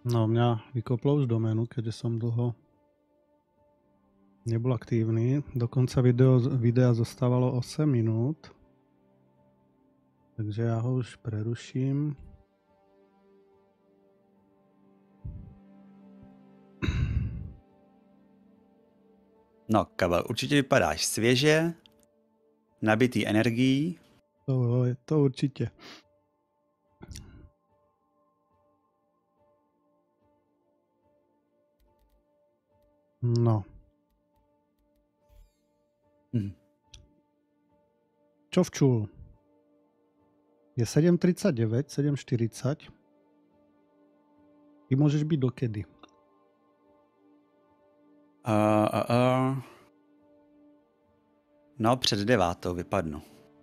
No, mňa vykoplo už doménu, keďže som dlho nebol aktívny. Dokonca videa zostávalo 8 minút. Takže ja ho už preruším. No, Kabel, určitě vypadáš svěže, nabitý energií. To určite. No. Čo včul? Je 7:39, 7:40. Ty môžeš byť dokedy? No, před 9 vypadnu.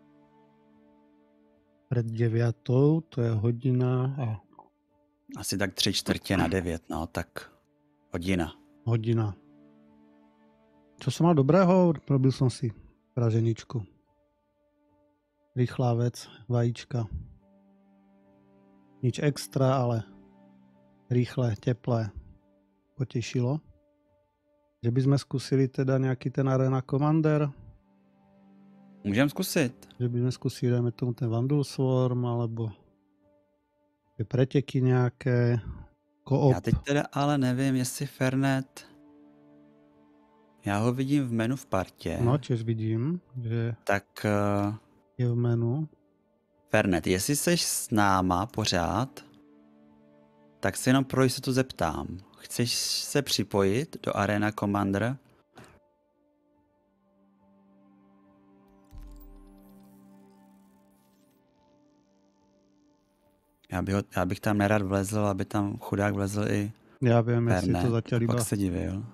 Pred 9, to je hodina a... Asi tak 8:45, no, tak hodina. Hodina. Čo som mal dobrého? Robil som si praženičku. Rýchlá vec, vajíčka. Nič extra, ale rýchle, teplé. Potešilo. Že by sme skúsili teda nejaký ten Arena Commander. Můžeme zkusit. Že by sme skúsili, dajme tomu ten Vandal Swarm, alebo tie preteky nejaké. Koop. Já teď teda ale nevím, jestli Fernet... Já ho vidím v menu v partě. No, tiež vidím, že Tak je v menu. Fernet, jestli seš s náma pořád, tak se jenom pro jistotu zeptám. Chceš se připojit do Arena Commander? Já bych tam nerad vlezl, aby tam chudák vlezl i Ja viem, ja si Fernet. to zatiaľ iba... Pak se divil.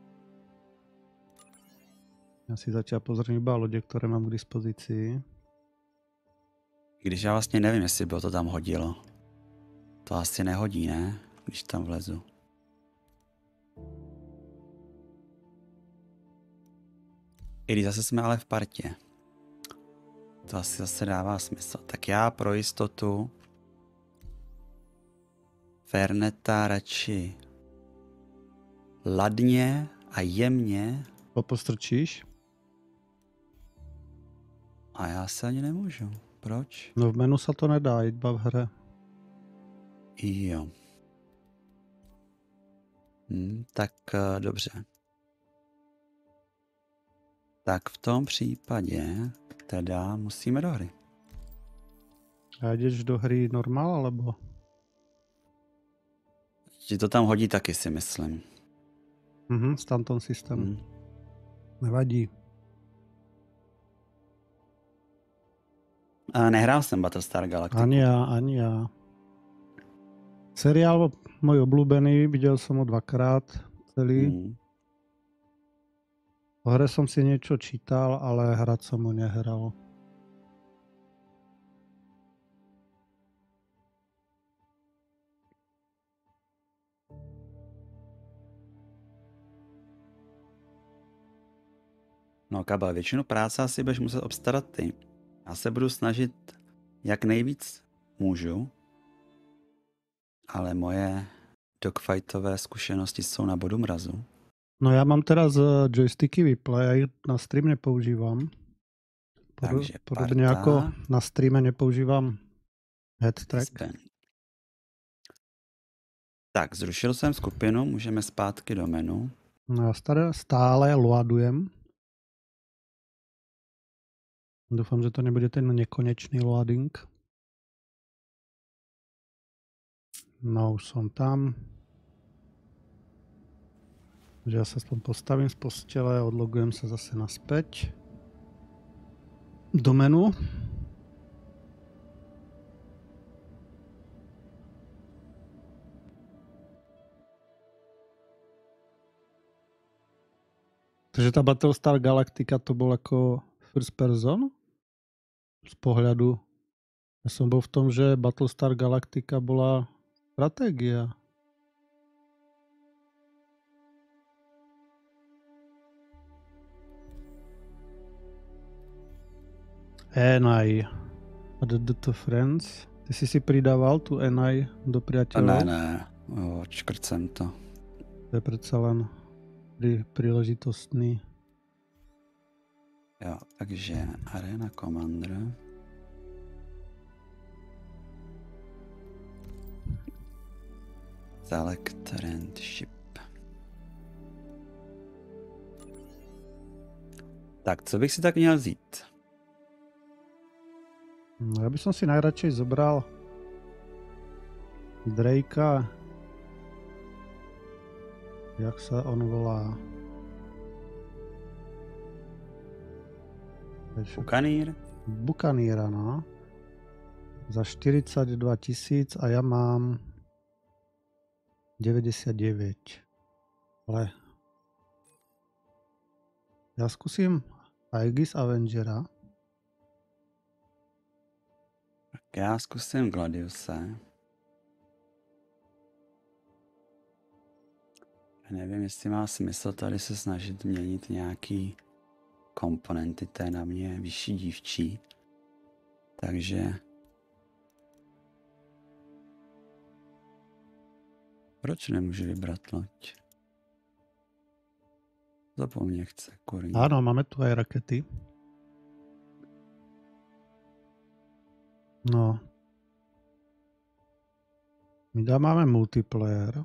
Ja si zatiaľ pozriem iba lode, ktoré mám k dispozícii. Když já vlastně nevím, jestli by to tam hodilo. To asi nehodí, ne? Když tam vlezu. I když zase jsme ale v partě. To asi zase dává smysl. Tak já pro jistotu Ferneta radši ladně a jemně. Popostrčíš? A já se ani nemůžu. Proč? No v menu sa to nedá, iba v hre. Jo. Tak dobře. Tak v tom případě teda musíme do hry. A ideš do hry normál, alebo? Ti to tam hodí taky, si myslím. S tamtom systému. Nevadí. A nehrál jsem Battlestar Galactica. Ani ja. Seriál môj obľúbený, videl som ho 2-krát celý. O hre som si niečo čítal, ale hrať som ho nehral. No, Kabel, většinu práce asi budeš muset obstarat ty. Já se budu snažit, jak nejvíc můžu, ale moje dogfightové zkušenosti jsou na bodu mrazu. No ja mám teraz joysticky vyplay, ja ich na stream nepoužívam. Podobne ako na streame nepoužívam head track. Tak, zrušil jsem skupinu, můžeme zpátky do menu. No ja stále loadujem. Dúfam, že to nebude ten nekonečný loading. No, už som tam. Že ja sa aspoň postavím z postele, odlogujem sa zase naspäť do menu. Takže tá Battlestar Galactica to bol ako first person? Z pohľadu. Ja som bol v tom, že Battlestar Galactica bola stratégia. NI. Add to friends. Ty si pridával tu NI do priateľov? Ne. Odškrcem to. To je predsa len príležitostný. Jo, takže Arena Commander. Select Rent Ship. Tak, co bych si tak měl vzít? No, ja by som si najradšej zobral Drakea. Jak sa on volá? Buccaneer? Buccaneera, no. Za 42 000 a ja mám 99. Ale ja skúsim Aegis Avengera. Tak já zkusím Gladiuse. Nevím, jestli má smysl tady se snažit měnit nějaký komponenty, to je na mě vyšší dívčí. Takže proč nemůžu vybrat loď? To po mně chce, kurňa. Áno, máme tu aj rakety. No. My máme multiplayer.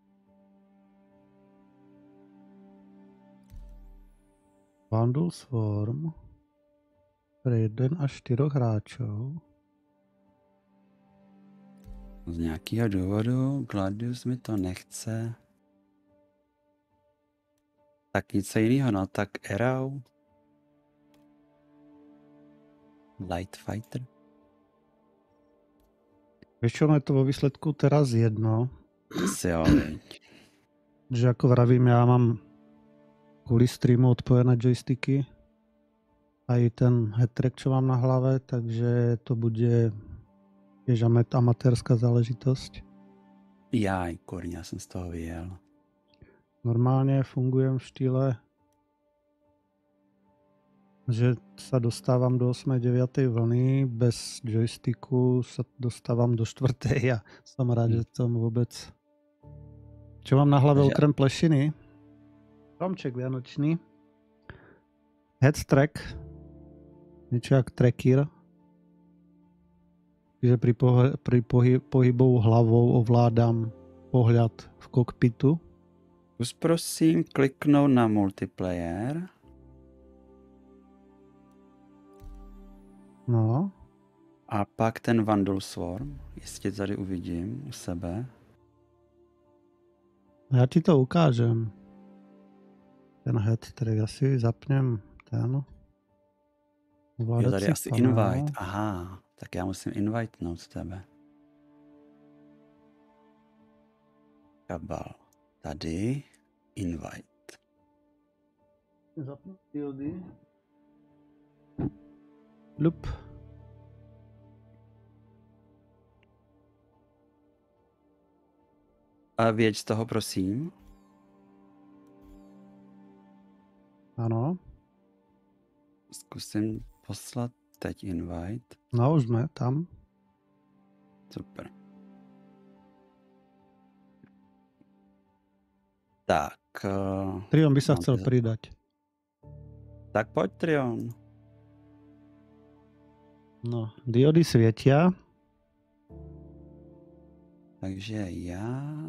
Bundle Swarm pre 1 až 4 hráčov. Z nějakého důvodu Gladius mi to nechce. Tak nic jiného, no tak Arrow. Light Fighter. Vieš čo, je to vo výsledku teraz jedno. Asi jo, veď. Že ako vravím, ja mám kvôli streamu odpojené joysticky. Aj ten headtrack, čo mám na hlave, takže to bude tiež amatérska záležitosť. Jaj, kurňa, jsem z toho vyjel. Normálne fungujem v štýle, že sa dostávam do 8. 9. vlny, bez joysticku sa dostávam do 4. a som rád, že som vôbec... Čo mám na hlave okrem plešiny? Romček vianočný. Headtrack. Niečo jak tracker. Čiže pri pohybu hlavou ovládam pohľad v kokpitu. Zkus prosím kliknout na multiplayer. No. A pak ten Vandal Swarm, jestli tady uvidím u sebe. Ja ti to ukážem. Ten headtrack, asi zapnem ten. Jo, tady asi panel. Invite, aha, tak já musím invitenout tebe. Kabal, tady invite. Zapnu diody. Lup. A věď z toho, prosím. Ano. Zkusím poslat teď invite. No, už jsme tam. Super. Tak. Trion by sa chcel pridať. Tak pojď, Trion. No, diody svietia. Takže ja...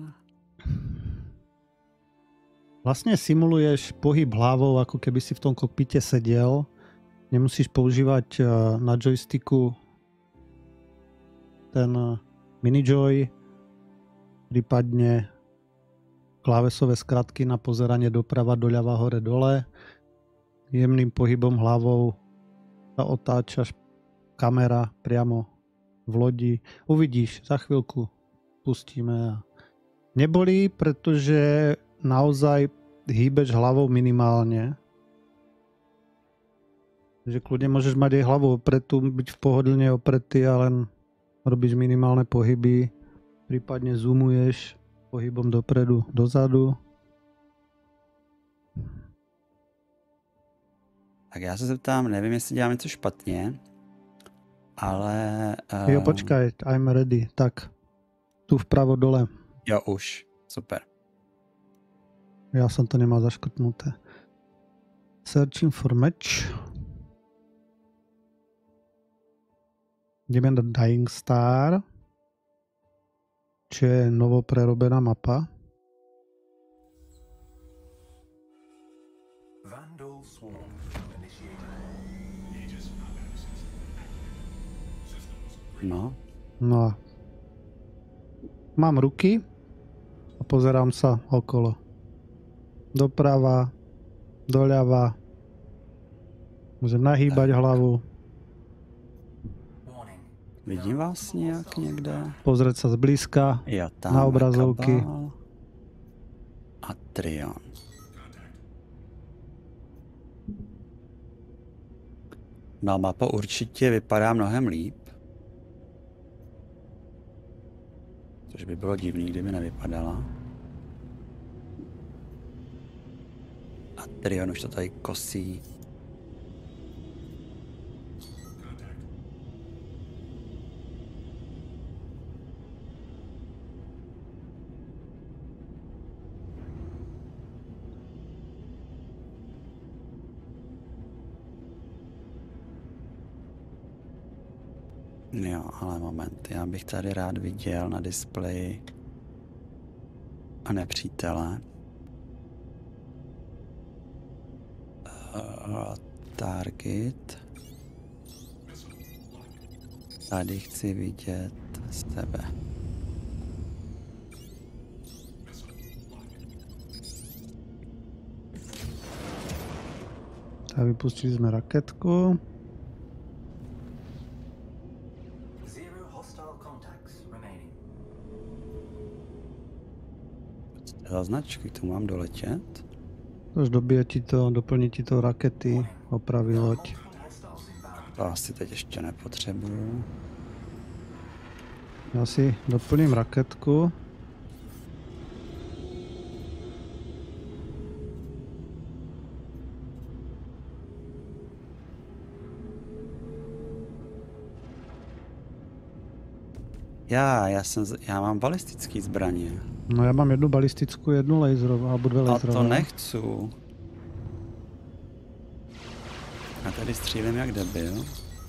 Vlastne simuluješ pohyb hlavou, ako keby si v tom kokpite sedel. Nemusíš používať na joysticku ten minijoy, prípadne klávesové skratky na pozeranie doprava, doľava, hore, dole. Jemným pohybom hlavou sa otáčaš kamera priamo v lodi. Uvidíš, za chvíľku pustíme. Nebolí, pretože naozaj hýbeš hlavou minimálne. Takže kľudne môžeš mať aj hlavu opretú, byť v pohodlne opretý a len robíš minimálne pohyby. Prípadne zoomuješ pohybom dopredu, dozadu. Tak já se zeptám, nevím, jestli dělám něco špatně, ale... Jo, počkaj, I'm ready. Tak, tu vpravo dole. Jo, už. Super. Já jsem to nemal zaškrtnuté. Searching for match. Ideme do Dying Star, čo je novo prerobená mapa. No. No a mám ruky a pozerám sa okolo. Doprava, doľava. Môžem nahýbať hlavu. Vidím vás nějak někde? Pozrieť sa zblízka Jo, tam na obrazovky. Kabal a Trion. No, mapa určitě vypadá mnohem líp. Což by bylo divný, kdyby nevypadala. A Trion už to tady kosí. Jo, ale moment, já bych tady rád viděl na displeji a nepřítele. Target. Tady chci vidět sebe. Tak vypustili sme raketku. Značky, tu mám doletět. Už dobije ti to, doplní ti to rakety, opraví loď. To asi teď ještě nepotřebuju. Já si doplním raketku. Já mám balistický zbraně. No já mám jednu balistickou, jednu laserovou, alebo dvě A laserové. to nechci. A tady střílím jak debil.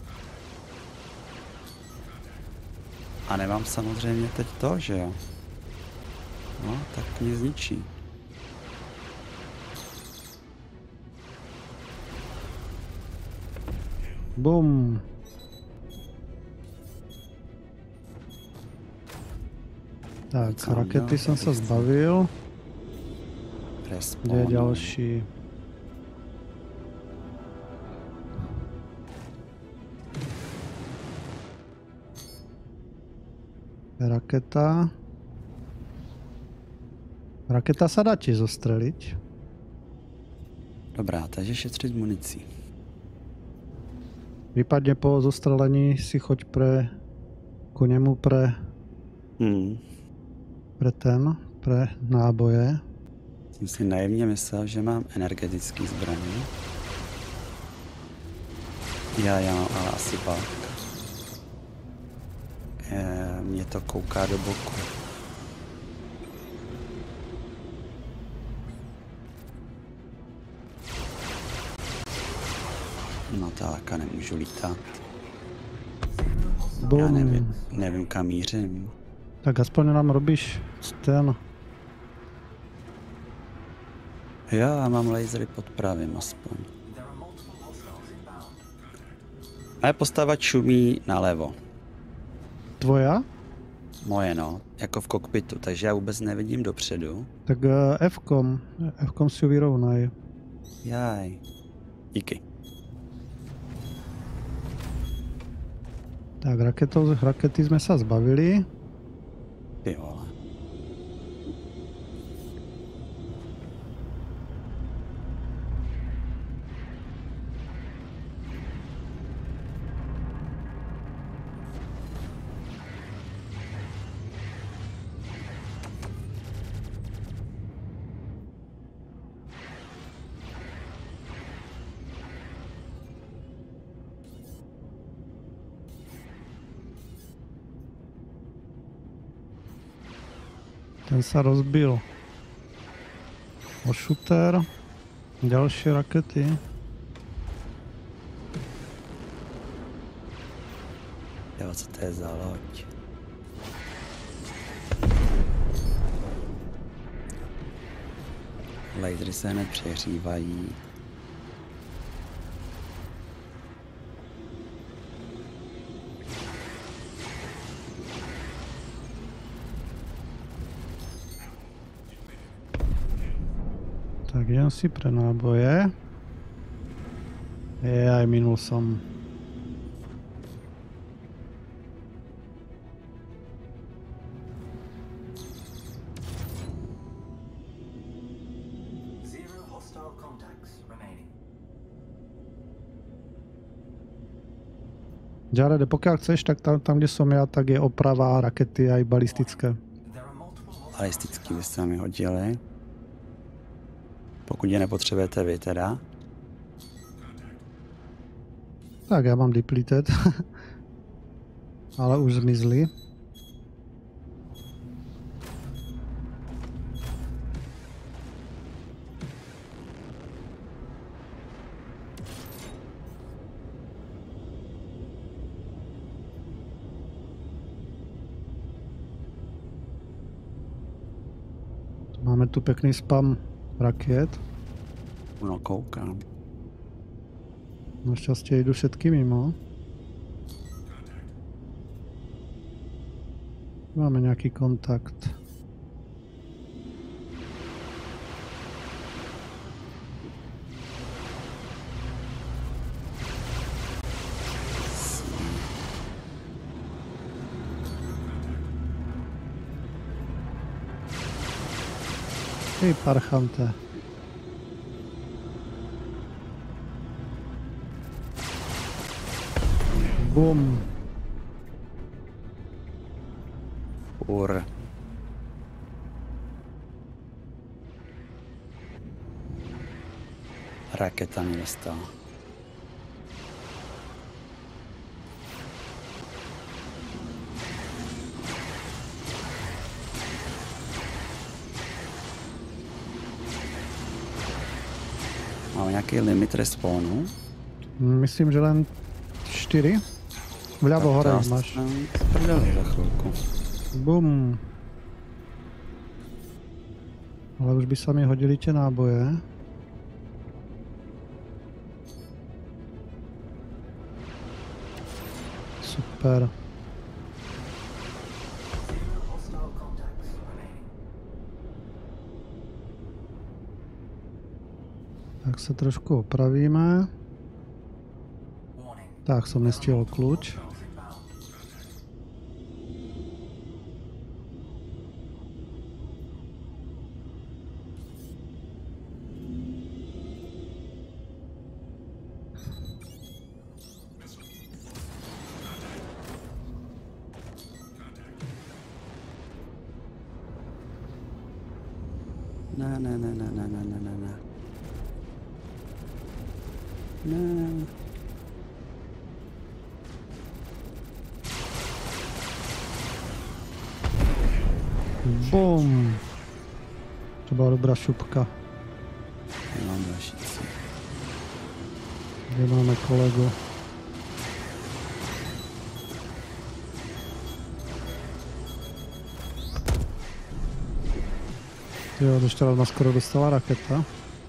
A nemám samozřejmě teď to, že jo? No, tak mě zničí. Bum. Tak, Co mám rakety dělat? jsem se zbavil. Respawn. Kde je další? Raketa. Raketa sa dá tiež zostreliť. Dobrá, takže šetřit municí. Výpadne po zostrelení si choď ku nemu pre náboje. Jsem si naivně myslel, že mám energetický zbraně. Já mám ale asi pak. Mě to kouká do boku. No tak, nemůžu lítat. Já nevím kam mířím. Tak aspoň nám robíš ten. Já mám lasery pod pravým aspoň. Moje postava čumí nalevo. Tvoja? Moje no, jako v kokpitu, takže já vůbec nevidím dopředu. Tak F-kom si ju vyrovnaj. Jaj. Díky. Tak rakety sme sa zbavili. Ty vole. Ten sa rozbil. O šuter. Ďalšie rakety. Jo, co to je za loď? Lasery se hned přehřívají. Tak idem si pre náboje. Aj minul som. Jarede, pokiaľ chceš, tak tam, kde som ja, tak je oprava rakety aj balistické. Balistický byste mi hodili. Pokud je nepotřebujete vy teda. Tak, ja mám depleted. Ale už zmizli. Máme tu pekný spam rakiet. No, koukám. Našťastie idú všetky mimo. Máme nejaký kontakt. Hej, parchante. Bum. Fur. Raketa mi dostala. Máme nějaký limit respawnu? Myslím, že len 4. Vľavo hore máš. Prdeli za chvilku. Bum. Ale už by sa mi hodili tie náboje. Super. Tak sa trošku opravíme. Tak, som nestihol kľúč. Ne. Ne. Bum. To bola dobrá šupka. Nemám další cíl. Kde máme kolegu? Jo, ešte raz ma skoro dostala raketa.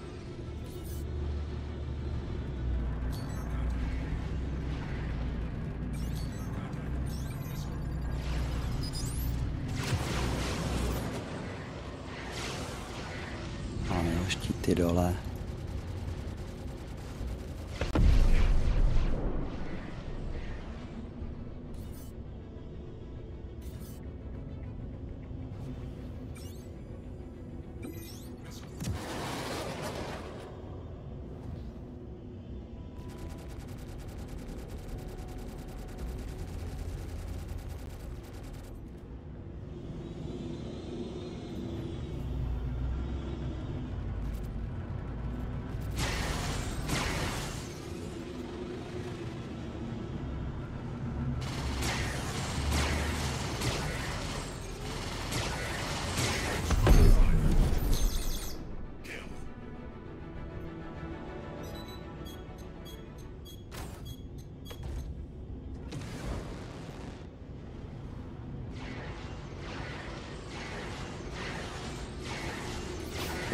Máme jeho štíty dole.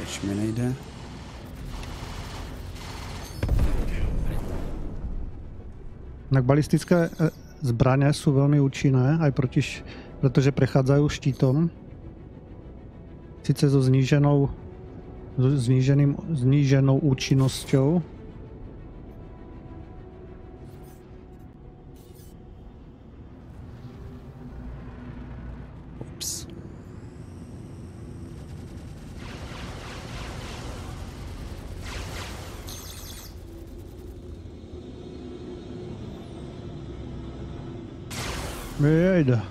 Proč mi nejde? Tak balistické zbraně jsou velmi účinné, aj protože prechádzajú štítom. Sice so zníženou účinnosťou. Ups. Jejda.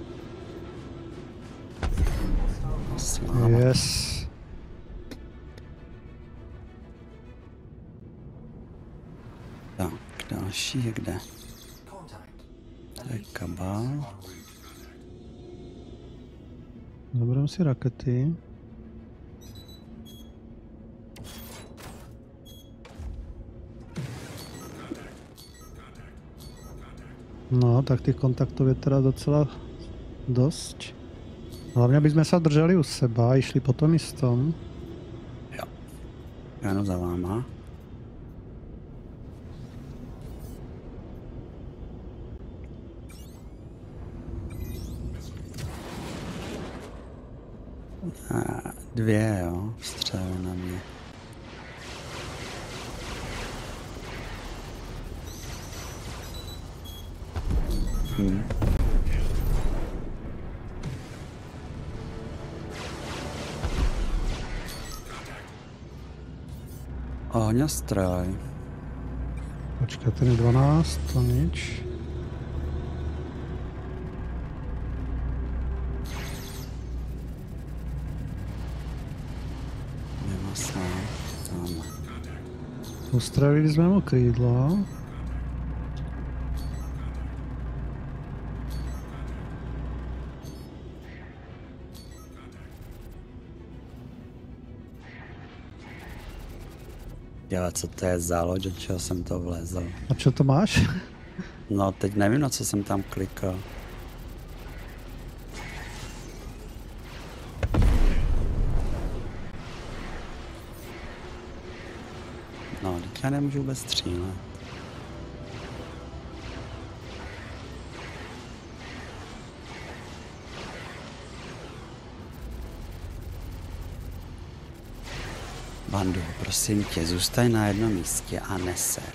Sláva. Yes. Tak, další je kde? To je kabál. Zoberám si rakety. No, tak tých kontaktov je teda docela dosť. Hlavne by sme sa držali u seba a išli po tom istom. Jo. Já jdu za váma. A 2, jo, střelili na mě. Ohňostroj. Počkaj, ten je 12, to nič. Nemá sám. Tamhle. Ustrelili sme mu krídlo. Dělat, co to je za loď, do čeho jsem to vlezl. A čo to máš? No, teď nevím, na co jsem tam klikal. No, teď já nemůžu vůbec střílet. Bandu, prosím tě, zůstaň na jednom místě a neser.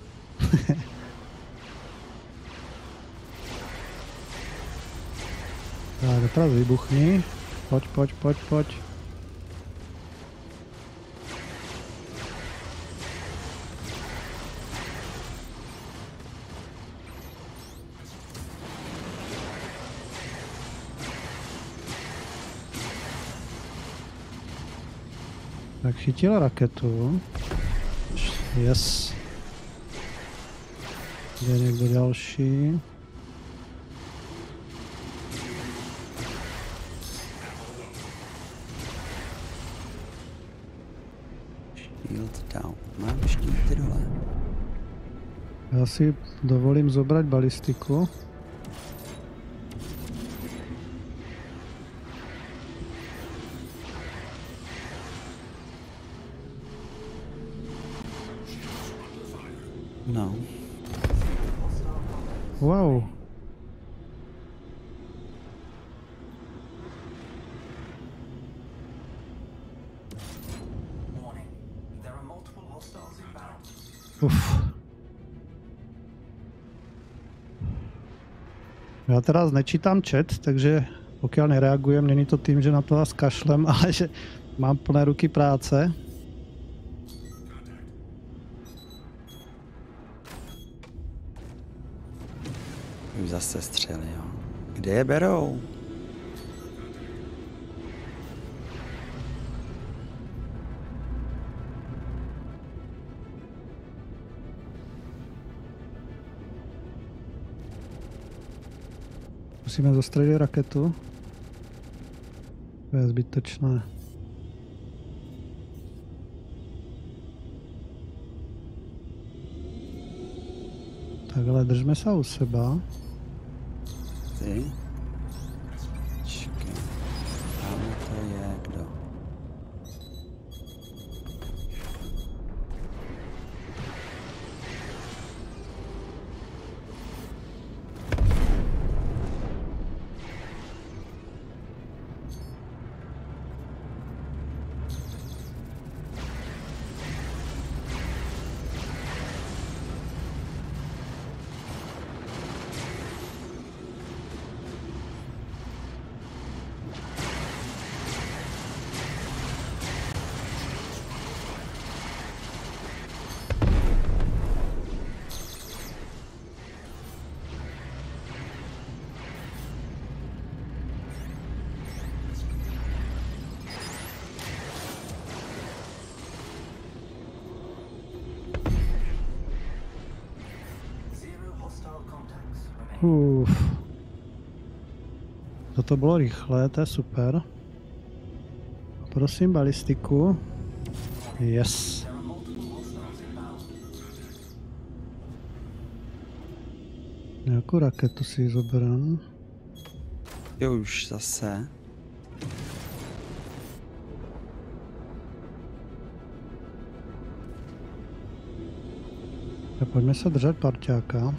Tak, teraz vybuchni. Poď. Tak chytil raketu. Yes. Je někdo další. Shield down. Mám štíty dole. Já si dovolím zobrať balistiku. No. Wow. Uf. Já teraz nečítám chat, takže pokiaľ nereagujem, není to tým, že na to vás kašlem, ale že mám plné ruky práce. Už zase střeli, jo. Kde je berou? Musíme zastřelit raketu. To je zbytečné. Takhle držme se u seba. Ty? Počkej. Tam to je kdo? Toto bylo rychlé, to je super. Prosím balistiku. Yes. Nějakou raketu si zoberám. Jo, už zase. Tak pojďme se držet parťáka.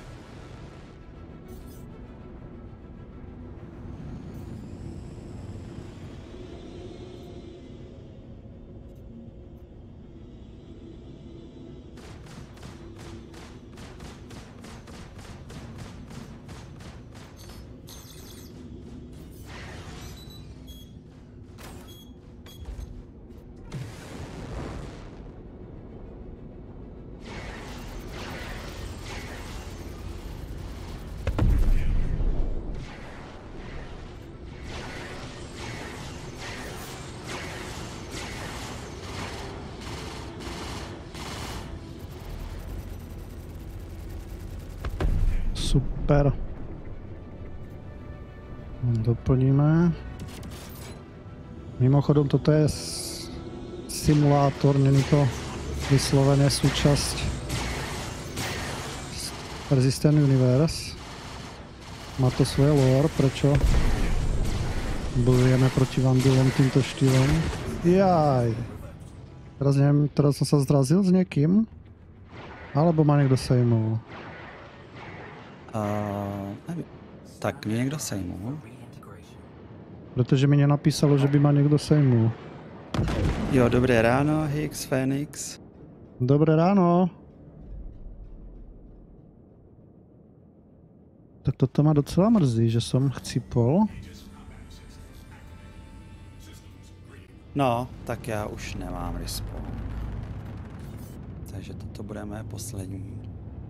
Super. Doplníme. Mimochodom, toto je simulátor, není to vysloveně súčasť Resistance Universe. Má to svoje lore, prečo bojujeme proti vandilom týmto štýlom. Jaj. Teraz neviem, teraz som sa zrazil s niekým? Alebo ma niekto sejmul? Nevím. Tak mě někdo sejmul. Protože mi nenapísalo, že by ma někdo sejmul. Jo, dobré ráno, Higgs Phoenix. Dobré ráno. Tak toto ma docela mrzí, že som chcípol. No, tak já už nemám respawn. Takže toto bude mé poslední.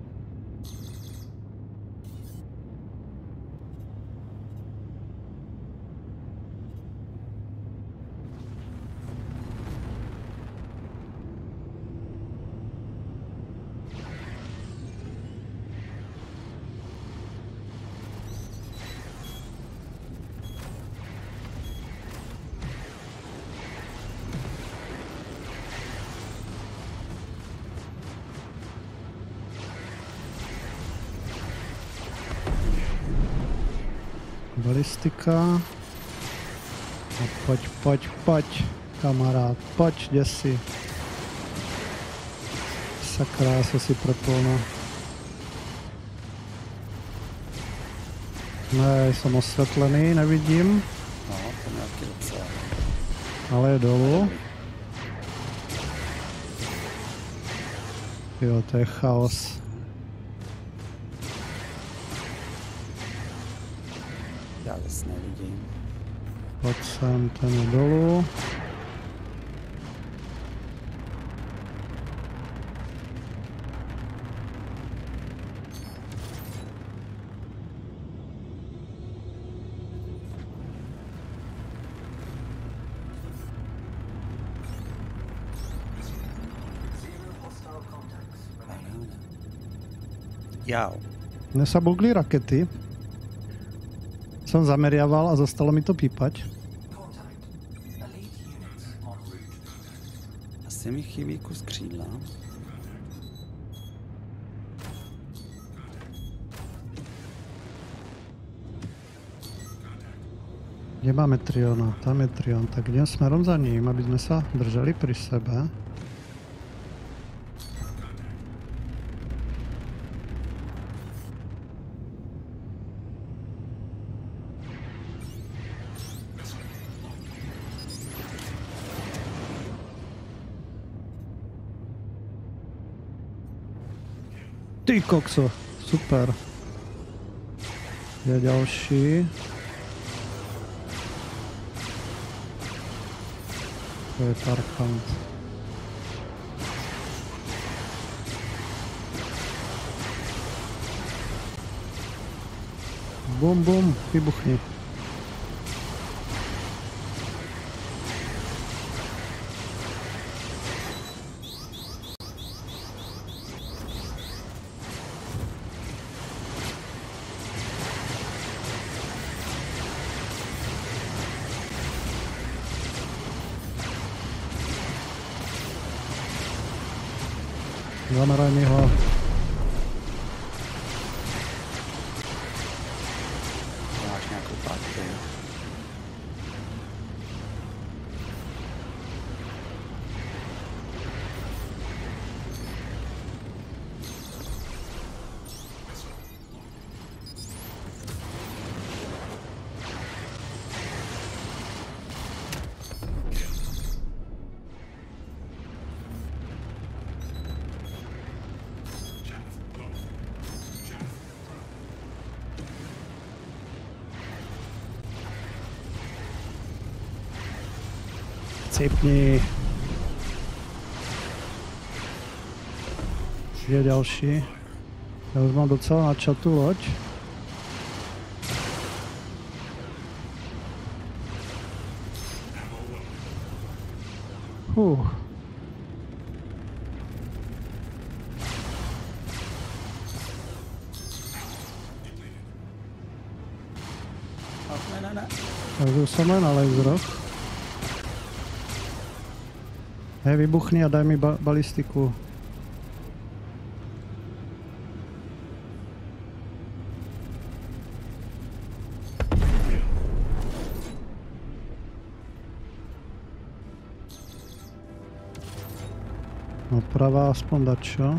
Balistika. A pojď, kamarád, pojď, kde si? Sakra, se si prepol, no. Ne, jsem osvětlený, nevidím. No, to nějaký docela. Ale je dolů. Jo, to je chaos. Já zase nevidím. Pojď sem, ten je dolů. Jau. Mne sa bugli rakety. Som zameriaval a zostalo mi to pípať. Asi mi chybí kus křídla. Kde máme Triona? Tam je Trion. Tak idem smerom za ním, aby sme sa držali pri sebe. Ty kokso, super. Je ďalší. To je Tarkant. Bum, bum, vybuchni. Zameraj mi ho. Máš nějakou pátku. Cipni. Je další. Já už mám docela na chatu loď. Ne. Takže jsem len na laseroch. Hej, vybuchni a daj mi balistiku. No pravá aspoň dačo.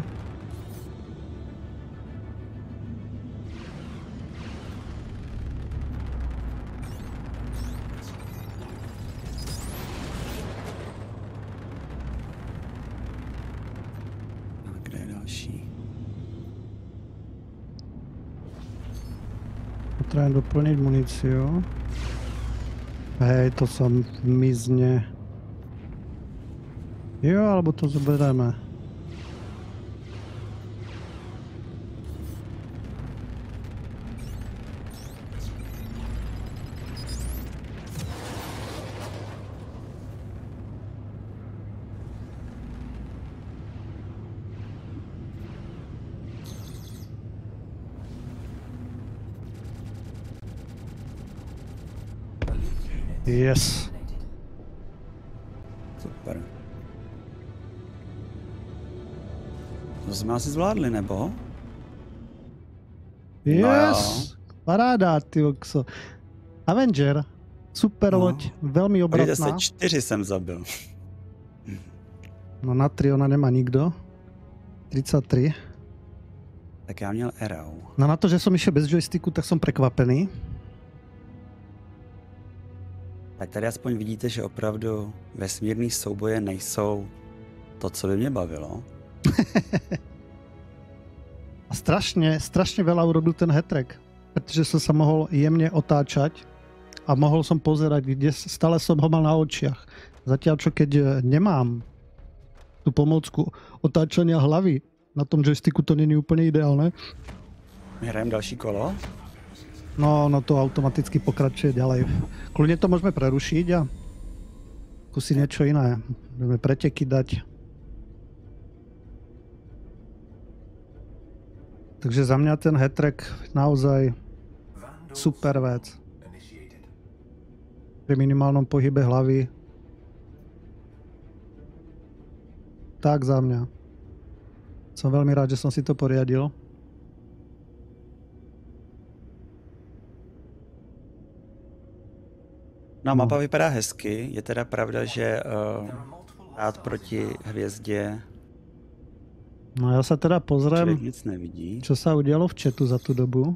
Potřebujeme doplnit municiu. Hej, to jsem mizně. Jo, alebo to zobereme. Yes. Super. To jsme asi zvládli, nebo? Yes. No paráda, ty okso. Avenger. Super loď. Velmi obratná. Zase 4 jsem zabil. No na 3 ona nemá nikdo. 33. Tak já měl Arrow. No na to, že som išiel bez joysticku, tak som prekvapený. Tak tady aspoň vidíte, že opravdu vesmírný souboje nejsou to, co by mě bavilo. A strašne veľa urobil ten hat-trick, pretože som sa mohol jemne otáčať a mohol som pozerať, kde stále som ho mal na očiach. Zatiaľ, čo keď nemám tú pomôcku otáčania hlavy, na tom joysticku to není úplne ideálne. My hrajeme další kolo? No, to automaticky pokračuje ďalej. Kľudne to môžeme prerušiť a skúsiť niečo iné. Môžeme preteky dať. Takže za mňa ten hat-trick naozaj super vec. Pri minimálnom pohybe hlavy. Tak za mňa. Som veľmi rád, že som si to poriadil. No, mapa vypadá hezky. Je teda pravda, že stát proti hvězdě. No ja sa teda pozriem, nic nevidí. Čo sa udialo v chatu za tú dobu.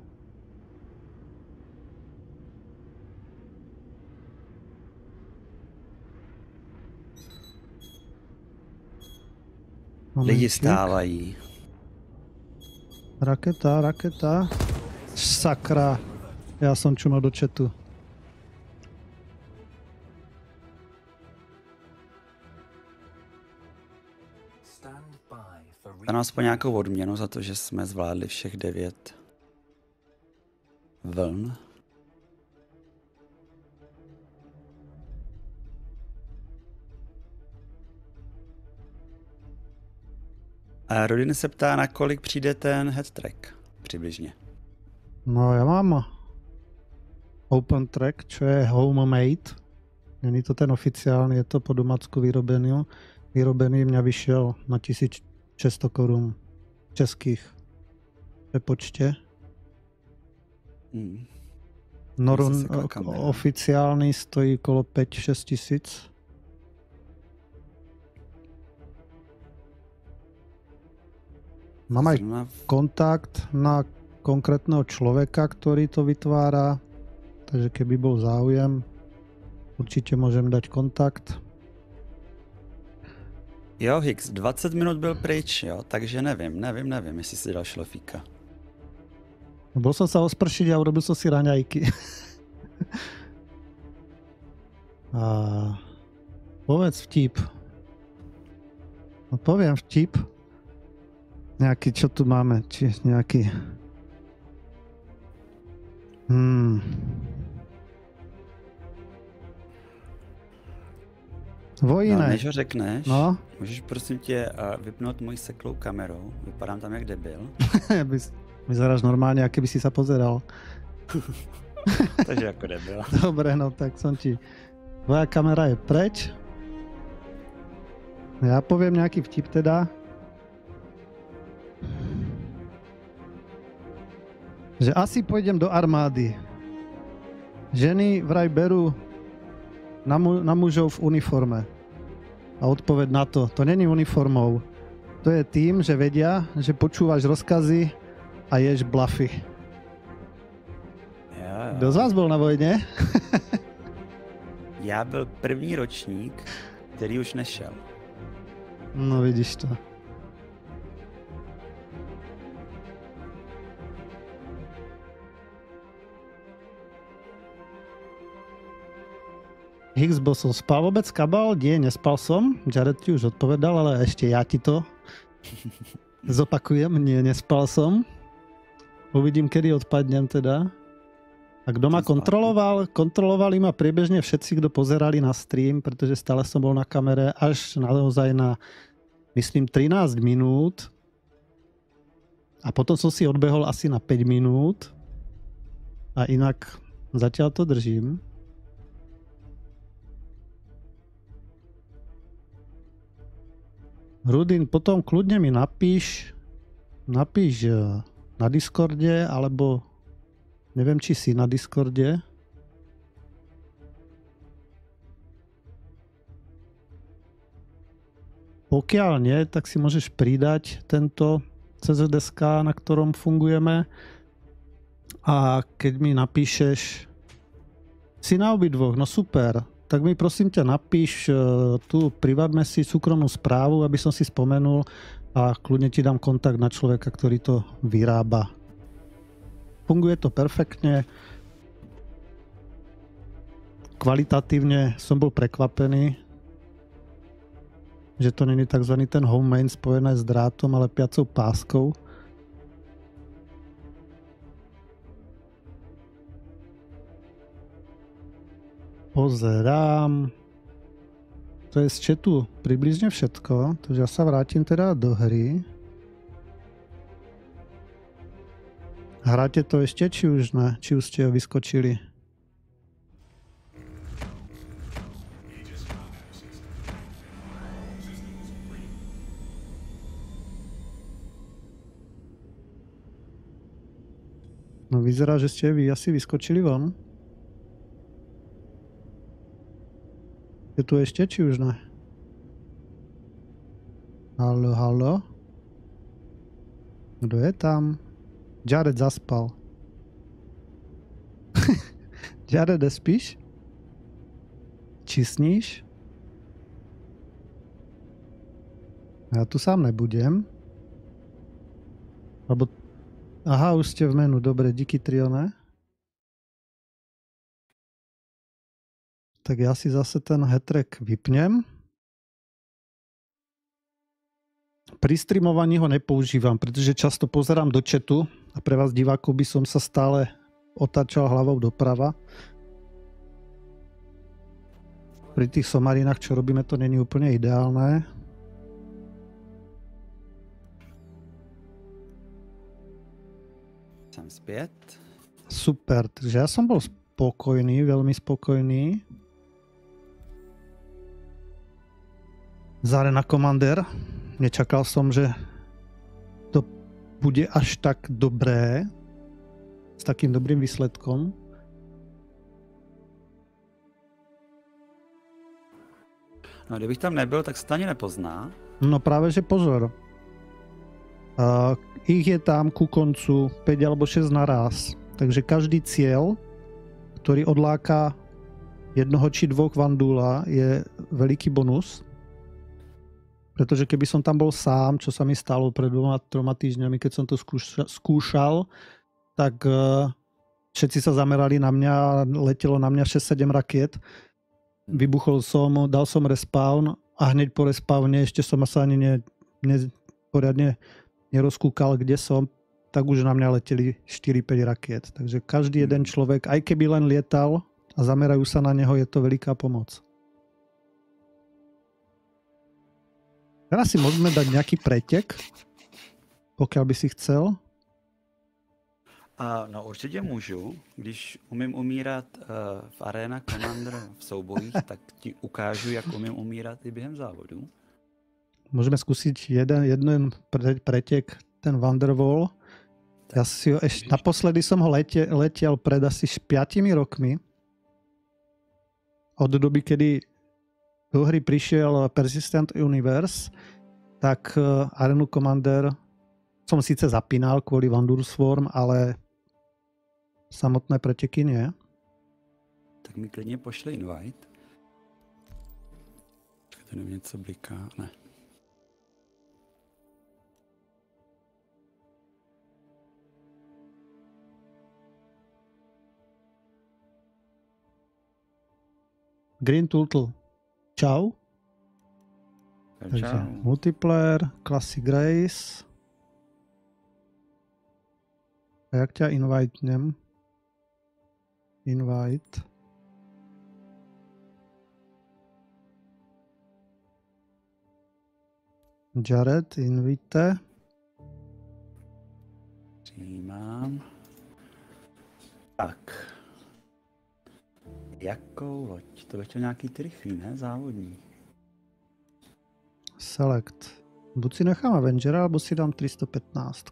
Lidi stávají. Raketa. Sakra. Ja som čumal do chatu. Dám aspoň nějakou odměnu za to, že jsme zvládli všech 9 vln. A Rodin se ptá, na kolik přijde ten head track přibližně. No ja mám open track, čo je homemade. Není to ten oficiálny, je to po domácku vyrobený. Mňa vyšiel na 1400 600 korun českých prepočte. Norun oficiálny stojí okolo 5-6 tisíc. Mám aj kontakt na konkrétneho človeka, ktorý to vytvára, takže keby bol záujem, určite môžem dať kontakt. Jo, Higgs, 20 minut byl pryč, jo, takže nevím, jestli si dal šlofíka. Bol som sa ospršiť a urobil som si raňajky. A povedz vtip. No, poviem vtip. Nejaký, čo tu máme? Či nejaký... Vojine. No, než ho řekneš, no? Můžeš prosím tě vypnout moji seklou kamerou. Vypadám tam jak debil. Vyzeráš normálne, aké by si sa pozeral. Takže ako debil. Dobre, no tak som ti... Tvoja kamera je preč. Ja poviem nejaký vtip teda. Že asi pôjdem do armády. Ženy vraj berú na mužov v uniforme. A odpoveď na to není uniformou. To je tým, že vedia, že počúvaš rozkazy a ješ blafy. Jo. Kto z vás bol na vojne? Já byl první ročník, který už nešel. No vidíš to. Higgs, bol som spal vôbec, Kabal? Nie, nespal som. Jared ti už odpovedal, ale ešte ja ti to zopakujem. Nie, nespal som. Uvidím, kedy odpadnem teda. A kto ma kontroloval? Kontrolovali ma priebežne všetci, kto pozerali na stream, pretože stále som bol na kamere až naozaj na, myslím, 13 minút. A potom som si odbehol asi na 5 minút. A inak zatiaľ to držím. Rudin, potom kľudne mi napíš na Discorde, alebo neviem, či si na Discorde. Pokiaľ nie, tak si môžeš pridať tento CZSK, na ktorom fungujeme. A keď mi napíšeš, si na obidvoch, no super, tak mi prosím ťa napíš tu, privátme si súkromnú správu, aby som si spomenul a kľudne ti dám kontakt na človeka, ktorý to vyrába. Funguje to perfektne. Kvalitatívne som bol prekvapený, že to není tzv. Ten home main spojené s drátom, ale piacou páskou. Pozerám. To je z chatu približne všetko. Takže ja sa vrátim teda do hry. Hráte to ešte, či už ne? Či už ste ho vyskočili? No vyzerá, že ste vy asi vyskočili von. Je tu ešte, či už ne? Haló, haló? Kto je tam? Jared zaspal. Jared, spíš? Či sníš? Ja tu sám nebudem. Lebo... Aha, už ste v menu. Dobre, díky Trione. Tak ja si zase ten hat-trick vypnem. Pri streamovaní ho nepoužívam, pretože často pozerám do chatu a pre vás divákov by som sa stále otáčal hlavou doprava. Pri tých somarinách, čo robíme, to není úplne ideálne. Som späť. Super, takže ja som bol spokojný, veľmi spokojný. Zarena Commander. Nečakal som, že to bude až tak dobré, s takým dobrým výsledkom. No, kdybych tam nebyl, tak se to ani nepozná. No práve, že pozor. Ich je tam ku koncu 5 alebo 6 naraz. Takže každý cieľ, ktorý odláka jednoho či dvoch Vandula, je veľký bonus. Pretože keby som tam bol sám, čo sa mi stalo pred 2-3 týždňami, keď som to skúšal, tak všetci sa zamerali na mňa a letelo na mňa 6-7 rakiet. Vybuchol som, dal som respawn a hneď po respawne ešte som sa ani poriadne nerozkúkal, kde som, tak už na mňa leteli 4-5 rakiet. Takže každý jeden človek, aj keby len lietal a zamerajú sa na neho, je to veľká pomoc. Teraz si môžeme dať nejaký pretek, pokiaľ by si chcel. No určitě můžu. Když umím umírat v Arena Commander v soubojích, tak ti ukážu, jak umím umírat i během závodu. Môžeme skúsiť jeden pretek, ten Wonderwall. Ja si ho naposledy som ho letiel pred asi 5 rokmi. Od doby, kedy do hry prišiel Persistent Universe, tak Arenu Commander som síce zapínal kvôli Wandur Swarm, ale samotné preteky nie. Tak mi klidně pošli invite. Tady mi něco bliká, ne. Green Turtle. Čau. Takže multiplayer, Classic Race. A jak ťa invitnem? Invite. Jared, invite. Přijímám. Tak. Jakou loď? To bych chtěl nějaký ty rychlý, ne? Závodní. Select. Buď si nechám Avengera, alebo si dám 315.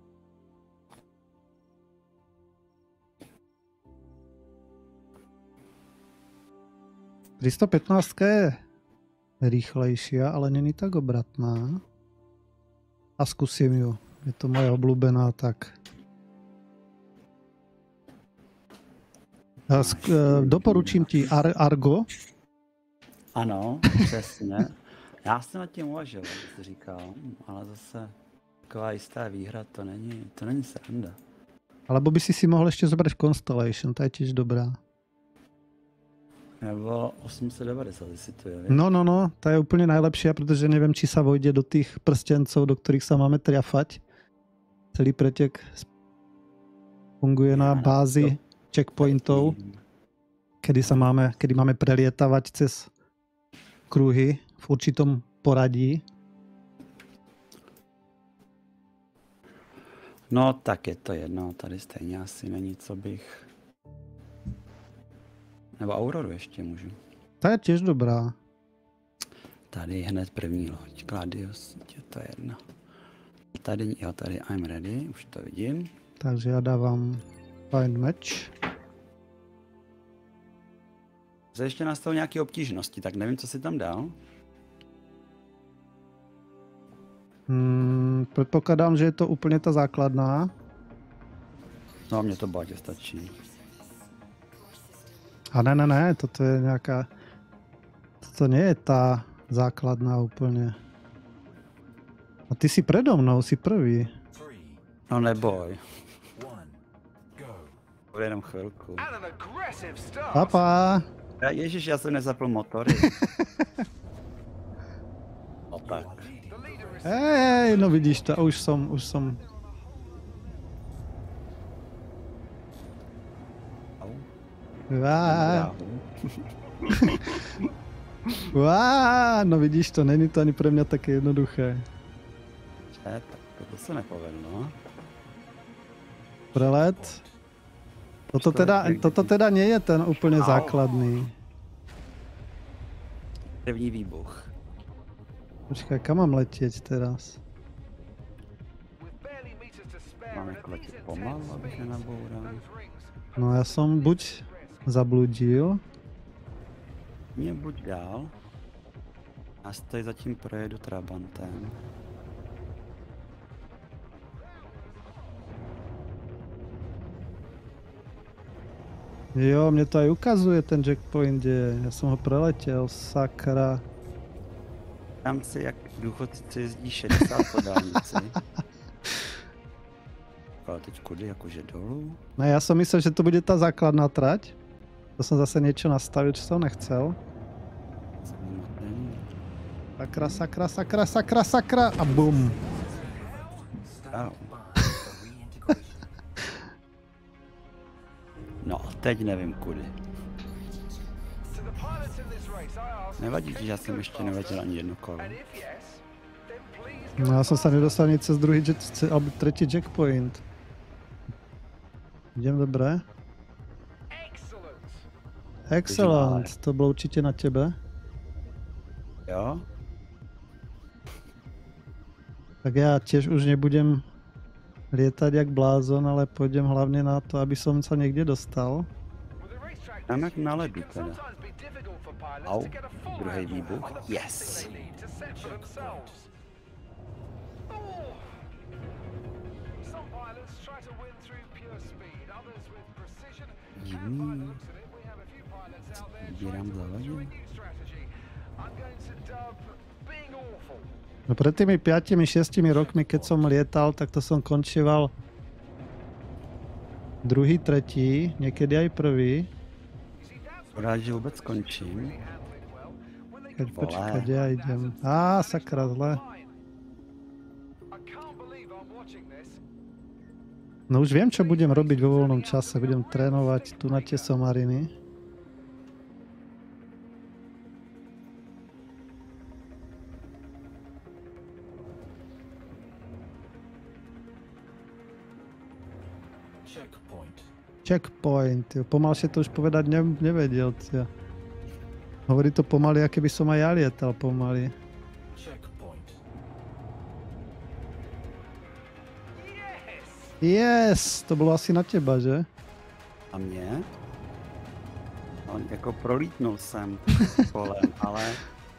315 je rýchlejšia, ale není tak obratná. A skúsim ju. Je to moje obľúbená, tak. Doporučím ti Argo. Ano, přesně. Já jsem nad tím uvažoval, jak jsi říkal, ale zase taková jistá výhra, to není sranda. Alebo by si mohl ještě zobrať Constellation, ta je tiež dobrá. Nebo 890, jestli to je. No, ta je úplně najlepšia, protože nevím, či sa vojde do tých prstencov, do ktorých sa máme triafať. Celý pretek funguje na bázi checkpointov, kedy máme prelietavať cez kruhy v určitom poradí. No tak je to jedno, tady stejně asi není, co bych... Nebo Auroru ještě můžu. Ta je tiež dobrá. Tady hned první loď, Gladius, je to jedno. Tady I'm ready, už to vidím. Takže já dávám Find Match. Se ještě nastaly nějaké obtížnosti, tak nevím, co si tam dal. Předpokládám, že je to úplně ta základná. No, mě to bohatě stačí. A ne, toto je nějaká... Toto nie je ta základná úplně. A ty si predo mnou, si prvý. No neboj. Bude jenom chvilku. Papa. Ježiš, já jsem nezapl motory. No tak. Hej, no vidíš to, už som. No vidíš to, není to ani pre mňa také jednoduché. Tak to se nepovedlo. Prelet. Toto teda nie je ten úplně základný. První výbuch. Počkaj, kam mám letět teraz? Mám jako letět pomalu, abych nenaboural. No já jsem buď zabludil. Mě buď dál. Já si tady zatím projedu Trabantem. Jo, mě to aj ukazuje ten checkpoint, je. Já jsem ho preletěl, sakra. Tam si jak důchodci, co jezdí 60 po dálnici. Ale teď kudy, jakože dolů? No já jsem myslel, že to bude ta základná trať. To jsem zase něco nastavil, co jsem nechcel. Sakra, sakra, sakra, sakra, sakra a bum. Au. No a teď nevím kudy. Nevadí, že já jsem ještě neveděl ani jedno kolo. No já jsem se nedostal nic cez druhý alebo třetí checkpoint. Idem dobré? Excellent, to bylo určitě na tebe. Jo? Tak já těž už nebudem lietat jak blázon, ale půjdem hlavně na to, aby som se někde dostal. Tam jak na ledu teda. Au, druhý výbuch. Yes! Divný. Vybírám zavadil. No před tými 5-6 rokmi, keď som lietal, tak to som končíval druhý, tretí, někdy aj prvý. Rád, že vůbec skončím. Počkať, já idem. Sakra, zle. No už vím, čo budem robiť vo voľnom čase. Budem trénovať tu na tie somariny. Checkpoint. Jo. Pomalšie to už povedať nevedel. Tia. Hovorí to pomaly, aké by som aj ja lietal pomaly. Yes! To bylo asi na teba, že? A mě? On jako prolítnul jsem kolem, ale...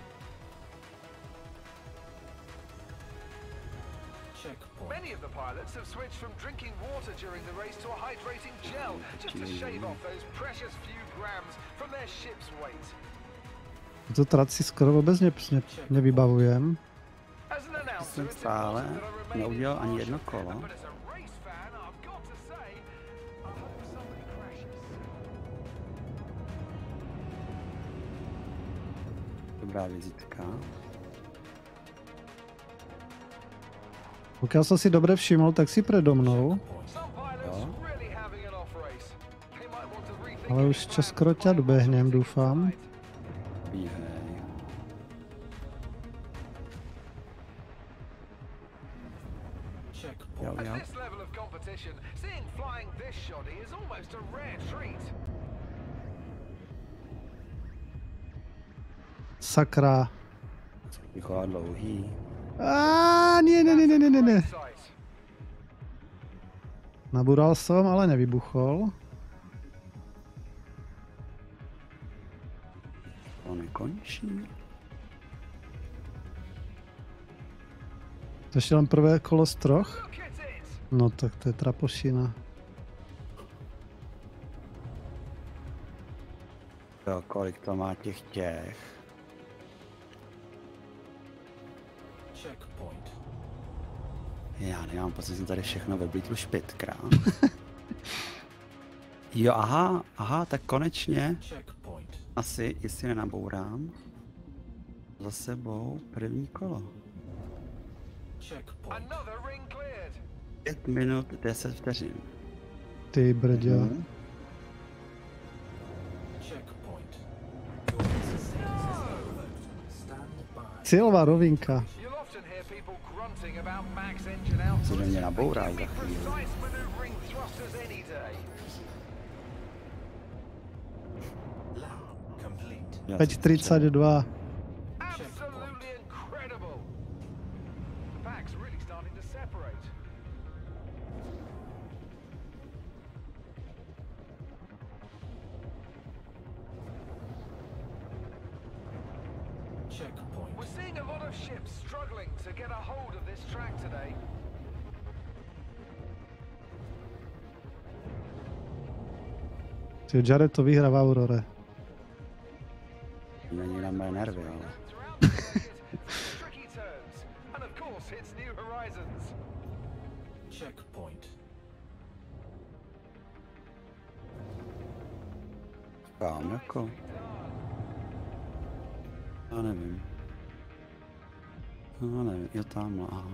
Many of the pilots have switched from drinking water during the race to a hydrating gel, just to shave off those precious few grams from their ship's weight. Tu trať si skoro vůbec nevybavujem. Jsem stále neudělal ani jedno kolo. Dobrá vizitka. Pokud jsem si dobře všiml, tak si predo mnou. Jo. Ale už čo skoro ťa dobehnem, doufám. Bíhej. Jo, jo. Sakra. Ticho a dlouhý. Ne. Nabural jsem, ale nevybuchol. To nekončí. To ještě len prvé kolo z troch? No tak to je trapošina. Jo, kolik to má těch. Já nemám pocit, že jsem tady všechno vyblítl už 5krát. Jo, aha, tak konečně. Asi, jestli nenabourám. Za sebou první kolo. 5 minut 10 vteřin. Ty brďo. Cílová rovinka. Co do mě nabourá za chvíli. starting to separate. Checkpoint. We're seeing a lot of ships struggling to get a hold of this track today. Jared to vyhrá v Aurore. Není na mé nervy, ale... Throughout the circuit, tricky turns, and of course hits new horizons. Checkpoint. Kam, jako? Já nevím. No nevím, jo tamhle, aha.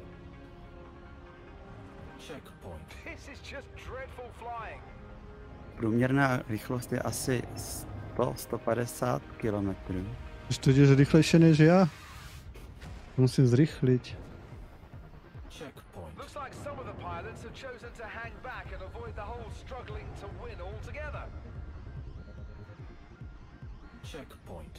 Checkpoint. This is just dreadful flying. Průměrná rychlost je asi 100-150 km. Ještě jdeš rychlejší než já? Musím zrychlit. Checkpoint. Looks like some of the pilots have chosen to hang back and avoid the whole struggling to win altogether. Checkpoint.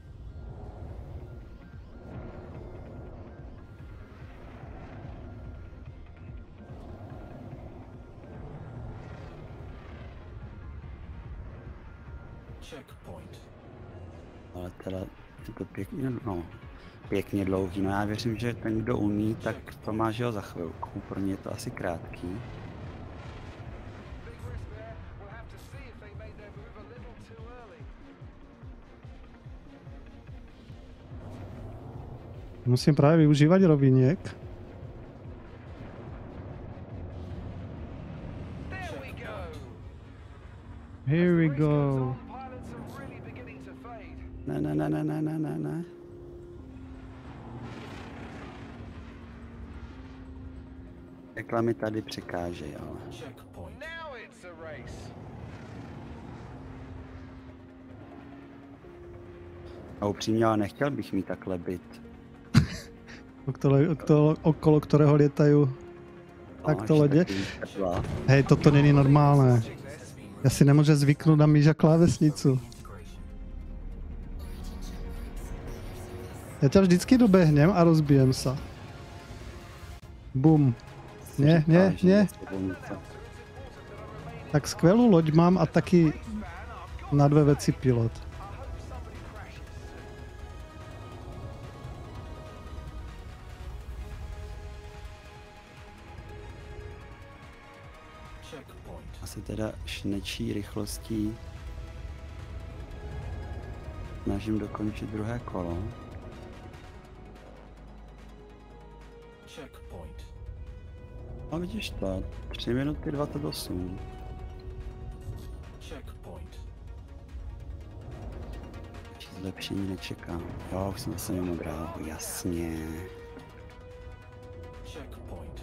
Checkpoint. Ale teda je to pěkně, no, pěkně dlouhý. No já věřím, že ten, kdo umí, tak to má, že ho za chvilku. Pro mě je to asi krátký. Big risk there. We'll have to see if they made their move a little too early. Musím právě využívat roviněk. There we go. Here we Race goes go. on, pilots are really beginning to fade. Ne. Reklamy tady překážejí, ale... Checkpoint. Now it's a race. A upřímně, ale nechtěl bych mít takhle byt. Okolo kterého létají takto až lodě. takový tepla. Hej, toto není normálné. Já si nemůžu zvyknout na myža klávesnicu. Já tě vždycky dobehnem a rozbijem se. Bum. Ne. Tak skvělou loď mám a taky na dvě věci pilot. Checkpoint. Asi teda šnečí rychlostí snažím dokončit druhé kolo. Checkpoint. A vidíš to, 3 minuty 28. Checkpoint. Zlepšení nečekám. Jo, už jsem zase mimo dráhu, jasně. Checkpoint.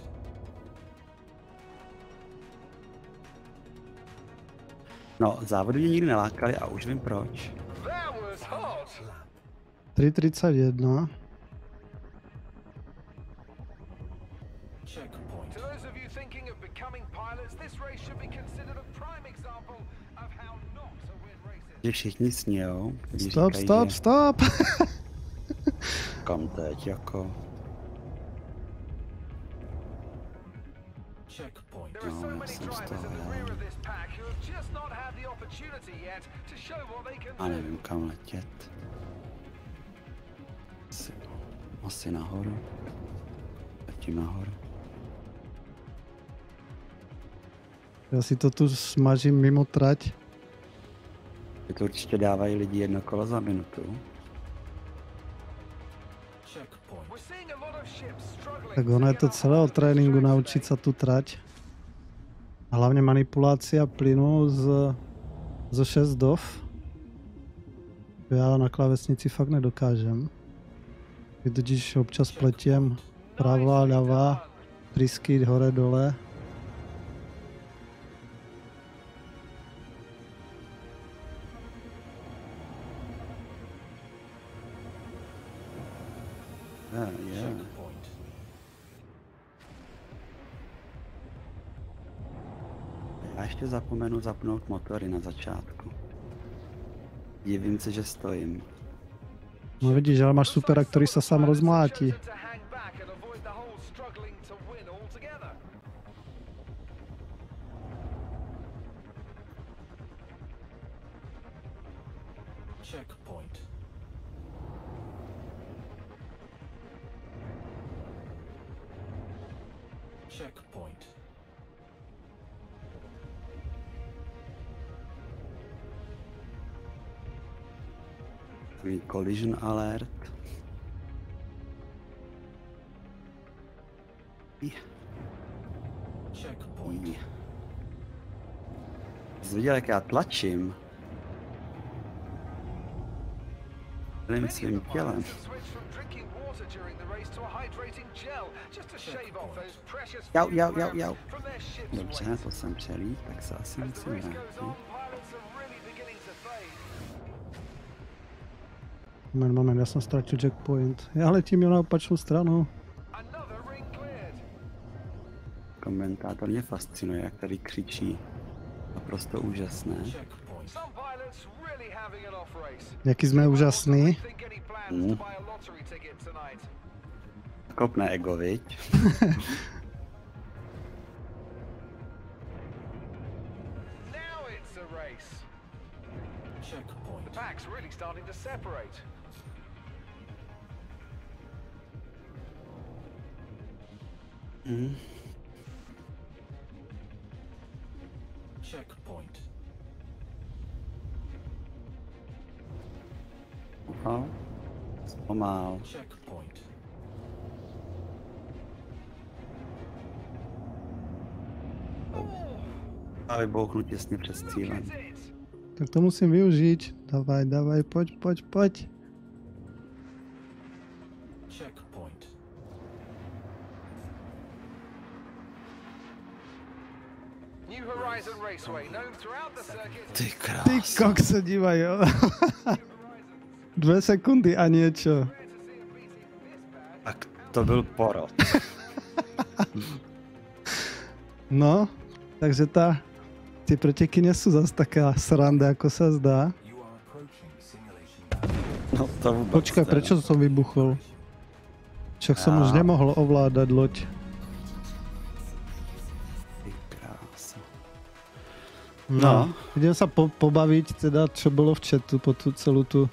No, závody mě nikdy nelákaly a už vím proč. That was hot. 3:31. Checkpoint. To those of you thinking of becoming pilots, this race should be considered a prime example of how not to win races. Že všichni snějou, když Stop, říkají, stop, že stop! kam teď, jako... Checkpoint. There are so No, many jsem z drivers toho, at the já. rear of this pack who have just not had the opportunity yet to show what they A can do. nevím kam letět. Asi nahoru. Letím nahoru. Já si to tu smažím mimo trať. To určitě dávají lidi 1 kolo za minutu. Checkpoint. We're seeing a lot of ships struggling Tak to ono je get to a celé hold o of this tréninku track naučit se today. tu trať. A hlavně manipulácia plynu zo 6 dov. Já na klávesnici fakt nedokážem. Když občas pletím pravá, ľavá, trysky hore dole. Je. Checkpoint. Já ještě zapomenu zapnout motory na začátku. Divím se, že stojím. No vidíš, ale máš supera, který se sám rozmlátí. To hang back and avoid the whole struggling Checkpoint. Collision alert. Checkpoint. Jsi viděl, jak já tlačím? Celým svým tělem. Jau. Dobře, to jsem přelít, tak se asi musím vrátit. Moment, já jsem ztratil checkpoint. Já letím na opačnou stranu. Komentátor mě fascinuje, jak tady křičí. Naprosto úžasné. Jaký jsme úžasný. Kopne ego, viď? Checkpoint. The pack's really starting to separate. Checkpoint. Aha. Zpomal. Checkpoint. A vybouchnu těsně před cílem. Tak to musím využít. Davaj, pojď. Checkpoint. New Horizon Raceway, known throughout the circuit. Ty Ty krás. kok se dívaj, jo. 2 sekundy a niečo. Tak to byl porod. No, takže ty preteky nie sú zase taká sranda, ako sa zdá. You are approaching simulation boundary. No to vůbec Počkaj, teda. prečo som vybuchol? Však som už Já. nemohol ovládať loď. Ty krása. No, idem sa pobaviť teda, čo bolo v chatu po tú celú tú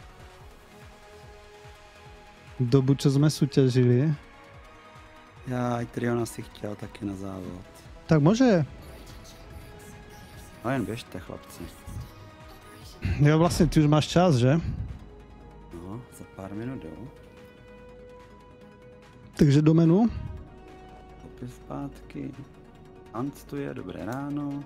dobu, čo sme súťažili. Já i Triona si chtěl taky na závod. Tak môže, No jen běžte, chlapci. jo vlastne ty už máš čas, že? No, za pár minut jdou. Takže do menu. Opět zpátky. Hans tu je, dobré ráno.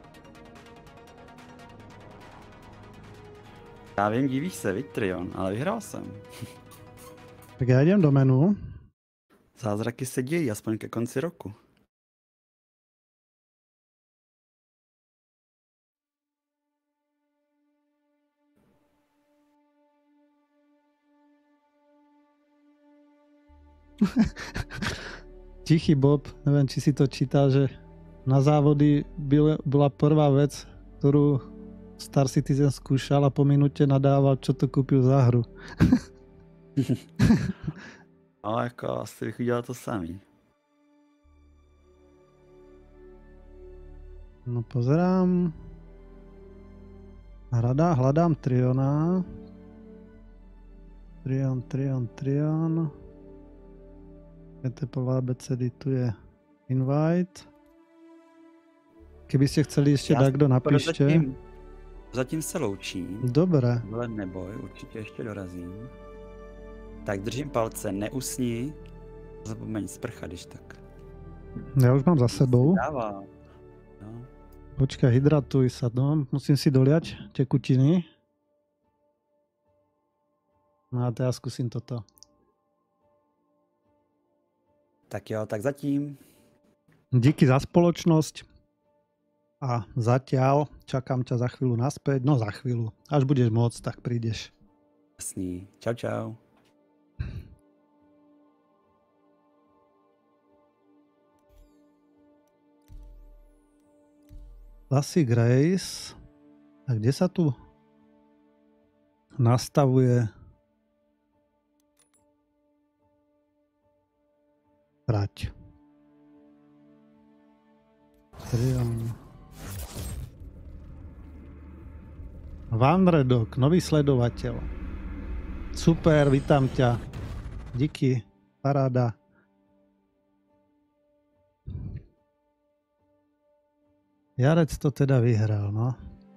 Já vím, divíš se, viď, Trion, ale vyhrál jsem. Tak ja idem do menu. Zázraky se dějí, aspoň ke konci roku. Tichý Bob, neviem, či si to čítal, že na závody bola prvá vec, ktorú Star Citizen skúšal a po minúte nadával, čo to kúpil za hru. Ale jako asi bych udělal to samý. No pozerám. Hľadám Triona. Trion. Etepol ABCD, tu je invite. Keby ste chceli ešte Já takto napíšte. Zatím se loučím. Dobre. Ale neboj, určitě ještě dorazím. Tak držím palce, neusni. Zapomeň sprcha, když tak. Ja už mám za sebou. Dává. No. Počkaj, hydratuj sa, no. Musím si doliať tekutiny. No a teraz skúsim toto. Tak jo, tak zatím. Díky za spoločnosť. A zatiaľ čakám ťa za chvíľu naspäť. No za chvíľu. Až budeš môcť, tak prídeš. Jasný. Čau, čau. Classic Race. A kde sa tu nastavuje trať? Trion. Van Redok, nový sledovateľ. Super, vítam ťa. Díky, paráda. Jarec to teda vyhral, no.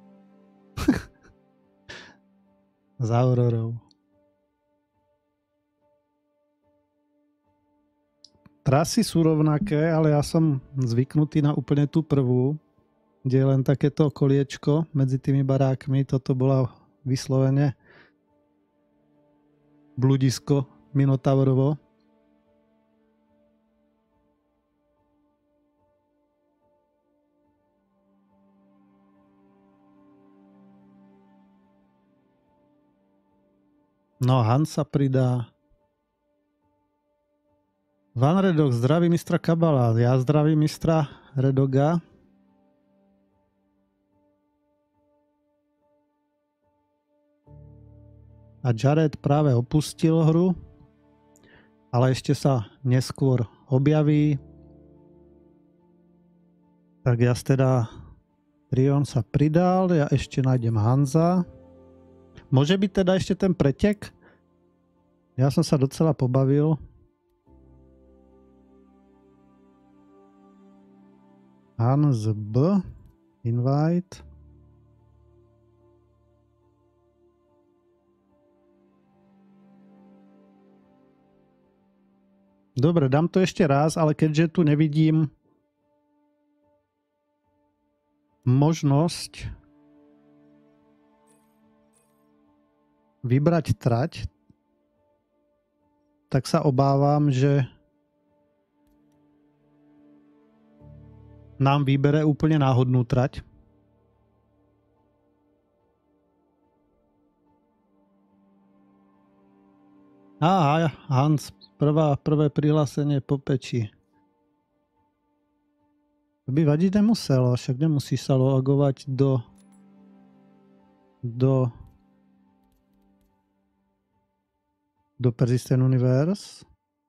S Aurorou. Trasy sú rovnaké, ale ja som zvyknutý na úplne tú prvú, kde je len takéto koliečko medzi tými barákmi. Toto bola vyslovene bludisko Minotaurovo. No, Han sa pridá. Van Redog zdraví mistra Kabala. Ja zdravím mistra Redoga. A Jared práve opustil hru, ale ešte sa neskôr objaví. Tak ja teda Trion sa pridal, ja ešte nájdem Hanza. Môže byť teda ešte ten pretek? Ja som sa docela pobavil. Hans B. Invite. Dobre, dám to ešte raz, ale keďže tu nevidím možnosť vybrať trať, tak sa obávam, že nám vybere úplne náhodnú trať. Aha, Hans, prvé prihlásenie po peči. To by vadiť nemuselo, však nemusíš sa logovať do Persistent Universe.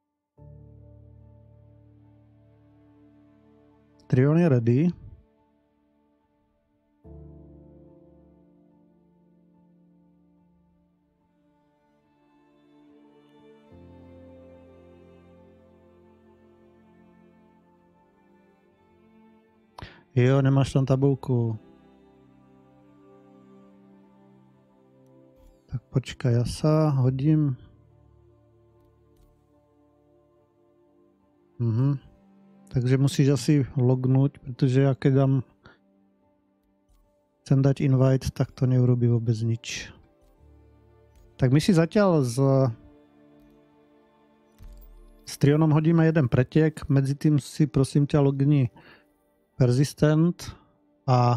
Trion je ready. Jo, nemáš tam tabulku. Tak počkaj, ja sa hodím. Takže musíš asi lognúť, pretože ja keď chcem dať invite, tak to neurobí vôbec nič. Tak my si zatiaľ s Trionom hodíme jeden pretek, medzi tým si prosím ťa logni Persistent a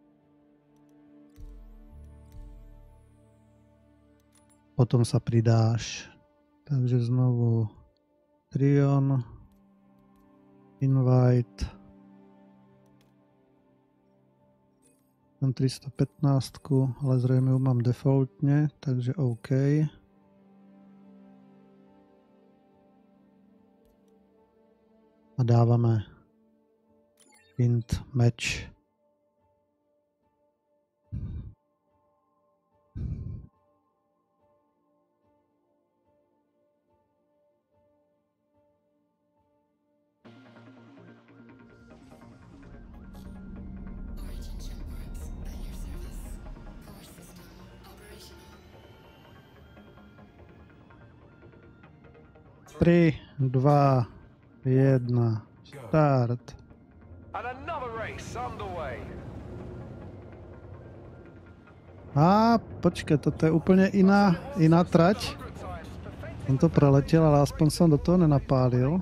potom sa pridáš. Takže znovu Trion, invite, mám 315, ale zrejme ju mám defaultne, takže OK. A dávame int match. Tři, 2, 1, start. And another race underway. A počkej, toto je úplne iná trať. Som to preletěl, ale aspoň som do toho nenapálil.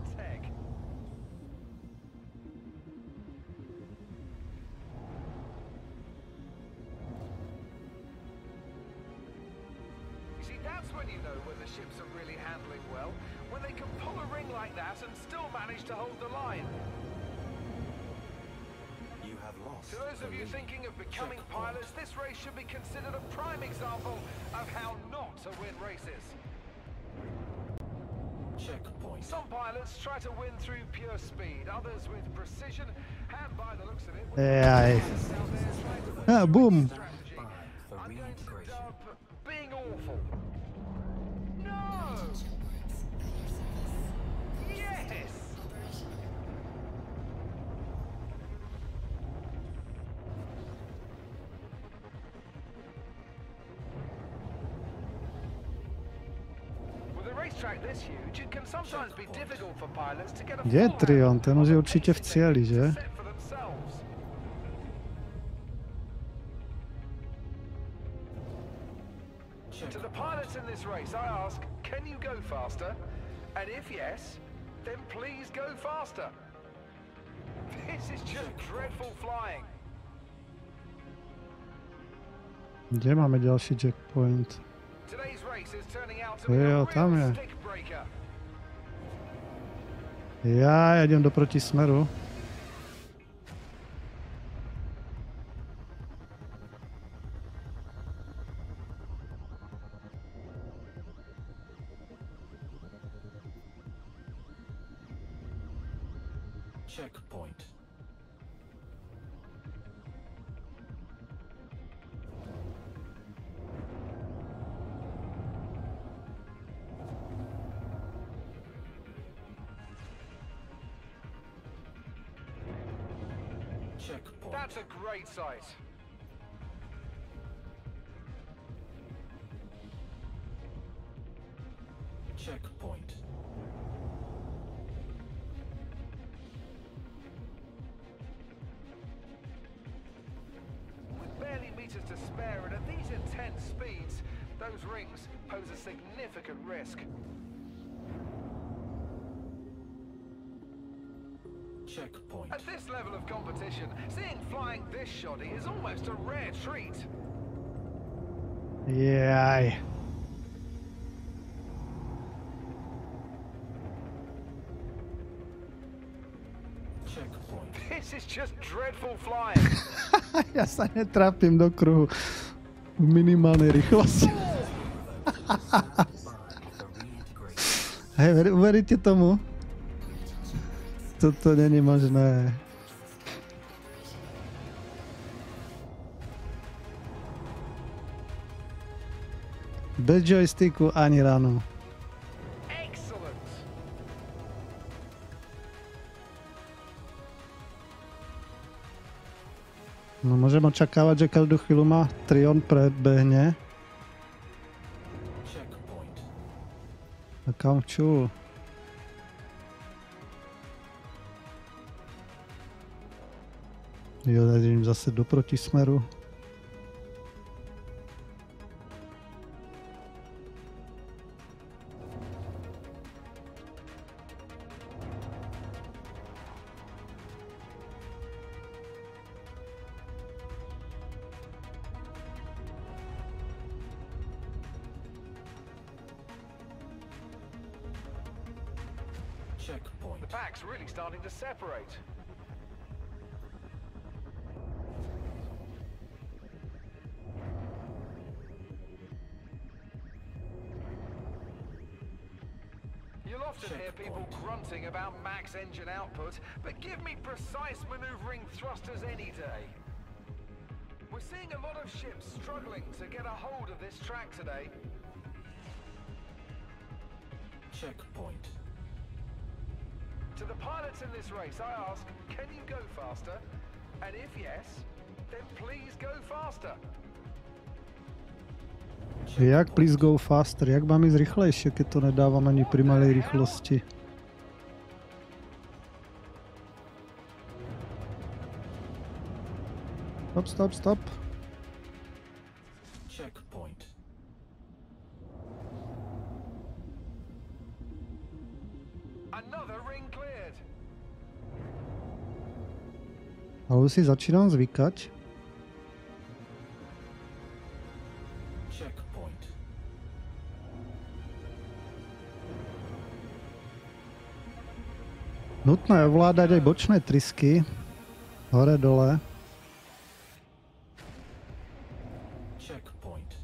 Boom! track this huge, it can sometimes be difficult for pilots to get a Gdzie je full Trion? handle Ten on už the je určitě v pacing cieli, techniques že? set for themselves. To the pilots in this race, I ask, can you go faster? And if yes, then please go faster. This is just dreadful flying. Kde máme ďalší checkpoint? Today's race is turning out to be Jo, a tam real je. stick breaker. Ja idem do protismeru. Checkpoint. Checkpoint. That's a great sight. Checkpoint. With barely meters to spare and at these intense speeds, those rings pose a significant risk. Checkpoint. At this level of competition, seeing flying this shoddy is almost a rare treat. Jaj. Checkpoint. This is just dreadful flying. Ja sa netrápim do kruhu v minimálnej rýchlosti. Hej, uveríte tomu? Toto není možné. Bez joysticku ani ráno. Excellent. No môžem očakávať, že každú chvíľu ma Trion predbehne. Checkpoint. A kam čul? Jo, idem zase do protismeru. Checkpoint. The pack's really starting to separate. You'll often hear people grunting about max engine output, but give me precise maneuvering thrusters any day. We're seeing a lot of ships struggling to get a hold of this track today. Checkpoint. To the pilots in this race, I ask, can you go faster? And if yes, then please go faster. Jak please go faster? Jak mám ísť rýchlejšie, keď to nedávam ani pri malej rýchlosti? Stop, stop, stop. Checkpoint. Another ring cleared. A už si začínam zvykať. Checkpoint. Nutné ovládať aj bočné trysky. Hore, dole. Checkpoint.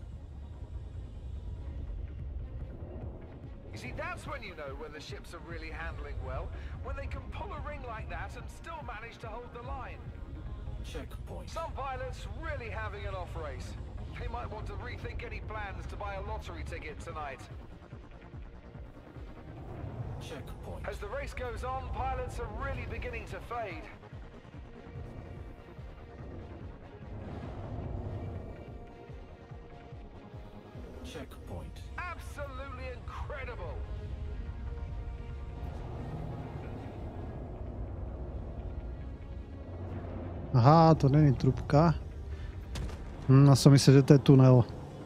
You see, that's when you know when the ships are really handling well, when they can pull a ring like that and still manage to hold the line. Checkpoint. Some pilots really having an off race. They might want to rethink any plans to buy a lottery ticket tonight. Checkpoint. As the race goes on, pilots are really beginning to fade. Checkpoint. Absolutely incredible. Aha, to není trubka. Já jsem myslel, že to je tunel.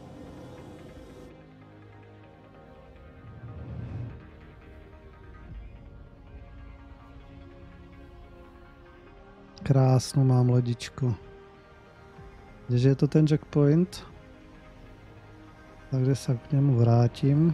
Krásnou mám lodičku. Kdeže je to ten checkpoint? Takže se k němu vrátím.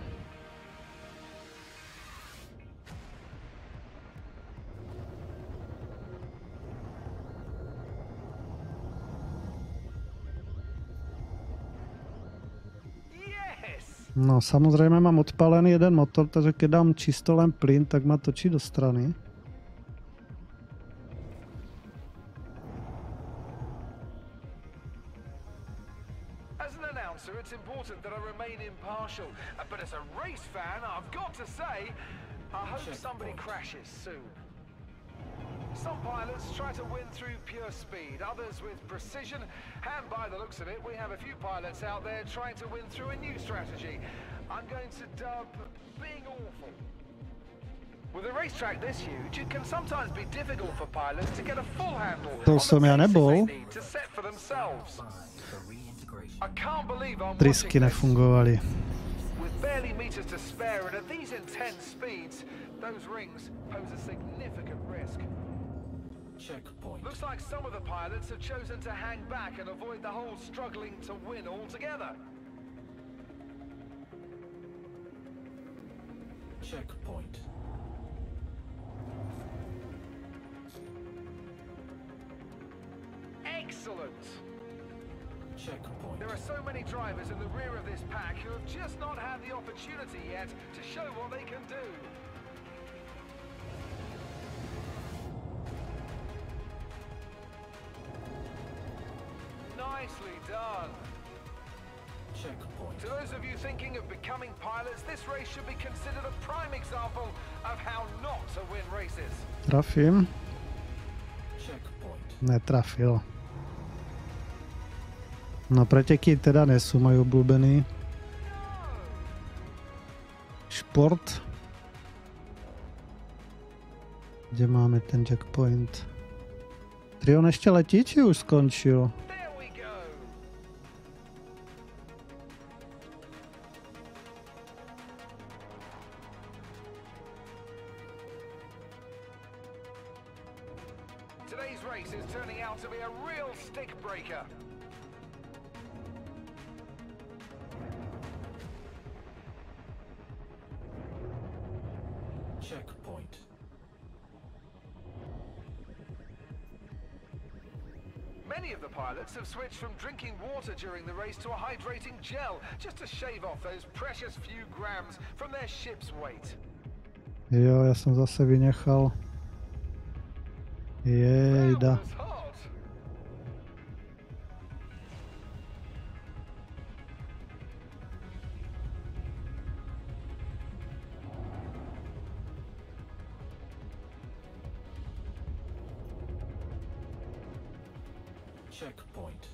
No samozřejmě mám odpalený jeden motor, takže když dám čisto len plyn, tak má točí do strany. It's important that I remain impartial, but as a race fan, I've got to say, I hope somebody crashes soon. Some pilots try to win through pure speed, others with precision, and by the looks of it, we have a few pilots out there trying to win through a new strategy. I'm going to dub being awful. With a racetrack this huge, it can sometimes be difficult for pilots to get a full handle on the paces they need to set for themselves. I can't believe I'm Trysky nefungovaly. with barely meters to spare, and at these intense speeds, those rings pose a significant risk. Checkpoint. Looks like some of the pilots have chosen to hang back and avoid the whole struggling to win altogether. Checkpoint. Excellent! Checkpoint. There are so many drivers in the rear of this pack who have just not had the opportunity yet to show what they can do. Nicely done. Checkpoint. To those of you thinking of becoming pilots, this race should be considered a prime example of how not to win races. Trafím. Checkpoint. Netrafil. No preteky teda nesú môj obľúbený šport. Kde máme ten checkpoint? Trion ešte letí, či už skončil? There we go. Today's race is turning out to be a real stick breaker. Checkpoint. Many of the pilots have switched from drinking water during the race to a hydrating gel, just to shave off those precious few grams from their ship's weight. Jo, ja som zase vynechal. Jejda. That was hot. Checkpoint.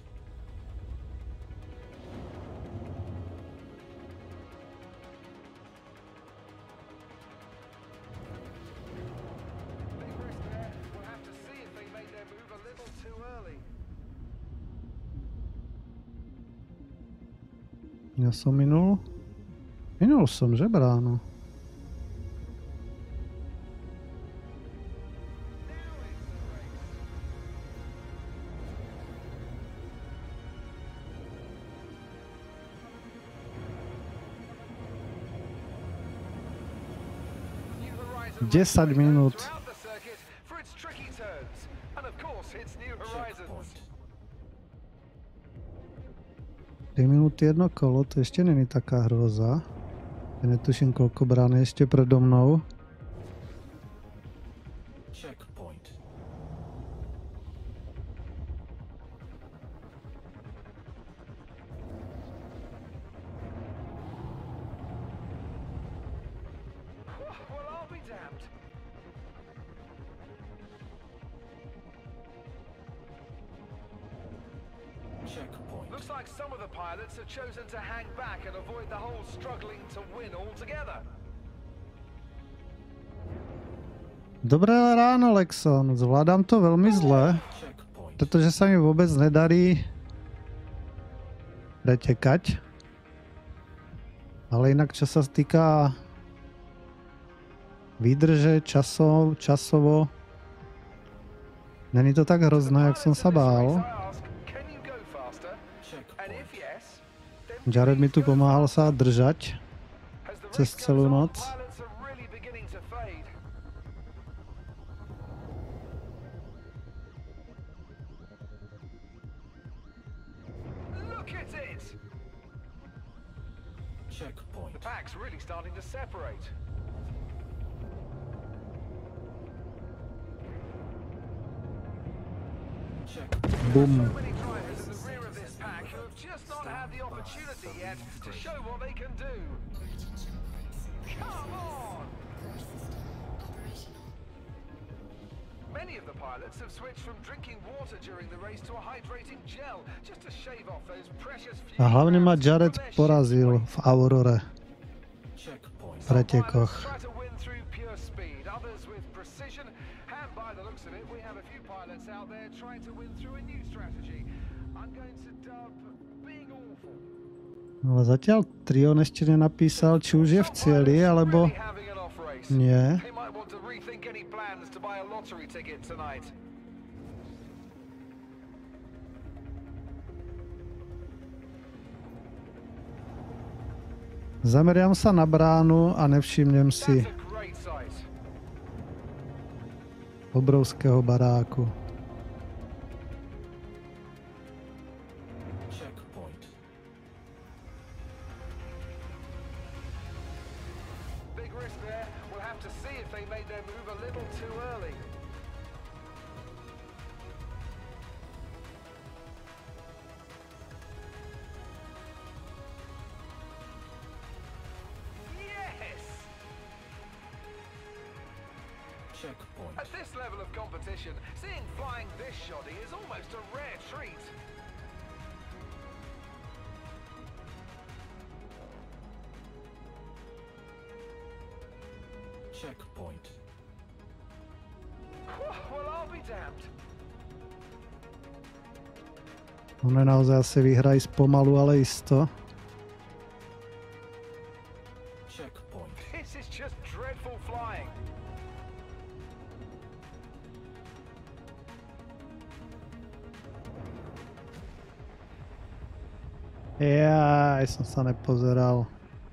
Big risk there. We'll have to see if they made their move a little too early. Ja som minul? Minul som, že bráno? New Horizon 10 minút. throughout the circuit for its tricky turns. And of course, it's New Horizons. Checkpoint. 3 minúty jedno kolo, to ešte není taká hroza. Ja netuším, koľko brán je ešte predo mnou. Checkpoint. Well, I'll be damned. Checkpoint. Looks like some of the pilots have chosen to hang back and avoid the whole struggling to win altogether. Dobré ráno, Lexon. Zvládám to velmi zle. Checkpoint. Pretože sa mi vôbec nedarí pretekať. Ale inak, čo sa týka výdrže, časovo, není to tak hrozné, jak som sa bál. Jared mi tu pomáhal sa držať cez celú noc. The pack's really starting to separate. Bum. So many drivers in the rear of this pack who have just not had the opportunity yet to show what they can do. Come on! Many of the pilots have switched from drinking water during the race to a hydrating gel just to shave off those precious few A hlavne ma grams Jared from their porazil v Aurore Checkpoint. v pretekoch. Try to win through pure speed, others with precision, and by the looks of it, we have a few pilots out there trying to win through a new strategy. I'm going to dub being awful. Ale zatiaľ Trion ešte nenapísal, či už je v cieli, alebo Really having an off race. nie. They might want to rethink any plans to buy a lottery ticket tonight. Zameriam sa na bránu a nevšimnem si That's a great sight. obrovského baráku. Checkpoint. Big risk there. We'll have to see if they made their move a little too early. Yes! Checkpoint. At this level of competition, seeing flying this shoddy is almost a rare treat. Checkpoint. Well, I'll be damned. Ono je naozaj asi vyhraj spomalu, ale isto. Checkpoint. This is just dreadful flying. Jaj, som sa nepozeral.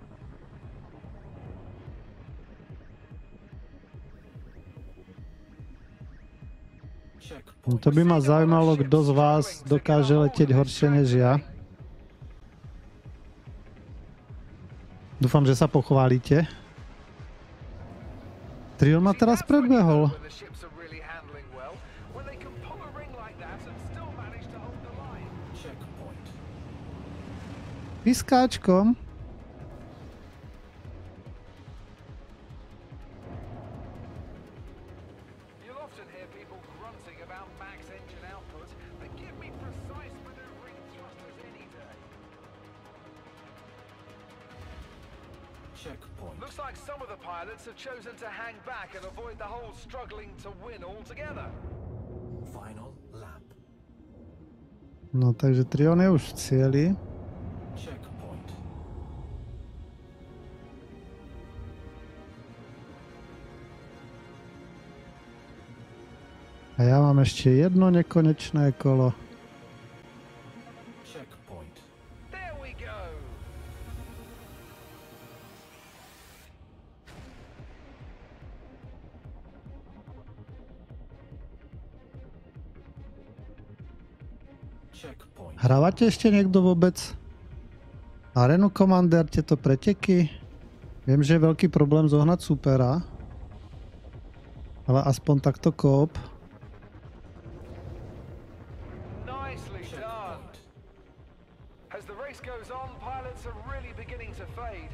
No Checkpoint. to by ma zaujímalo, kto z vás dokáže letieť horšie než ja. Dúfam, že sa pochválite. Trion ma teraz predbehol. When the ships are really handling well, when they can pull a ring like that and still manage to hold the line. Checkpoint. Pískáčkom. You'll often hear people grunting about max engine output, but give me precise maneuvering thrusters any day. Checkpoint. Looks like some of the pilots have chosen to hang back and avoid the whole struggling to win altogether. Final lap. No takže Trion je už v cieli. Checkpoint. A ja mám ešte jedno nekonečné kolo. Checkpoint. There we go. Checkpoint. Hrávate ešte niekto vôbec Arenu Commander, tieto preteky? Viem, že je veľký problém zohnať supera. Ale aspoň takto koop. Nicely done. As the race goes on, pilots are really beginning to fade.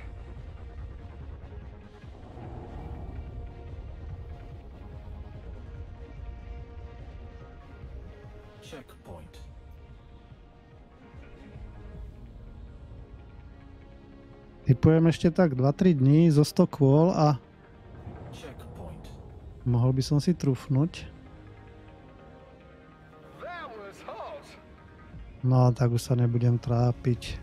Checkpoint. Typujem ešte tak 2-3 dní zo 100 kôl a Checkpoint. mohol by som si trúfnuť. That was No, tak už sa nebudem trápiť.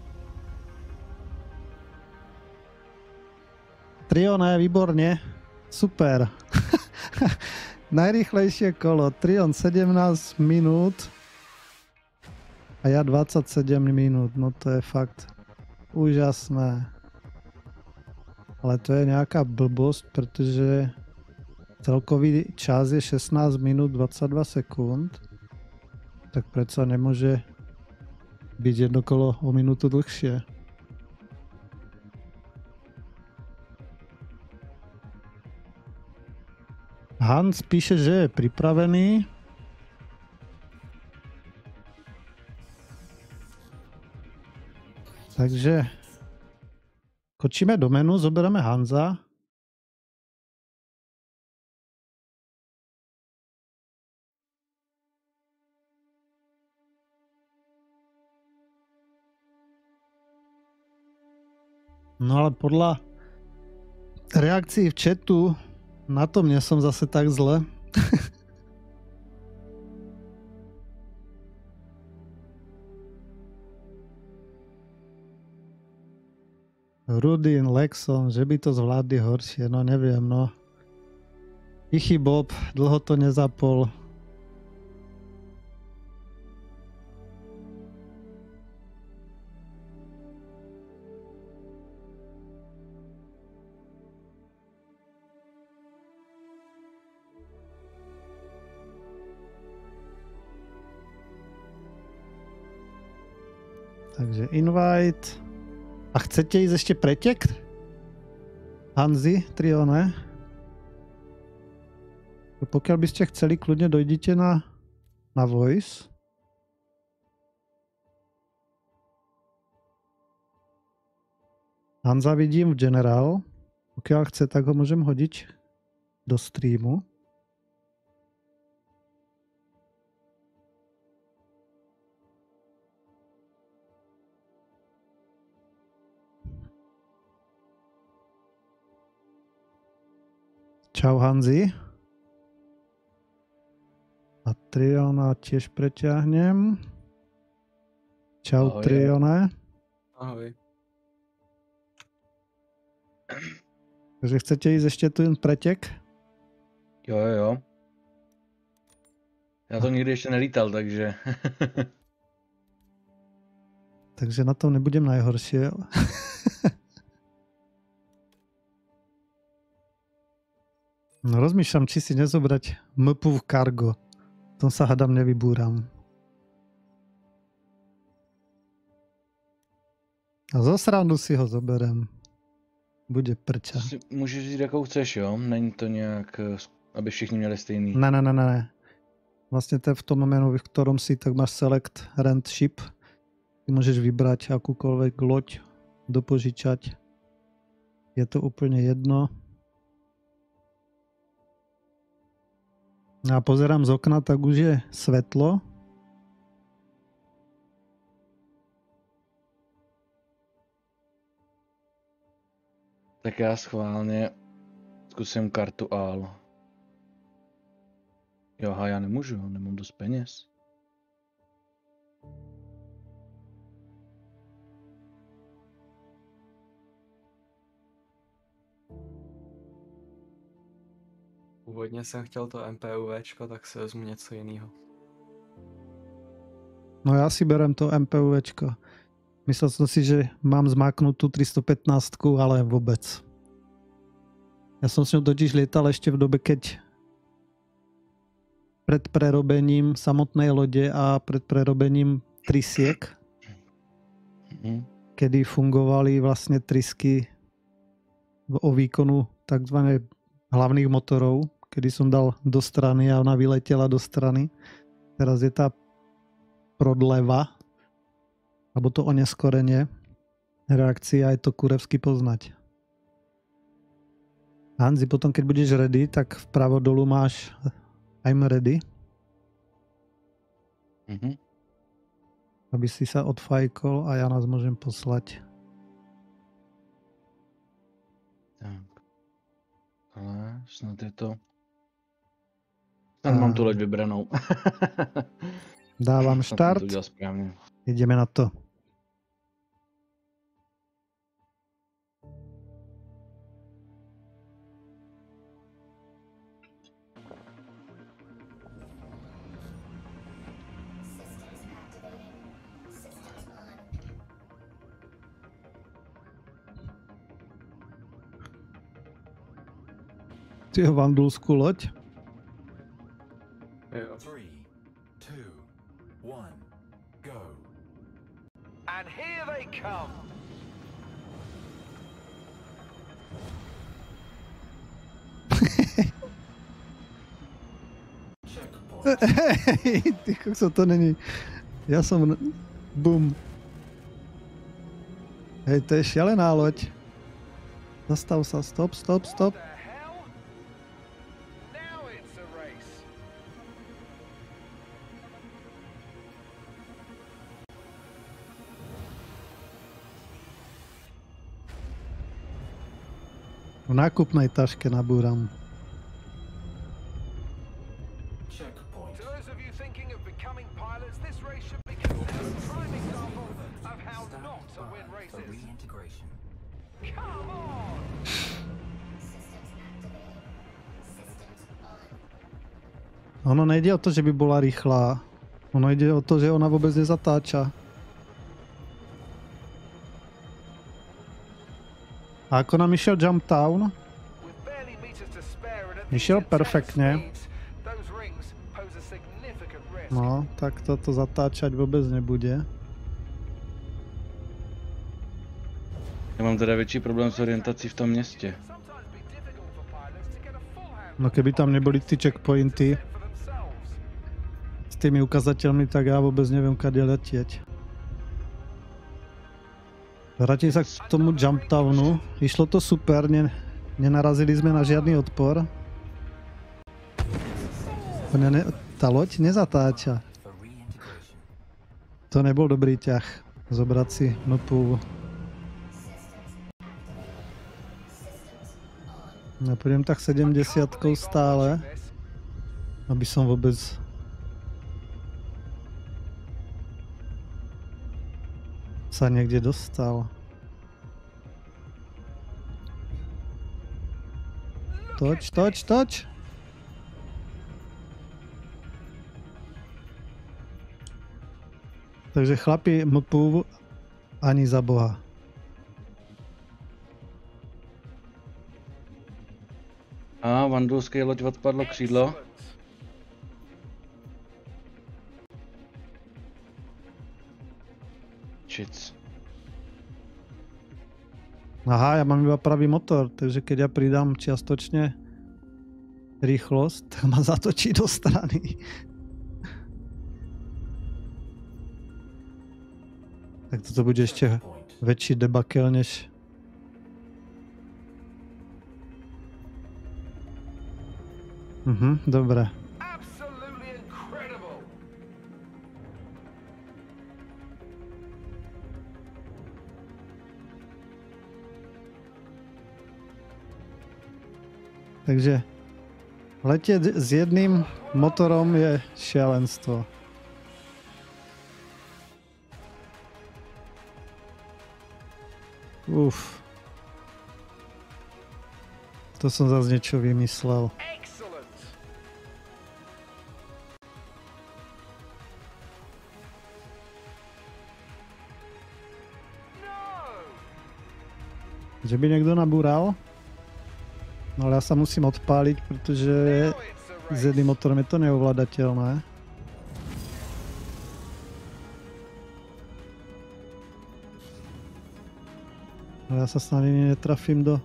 Trione, výborne. Super. Najrýchlejšie kolo. Trion 17 minút. A ja 27 minút. No to je fakt úžasné. Ale to je nejaká blbosť, pretože celkový čas je 16 minút 22 sekúnd. Tak predsa nemôže byť jedno kolo o minútu dlhšie. Hans píše, že je pripravený. Takže kočíme do menu, zobereme Hanza. No ale podľa reakcií v chatu na tom nie som zase tak zle. Rudin, Lexon, že by to zvládli horšie, no neviem, no. Tichy Bob, dlho to nezapol. Takže invite. A chcete ísť ešte pretek? Hanzi, Trione? Pokiaľ by ste chceli, kľudne dojdite na voice. Hanza vidím v generál. Pokiaľ chce, tak ho môžem hodiť do streamu. Čau Hanzi. A Triona tiež preťahnem. Čau ahoj, Trione. Ahoj. Takže chcete ísť ešte tu pretek? Jo. Já to nikdy ještě nelítal, takže... Takže na tom nebudem najhoršie. No rozmýšľam, či si nezobrať MPU v Cargo. Tom sa hádam nevybúram. A zo srandu si ho zoberem. Bude prča. Můžeš říct, jakou chceš, jo? Není to nějak, aby všichni měli stejný. Ne. Vlastne v tom menu, v ktorom si, tak máš select rent ship. Ty môžeš vybrať akúkoľvek loď, dopožičať. Je to úplne jedno. A pozerám z okna, tak už je svetlo. Tak já schválně zkusím kartu AL. Jo, aha, já nemůžu, nemám dost peněz. Původně jsem chtěl to MPUVčko, tak si vezmu něco jiného. No ja si berem to MPUVčko. Myslel som si, že mám zmáknutú 315, ale vôbec. Ja som s ňou totiž lietal ešte v dobe, keď pred prerobením samotnej lode a pred prerobením trysiek, kedy fungovali vlastne trysky o výkonu tzv. Hlavných motorov, kedy som dal do strany a ona vyletela do strany. Teraz je tá prodleva, alebo to oneskorenie reakcia, je to kurevsky poznať. Hanzi, potom keď budeš ready, tak vpravo dolu máš I'm ready. Aby si sa odfajkol a ja nás môžem poslať. Tak. Ale snad je to... Snad mám tu loď vybranou. Dávam Snad jsem štart. to udělal správně. Ideme na to. Tyjo, vandulskú loď. Jo. 3, 2, 1, go. And here they come. Checkpoint. Hej, ty kokso, to není. Ja som... Bum. Hej, to je šialená loď. Zastav sa, stop, stop, stop. What the hell? Now it's a race. V nákupnej taške nabúram. Checkpoint. To those of you thinking of becoming pilots, this race should be considered a prime example of how Stand not to win by for races. reintegration. Come on! Ono nejde o to, že by bola rýchla. Ono ide o to, že ona vôbec nezatáča. A ako nám išiel Jump Town? With barely meters to spare and at Vyšiel these intense perfektne. speeds, those rings pose a significant risk. No, tak toto zatáčať vôbec nebude. Já mám teda větší problém s orientací v tom městě. Sometimes be difficult for pilots to get a full handle No keby tam neboli ty checkpointy for themselves. s tými ukazateľmi, tak ja vôbec neviem, kade letieť. Vrátim sa k tomu Jump Townu. Išlo to super, nenarazili sme na žiadny odpor. Tá loď nezatáča. For reintegration. To nebol dobrý ťah. Zobrať si mapu. Ja pôjdem tak 70 stále, aby som vôbec... sa niekde dostal. Toč, toč, toč! Takže chlapi, MPU ani za boha. A vandulské loď odpadlo křídlo. Čic. Aha, ja mám iba pravý motor, takže keď ja pridám čiastočne rýchlosť, tak ma zatočí do strany. Tak toto bude ešte Checkpoint. väčší debakel než... Dobre. Absolutely incredible. Takže letieť s jedným motorom je šialenstvo. Uf. To som zase niečo vymyslel. Excellent. No. Že by niekto nabúral? No ale ja sa musím odpáliť, pretože Now it's a s race. jedným motorom je to neovládateľné. Ale ja sa snad ani netrafím do...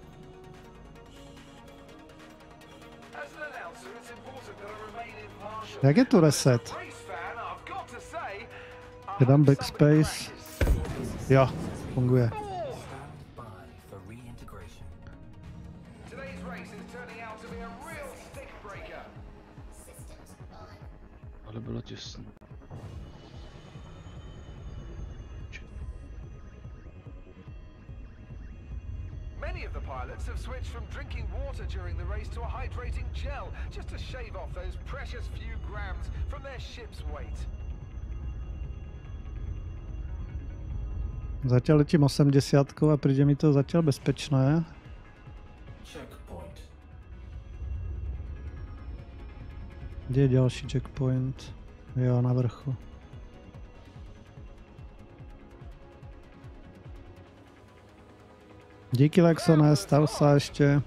As an announcer, it's important that I remain impartial. Jak je tu reset? Race fan, I've got to say, I Keď dám hope backspace... somebody crashes. Jo, funguje. Oh, Stand by for reintegration. today's race is turning out to be a real stick breaker. Ale bylo těsné. Many of the pilots have switched from drinking water during the race to a hydrating gel, just to shave off those precious few grams from their ship's weight. Zatiaľ letím 80 a príde mi to zatiaľ bezpečné. Checkpoint. Kde je ďalší checkpoint? Jo, na vrchu. Díky Lexone, stav sa ešte.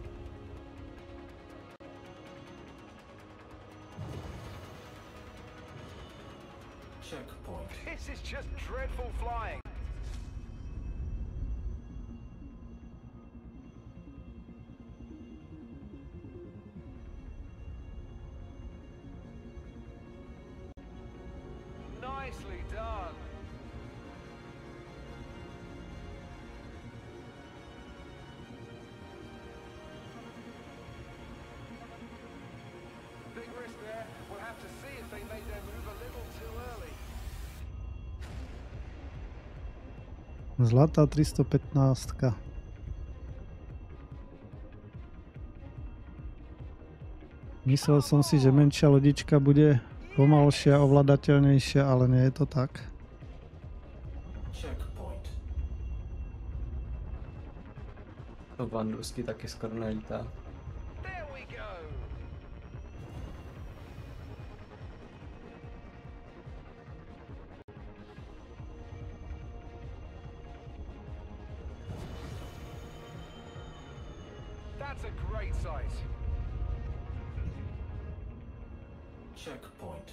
Checkpoint. This is just dreadful flying. Nicely done. Big risk there. We'll have to see if they made their move a little too early. Zlatá 315. Myslel som si, že menšia lodička bude pomalšia, ovladateľnejšia, ale nie je to tak. Checkpoint. To Vandusky taky skoro nelítá. There we go. That's a great sight. Checkpoint.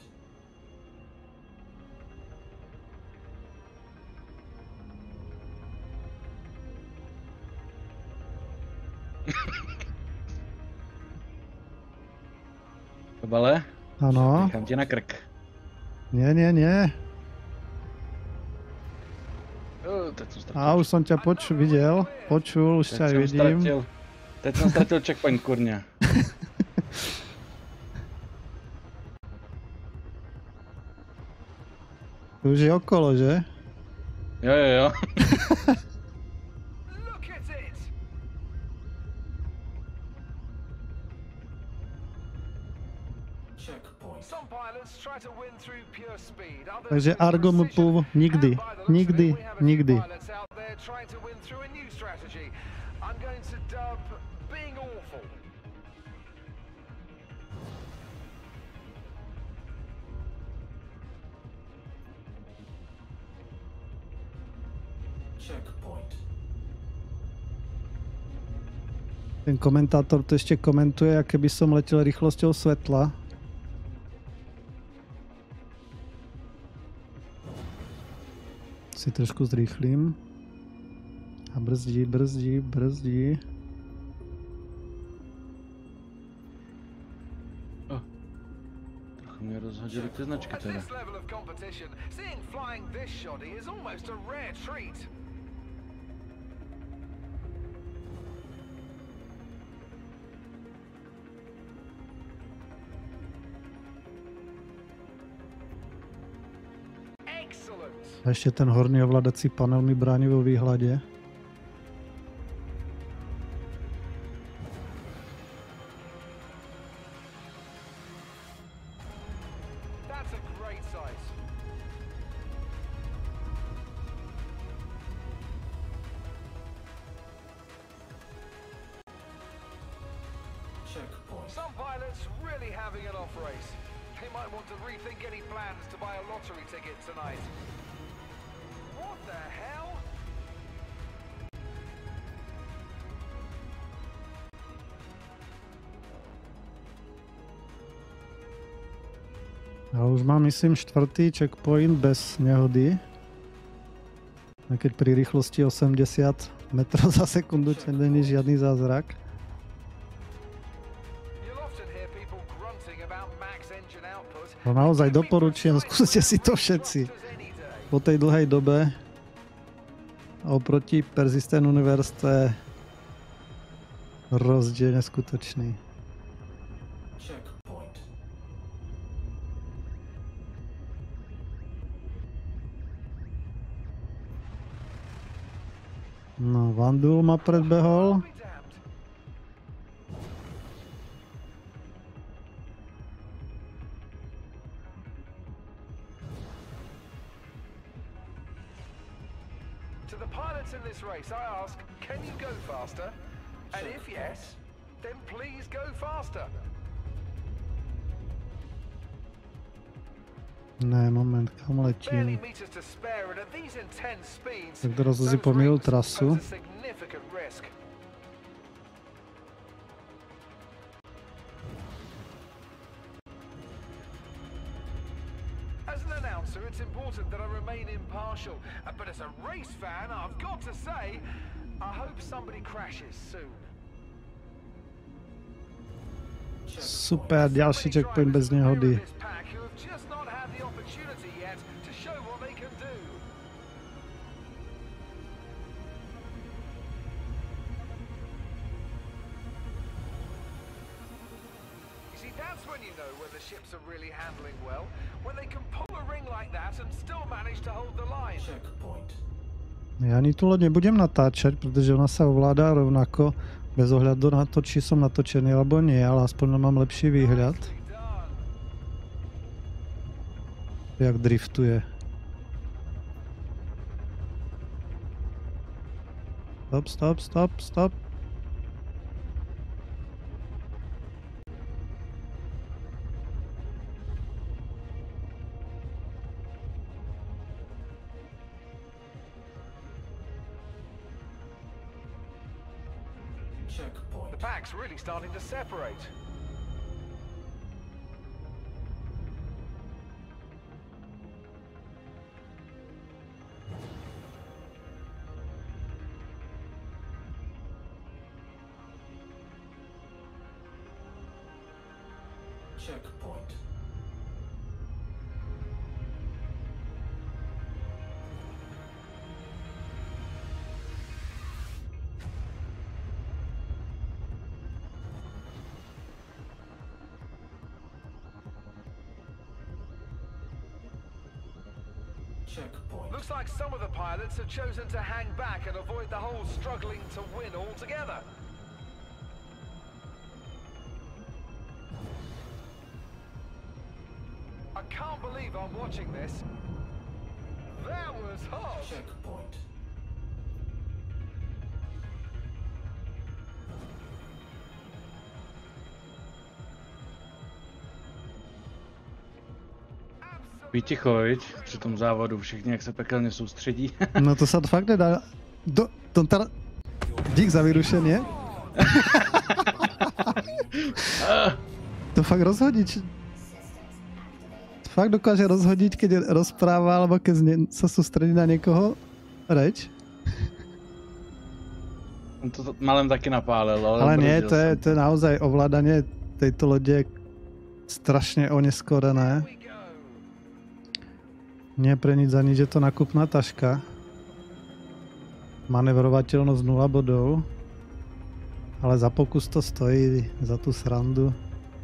Kabale, Áno. nechám tě na krk. Nie, nie, nie. Teď jsem ztratil, A už som ťa videl, počul, už ťa aj vidím. Teď jsem ztratil checkpoint, kurňa. Už je okolo, že? Jo, jo, jo. Look at it. Checkpoint. Some pilots try to win through pure speed. Others Takže with Argo precision. Mpu nikdy, And by the looks of it, nikdy, we have a few nikdy. pilots out there trying to win through a new strategy. I'm going to dub being awful. Checkpoint. Ten komentátor to ešte komentuje, aké by som letel rýchlosťou svetla. Si trošku zrýchlim. A brzdí, brzdí, brzdí. Trochu mě rozhodili ty značky At teda. this level of competition, seeing flying this shoddy is almost a rare treat. Excellent. A ešte ten horný ovládací panel mi bráni vo výhľade. That's a great sight. Checkpoint. Some pilots really having an off race. They might want to rethink any plans to buy a lottery ticket tonight. What the hell? Ale už mám, myslím, 4. checkpoint bez nehody. A keď pri rýchlosti 80 metrov za sekundu, to není žiadny zázrak. You'll often hear people grunting about max engine output. No naozaj doporučujem, skúste si to všetci. Thrusters any day. Po tej dlhej dobe oproti Persistent Universe to je rozdiel neskutočný. Checkpoint. No, Vandul ma predbehol. Be damned. To the pilots in this race, I ask, can you go faster? And if yes, then please go faster. Ne, moment, kam Barely letím? meters to spare, and at these intense speeds, Tak teraz si those pomýlil rings trasu. pose a significant risk. As an announcer, it's important that I remain impartial, but as a race fan, I've got to say, I hope somebody crashes soon. Super, další checkpoint bez nehody. That's when you know when the ships are really handling well, when they can pull a ring like that and still manage to hold the line. Checkpoint. Ja ani tu loď nebudem natáčať, pretože ona sa ovládá rovnako, bez ohľadu na to, či som natočený alebo nie, ale aspoň mám lepší výhľad. Jak driftuje. Stop, stop, stop, stop. The pack's really starting to separate. Checkpoint. Checkpoint. Looks like some of the pilots have chosen to hang back and avoid the whole struggling to win altogether. I can't believe I'm watching this. That was hot. Checkpoint. Být ticho, viď? Při tom závodu všichni jak se pekelně soustředí. No to sa fakt nedá. Dík za vyrušenie. To fakt rozhodí. Fakt dokáže rozhodiť, keď rozpráva, alebo keď sa sústredí na niekoho reč. On to malem taky napálil, Ale nie, to je naozaj ovládanie tejto lode strašne oneskorené. Nie pre nič za nič, je to nakupná taška. Manevrovateľnosť 0 bodov. Ale za pokus to stojí, za tú srandu.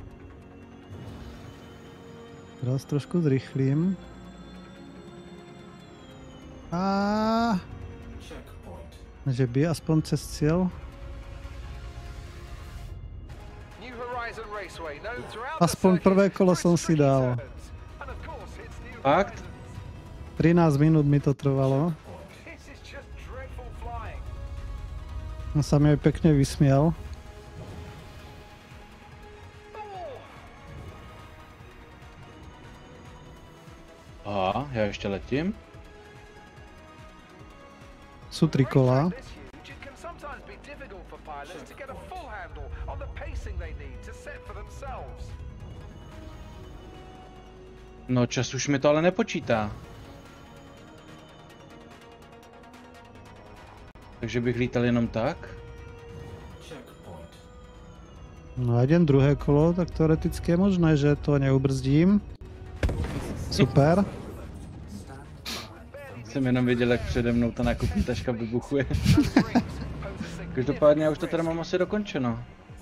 Teraz trošku zrychlím. Že by aspoň cez cieľ. Aspoň prvé kolo som si dal. Fakt? 13 minút mi to trvalo. On sa mi aj pekne vysmial. Aha, já ještě letím. Sú 3 kola. No čas už mi to ale nepočítá. Takže bych lítal jenom tak? No a idem druhé kolo, tak teoreticky je možné, že to neubrzdím. Super. Jsem jenom viděl, jak přede mnou ta nákupní taška vybuchuje. Každopádně já už to teda mám asi dokončeno.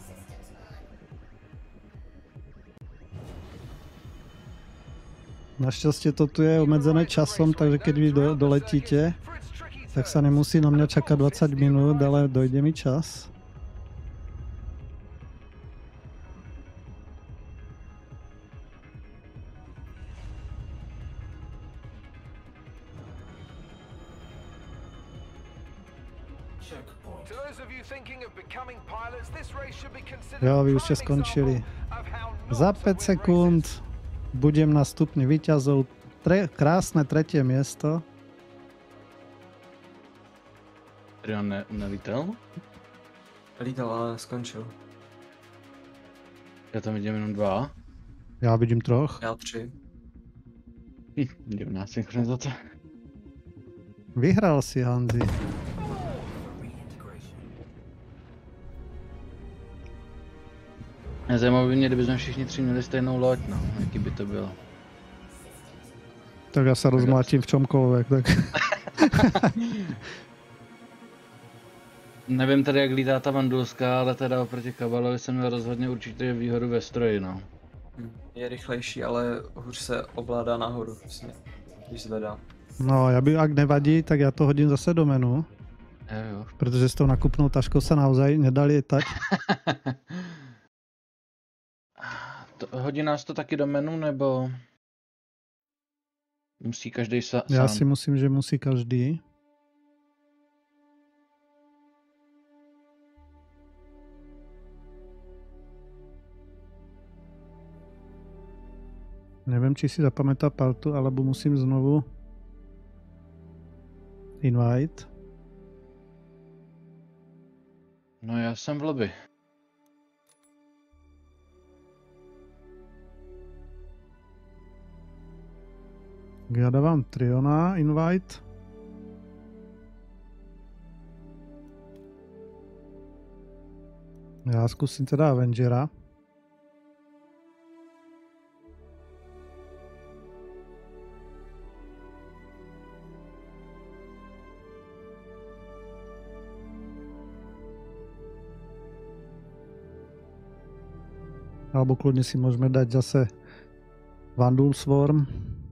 Našťastie to tu je obmedzené časom, takže keď vy doletíte, tak sa nemusí na mňa čakať 20 minút, ale dojde mi čas. To those of you thinking of becoming pilots, this race should be considered Jo, a vy už prime ste skončili. example of how not Za to 5 win sekúnd races. budem na stupni víťazov. Krásne tretie miesto. Trion nelítal? Lítal, ale skončil. Já tam vidím jenom 2. Já vidím troch. Já 3. Divná synchronizace. Vyhral si, Hanzi. Zajímavé by mě, kdyby jsme všichni 3 měli stejnou loď, no. Jaký by to bylo. Tak já se rozmlátím v čomkoľvek. Tak. Nevím tady, jak lítá ta vandulská, ale teda oproti Kabalovi jsem měl rozhodně určitě výhodu ve stroji, no. Je rychlejší, ale hůř se ovládá nahoru, vlastně, když zvedá. No, ak nevadí, tak já to hodím zase do menu. Jo. Protože s tou nakupnou taškou se naozaj nedá lietať. Hodí nás to taky do menu, nebo musí každý sám? Já si myslím, že musí každý. Nevím, či si zapamätá partu, alebo musím znovu invite. No já jsem v lobby. Já dávám Triona invite. Já zkusím teda Avengera. Alebo kľudne si môžeme dať zase Vandal Swarm.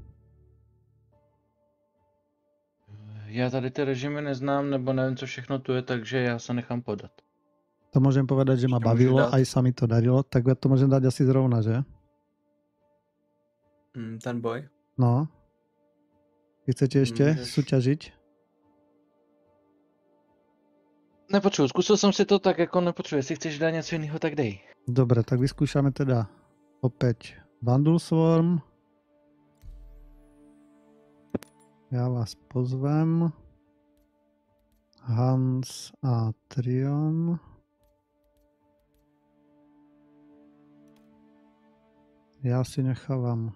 Já tady ty režimy neznám, nebo nevím, co všechno tu je, takže já se nechám podat. To môžem povedať, že ma Ešte môžeš bavilo, dať. aj sa mi to darilo, tak ja to môžem dať asi zrovna, že? Ten boj. No. Vy chcete ešte Môžeš. súťažiť? Nepotřebuji, zkusil jsem si to tak, jako nepotřebuji. Jestli chceš dát něco jiného, tak dej. Dobre, tak vyskúšame teda opäť Vandal Swarm. Ja vás pozvem. Hans a Trion. Ja si nechávam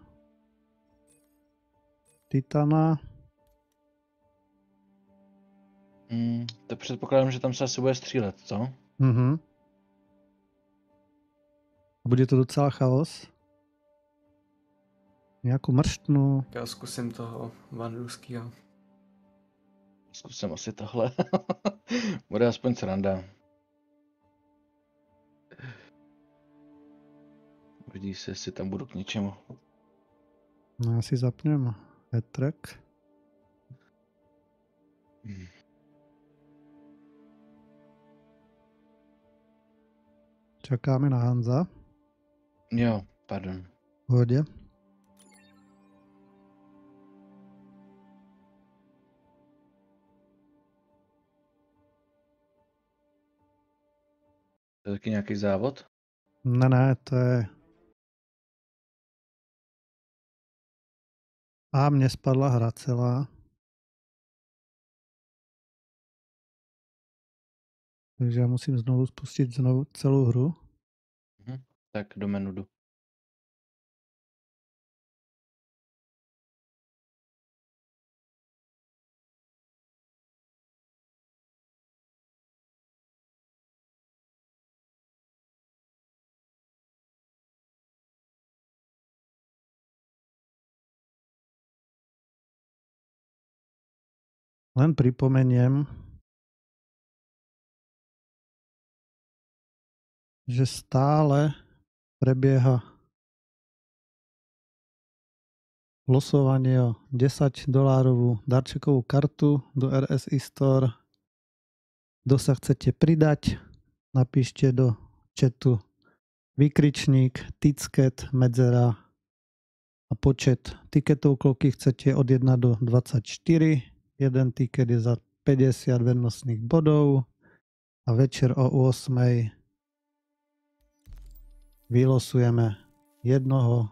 Titana. To předpokládám, že tam se asi bude střílet, co? Mhm. A bude to docela chaos. Nějakou mrštnu. Já zkusím toho vandulského. Zkusím asi tohle. Bude aspoň sranda. Uvidí se, jestli tam budu k něčemu. No já si zapnem headtrack. Čakáme na Hanza. Jo, pardon. V pohodě. To je taky nějaký závod? Ne, to je... A mně spadla hra celá. Takže já musím znovu spustit celou hru. Tak do menu jdu. Len pripomeniem, že stále prebieha losovanie o $10 darčekovú kartu do RSI Store. Kto sa chcete pridať, napíšte do chatu výkričník, ticket, medzera a počet tiketov, koľkých chcete od 1 do 24. Jeden ticket je za 50 vennostných bodov a večer o 8 vylosujeme jednoho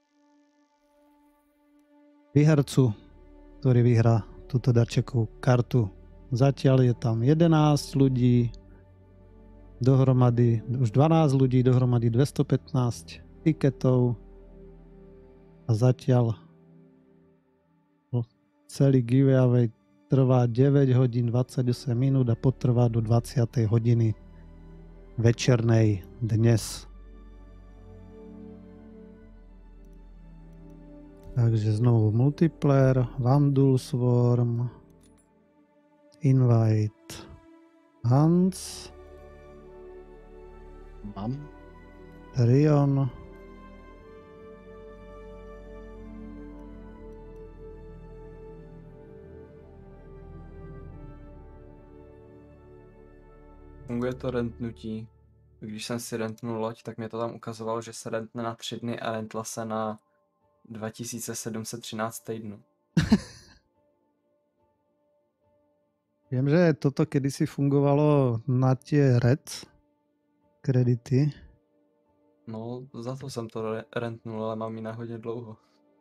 výhercu, ktorý vyhrá túto darčekovú kartu. Zatiaľ je tam 11 ľudí, dohromady už 12 ľudí, dohromady 215 tiketov a zatiaľ celý giveaway trvá 9 hodín 28 minút a potrvá do 20. hodiny večernej dnes. Takže znovu multiplayer, Vandul Swarm, Invite Hans, Mám? Rion, Funguje to rentnutí. Když jsem si rentnul loď, tak mě to tam ukazovalo, že se rentne na 3 dny a rentla se na 2713 týdnů. Viem, že toto kedysi fungovalo na tie red kredity. No, za to jsem to rentnul, ale mám ji na hodně dlouho.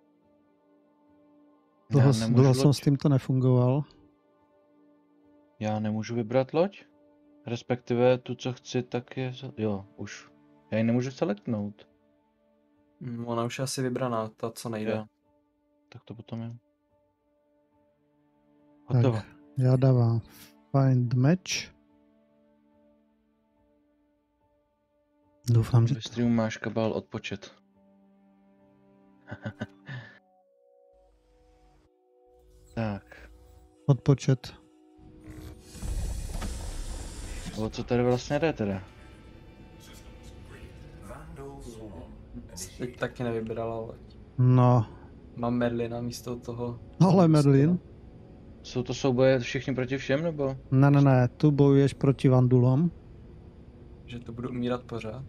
Dlho som s týmto nefungoval. Já nemůžu vybrat loď? Respektive tu, co chci, tak je... Jo, už. Já ji nemůžu selektnout. Ona už je asi vybraná, ta co nejde. Jo. Tak to potom je. Hotovo. Tak, ja dávam Find Match. Dúfam, že... Ve streamu máš kabál odpočet. Tak. Odpočet. O co tady vlastně jde teda? Teď taky nevybrala loď. No, Mám Merlina místo toho. ale Merlin. Jsou to souboje všichni proti všem, nebo? Ne, tu bojuješ proti Vandulom. Že to budu umírat pořád.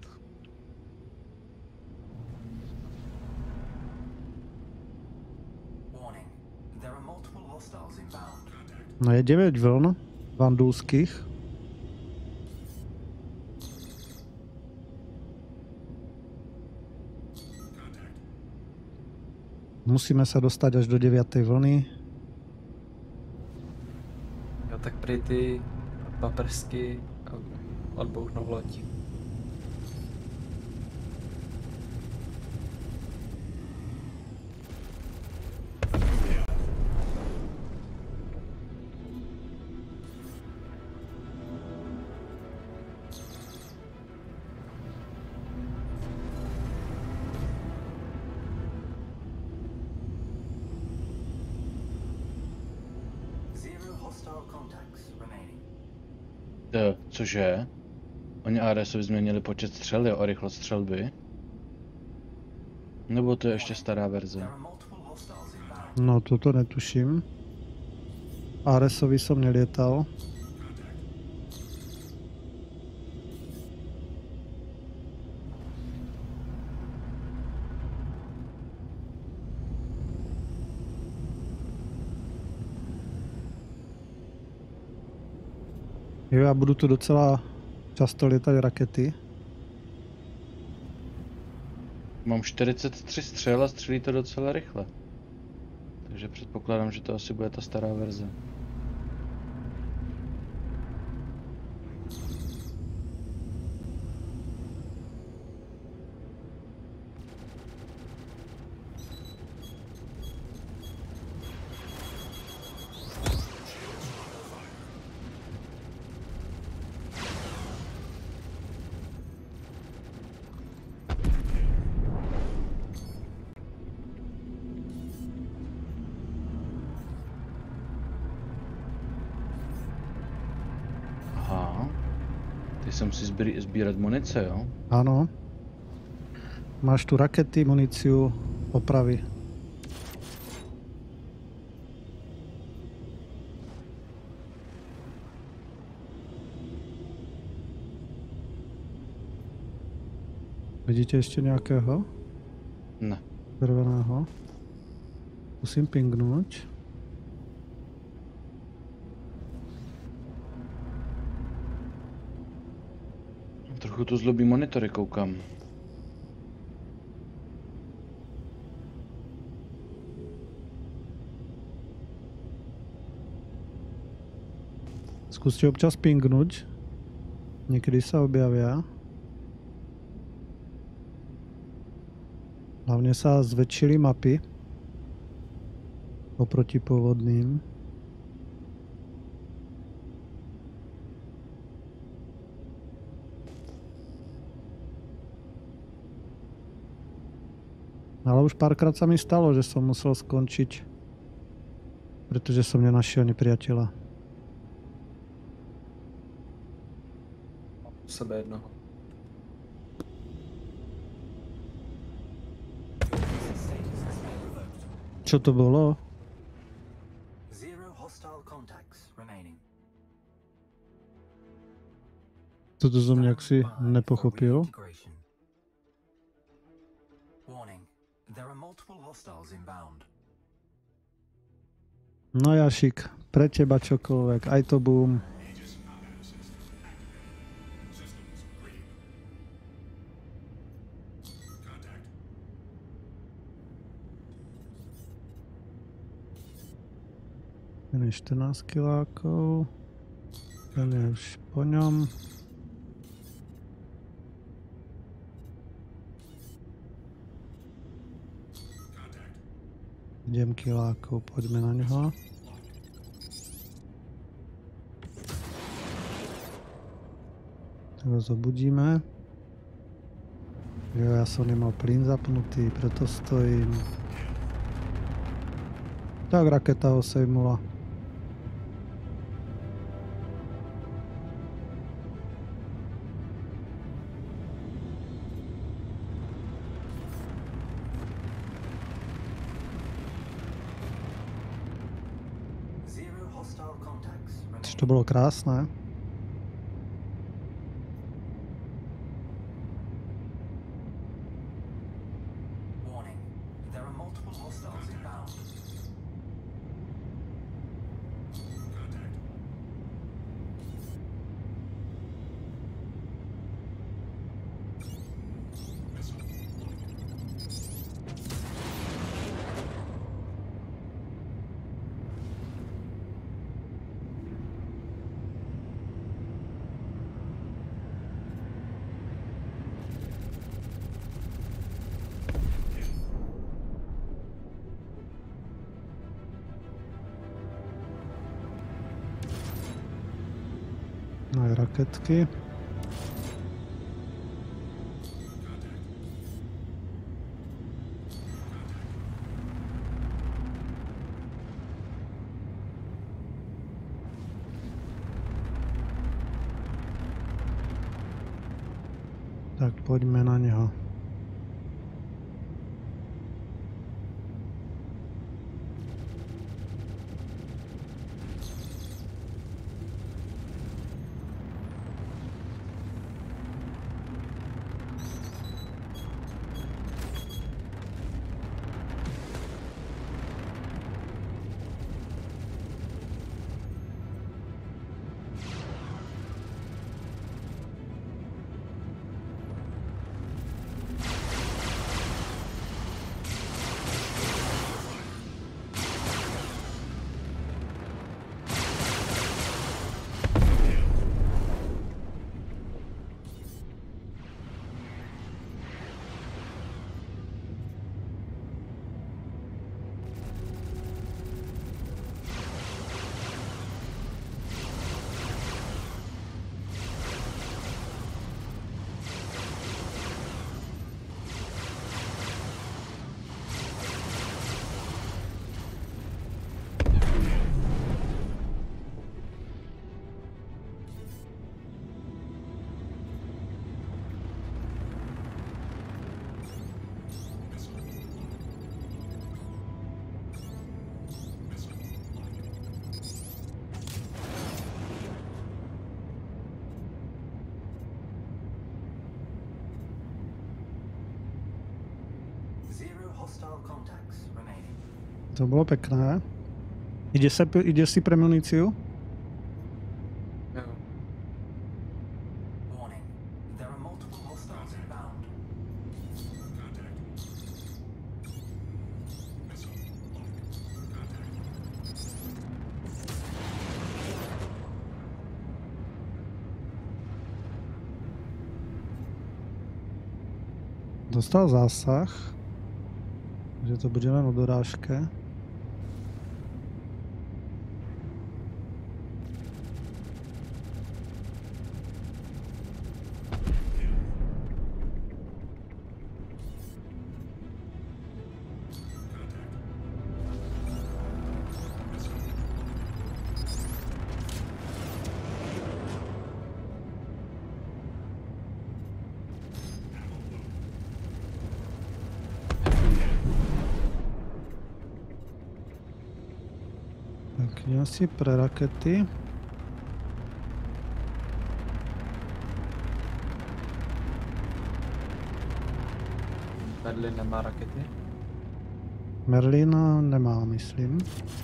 No je 9 vln vandulských. Musíme sa dostať až do 9. vlny. Jo, tak prý ty paprsky odbouchnou loď. Cože? Oni ARSovi změnili počet střel, jo, a rychlost střelby? Nebo to je ještě stará verze? No toto netuším. Aresovi som nelietal. Jo, já budu tu docela často lietat rakety. Mám 43 střel a střelí to docela rychle. Takže předpokládám, že to asi bude ta stará verze. Se musí sbírat munice, jo? Áno. Máš tu rakety, muníciu, opravy. Vidíte ešte nejakého? Ne. Červeného. Musím pingnúť. Trochu to zlobí monitory, koukám. Skúste občas pingnúť. Niekedy sa objavia. Hlavne sa zväčšili mapy oproti pôvodným. Ale už párkrát sa mi stalo, že som musel skončiť, pretože som nenašiel nepriateľa. Sebe jednoho. Čo to bolo? Zero hostile contacts remaining. Toto som nejak si nepochopil. Warning. There are multiple hostiles inbound. No Jašik, pre teba čokoľvek, aj to boom. Ten je 14 kilákov. Ten je už po ňom. Idem kilákov, poďme na ňoho. Tak ho zobudíme. Jo, ja som nemal plyn zapnutý, preto stojím. Tak raketa ho sejmula. To bylo krásné. Aj raketky. Tak poďme na neho. To bylo pekné. Ide si pre muníciu? Jo. Dostal zásah, že to bude len o dorážke. Tak idem si pre rakety. Merlin nemá rakety. Merlin nemá, myslím.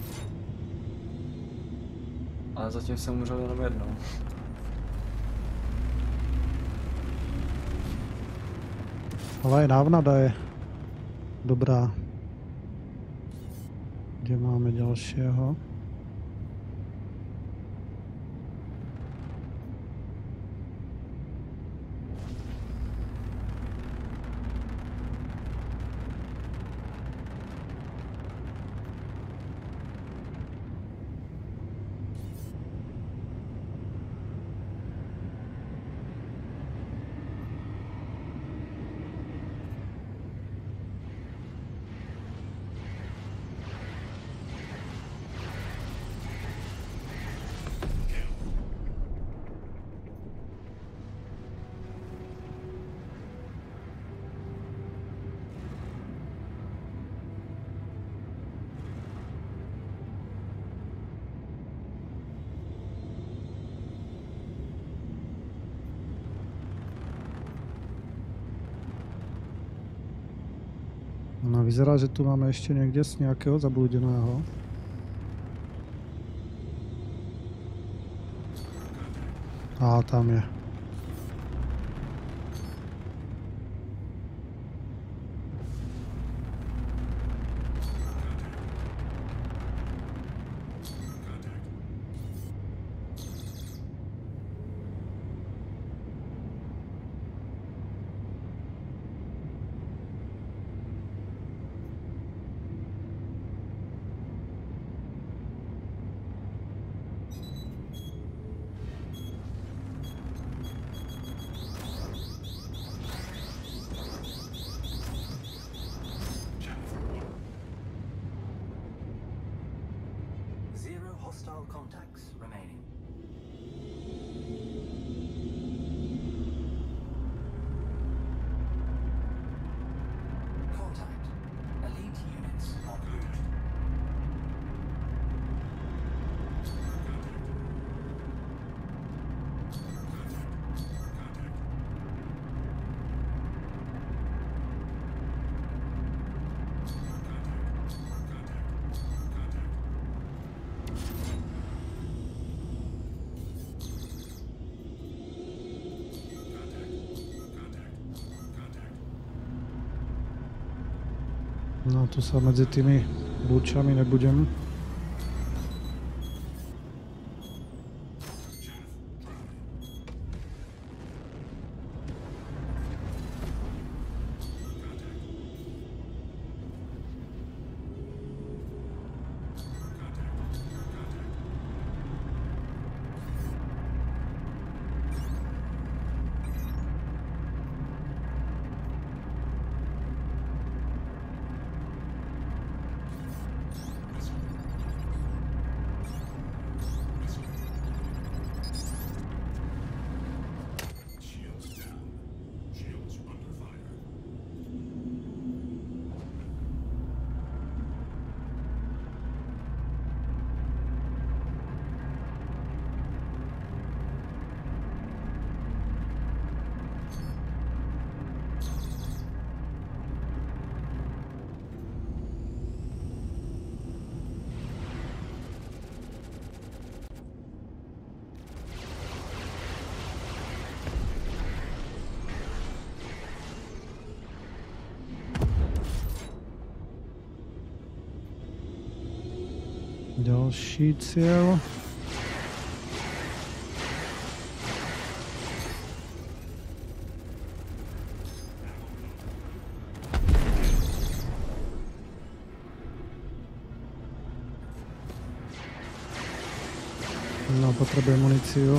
Ale zatím jsem umřel jenom jednou. Ale aj návnada je dobrá. Kde máme ďalšieho? No, vyzerá, že tu máme ešte niekde z nejakého zablúdeného. Á, tam je. Zero hostile contacts remaining. Contact. Elite units en route. No, tu sa medzi tými lúčami nebudem. Další cieľ. No, potrebujem muníciu.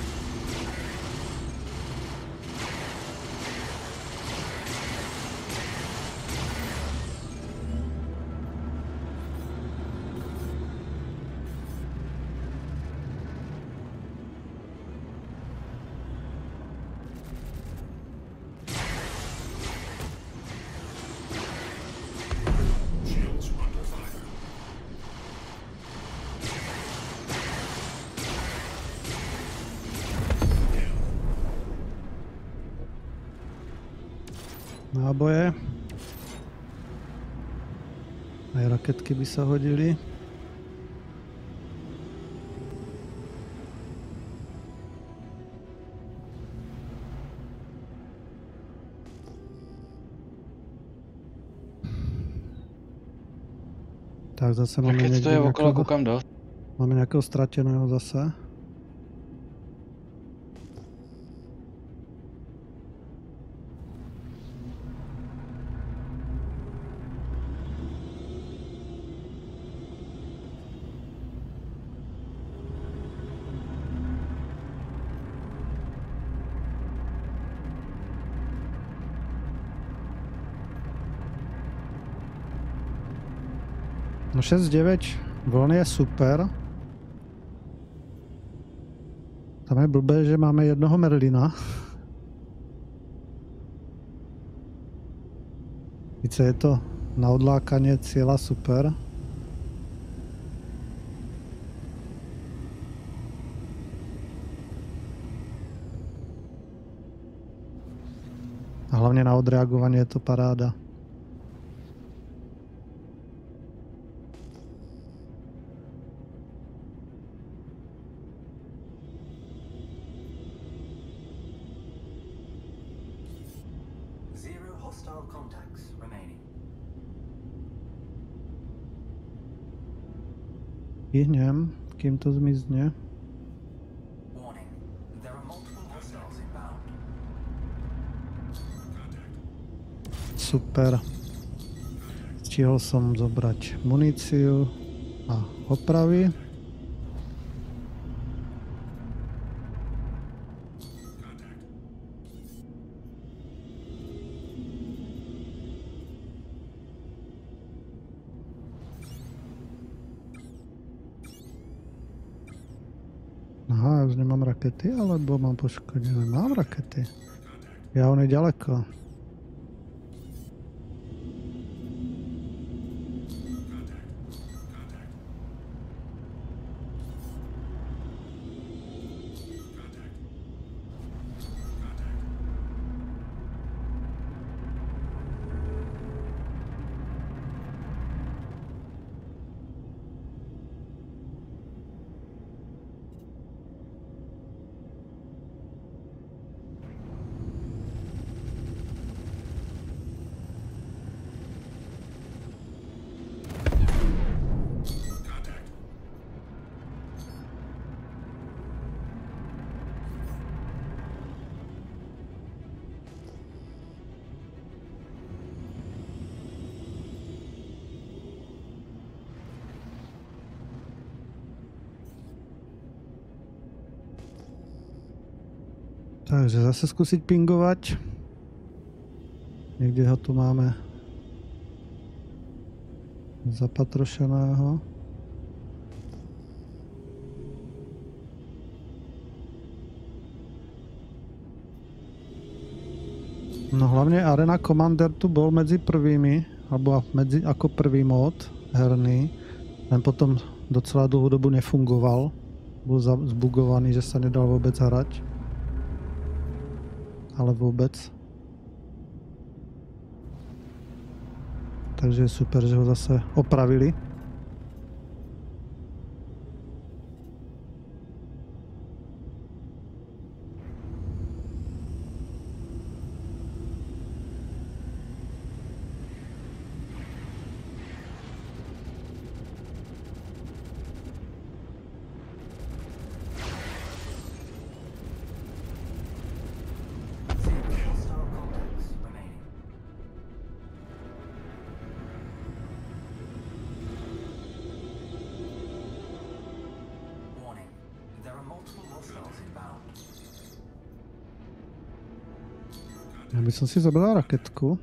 Náboje. Aj raketky by sa hodili. Tak zase máme Raket to je okolo, koukám dost. Máme nejakého strateného zase. No 6-9 vlny je super. Tam je blbé, že máme jednoho Merlina. Více je to na odlákanie cieľa super. A hlavne na odreagovanie je to paráda. Ihnem, kým to zmizne. Super. Stihol som zobrať muníciu a opravy. Aha, už nemám rakety, alebo mám poškodené? Mám rakety. Ja, on je ďaleko. Takže zase skúsiť pingovať. Niekde ho tu máme zapatrošeného. No hlavne Arena Commander tu bol medzi prvými, alebo ako prvý mód herný. Len potom docela dlhú dobu nefungoval. Bol zbugovaný, že sa nedal vôbec hrať. Ale vôbec. Takže je super, že ho zase opravili. hostiles inbound. Ja by som si zobral raketku.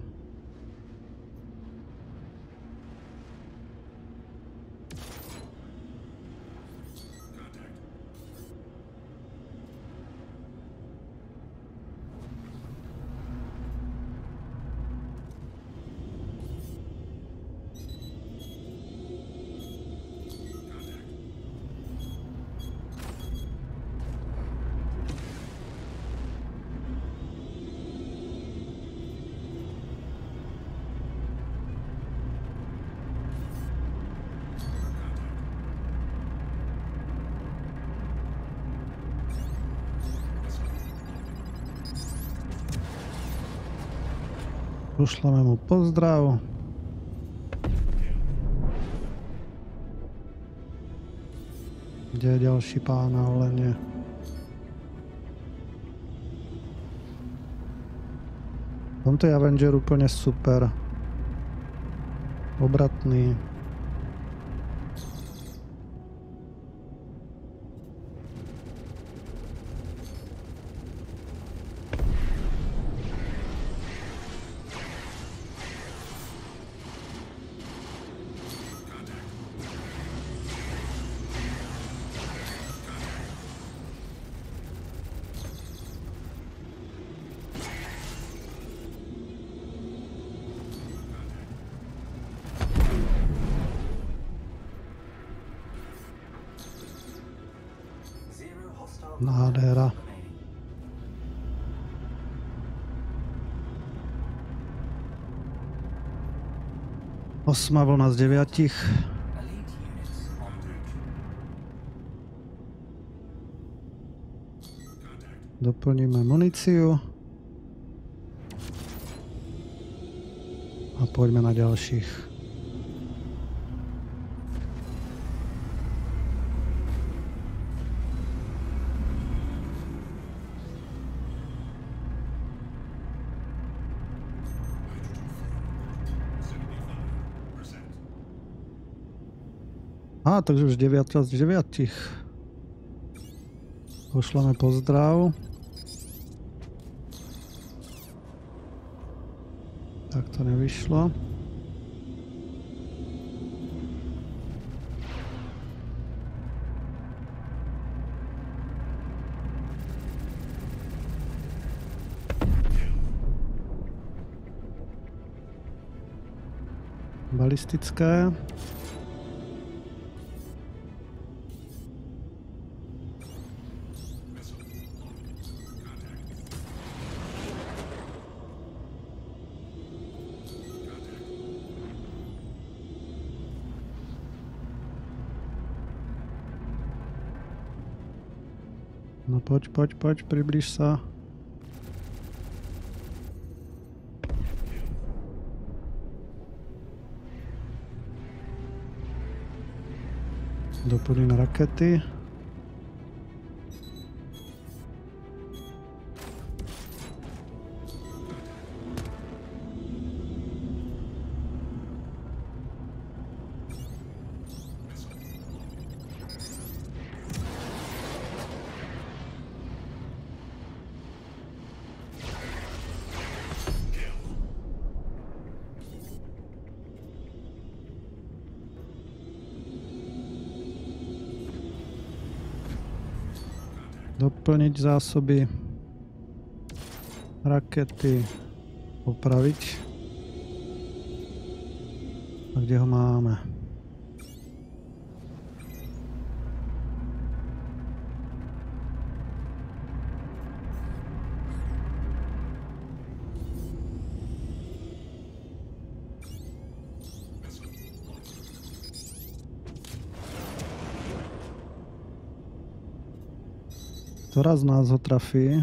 Pošleme mu pozdrav. Kde je ďalší pán na olenie? V tomto je Avenger úplne super. Obratný. Zero hostile Nádhera. remaining. Osma vlna z 9. Elite units en route. Doplníme muníciu. A poďme na ďalších. Á, takže už 9 z 9. Pošleme pozdrav. Tak to nevyšlo. Balistické. No poď, približ sa. Doplníme rakety. Doplniť zásoby, rakety, opraviť. A kde ho máme? Ktorá z nás ho trafí?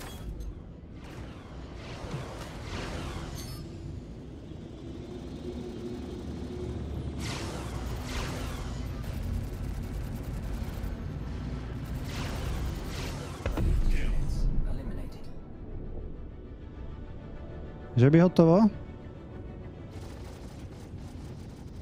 Eliminated. Že by hotovo?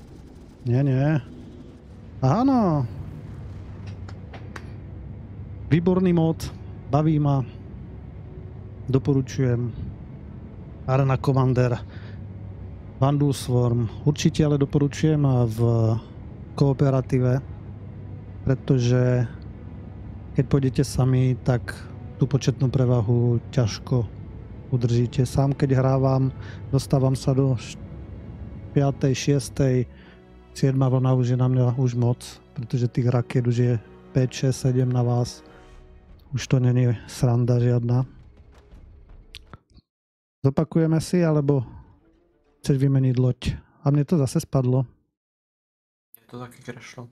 Nie. Áno. Výborný mod, baví ma, doporučujem. Arena Commander, Vandal Swarm, určite ale doporučujem v kooperatíve, pretože keď pôjdete sami, tak tú početnú prevahu ťažko udržíte. Sám keď hrávam, dostávam sa do 5., 6., 7. vlna už je na mňa už moc, pretože tých raket už je 5, 6, 7 na vás. Už to není sranda žiadna. Zopakujeme si, alebo chceš vymeniť loď? A mne to zase spadlo. Je to taky crashlo.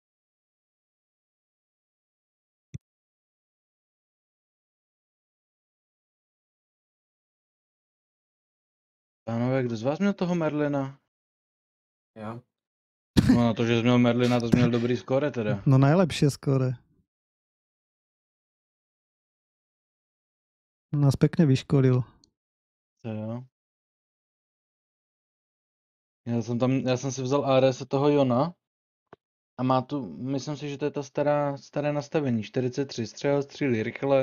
Pánové, kdo z vás měl toho Merlina? Já. No na to, že jsi měl Merlina, to jsi měl dobrý skóre teda. No najlepšie skóre. Nás pekne vyškolil. To jo. Já jsem si vzal ARS toho Jona a má tu, myslím si, že to je ta staré nastavení, 43 střel, střílí rychle.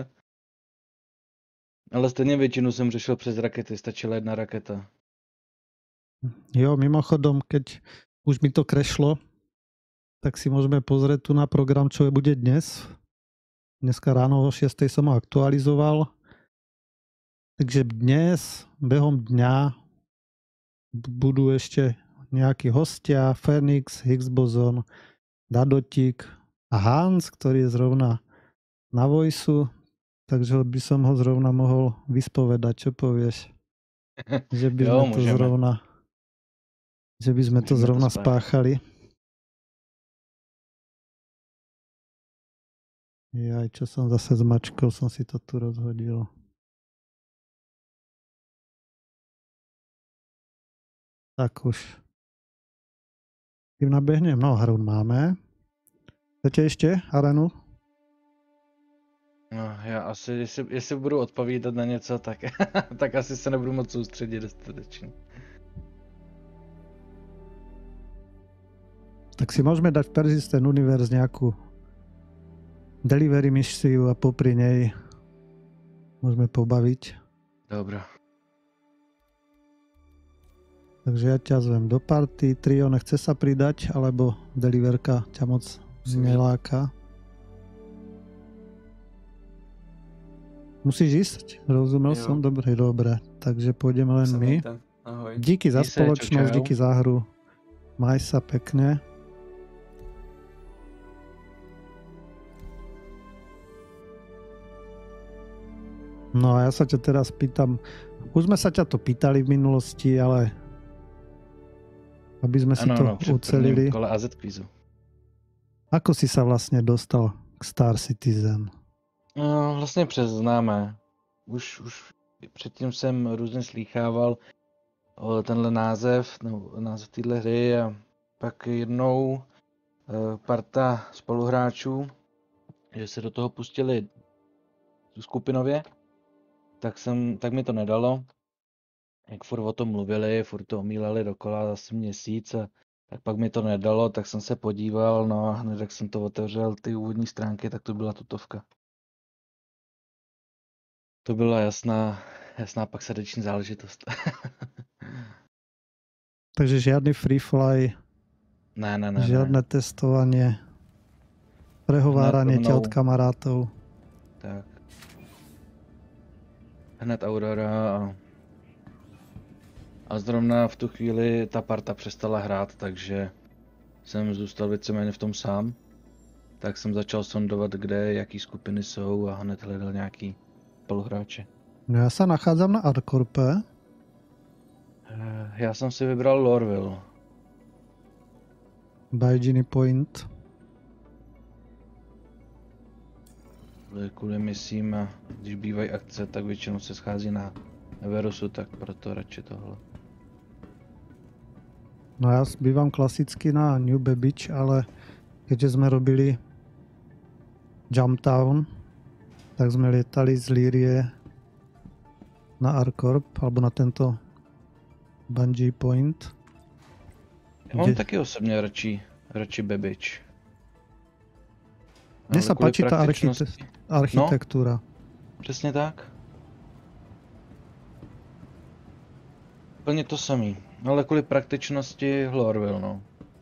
Ale stejně většinu jsem řešil přes rakety, stačila jedna raketa. Jo, mimochodom, keď už mi to crashlo, tak si môžeme pozrieť tu na program, čo bude dnes. Dneska ráno o 6. som ho aktualizoval. Takže dnes, behom dňa, budú ešte nejakí hostia, Phoenix, Higgs Boson, Dadotik a Hans, ktorý je zrovna na Voiceu, takže by som ho zrovna mohol vyspovedať, čo povieš? Že by sme to zrovna, že by sme to zrovna spáchali. Jaj, čo som zase zmačkol, som si to tu rozhodil. Tak už. Kým nabehnem, no hru máme. Chcete ještě arenu? No, já asi, jestli budu odpovídat na něco, tak, tak asi se nebudu moc soustředit dostatečně. Tak si môžeme dať v Persistent Universe nejakú delivery misiu a popri nej môžeme pobaviť. Dobrá. Takže ja ťa zvem do party. Trio nechce sa pridať, alebo deliverka ťa moc neláka? Musíš ísť? Rozumel som? Dobre. Takže pôjdeme len my. Ahoj. Díky za spoločnosť, díky za hru. Maj sa pekne. No a ja sa ťa teraz pýtam, už sme sa ťa to pýtali v minulosti, ale aby sme si to ucelili. Kole AZ quizu. Ako si sa vlastne dostal k Star Citizen? No, vlastně přes známé. Už předtím jsem různě slýchával tenhle název téhle hry a pak jednou parta spoluhráčů, že se do toho pustili skupinově, tak mi to nedalo. Jak furt o tom mluvili, furt to omílali dokola asi měsíc a tak pak mi to nedalo, tak jsem se podíval, no a hned jak jsem to otevřel, ty úvodní stránky, tak to byla tutovka. To byla jasná pak srdeční záležitost. Takže žiadny free fly, Ne. žiadne testovanie, prehováranie ťa od kamarátov. Tak. Hned Aurora a zrovna v tu chvíli ta parta přestala hrát, takže jsem zůstal víceméně v tom sám. Tak jsem začal sondovat, kde, jaký skupiny jsou a hned hledal nějaký spoluhráče. No ja sa nachádzam na Arkorpe. Já jsem si vybral Lorville. Baijini Point. Kvůli misím a když bývají akce, tak většinou se schází na Everusu, tak proto radši tohle. No ja bývam klasicky na New Babbage, ale keďže sme robili Jumptown, tak sme lietali z Lyrie na Arcorp, alebo na tento Bungee Point. Já mám taky osobně radši Babbage. Mne sa kvůli páči tá praktičnosti. architektúra. Přesně tak. Plně to samý. Ale kvůli praktičnosti Hlorville, no.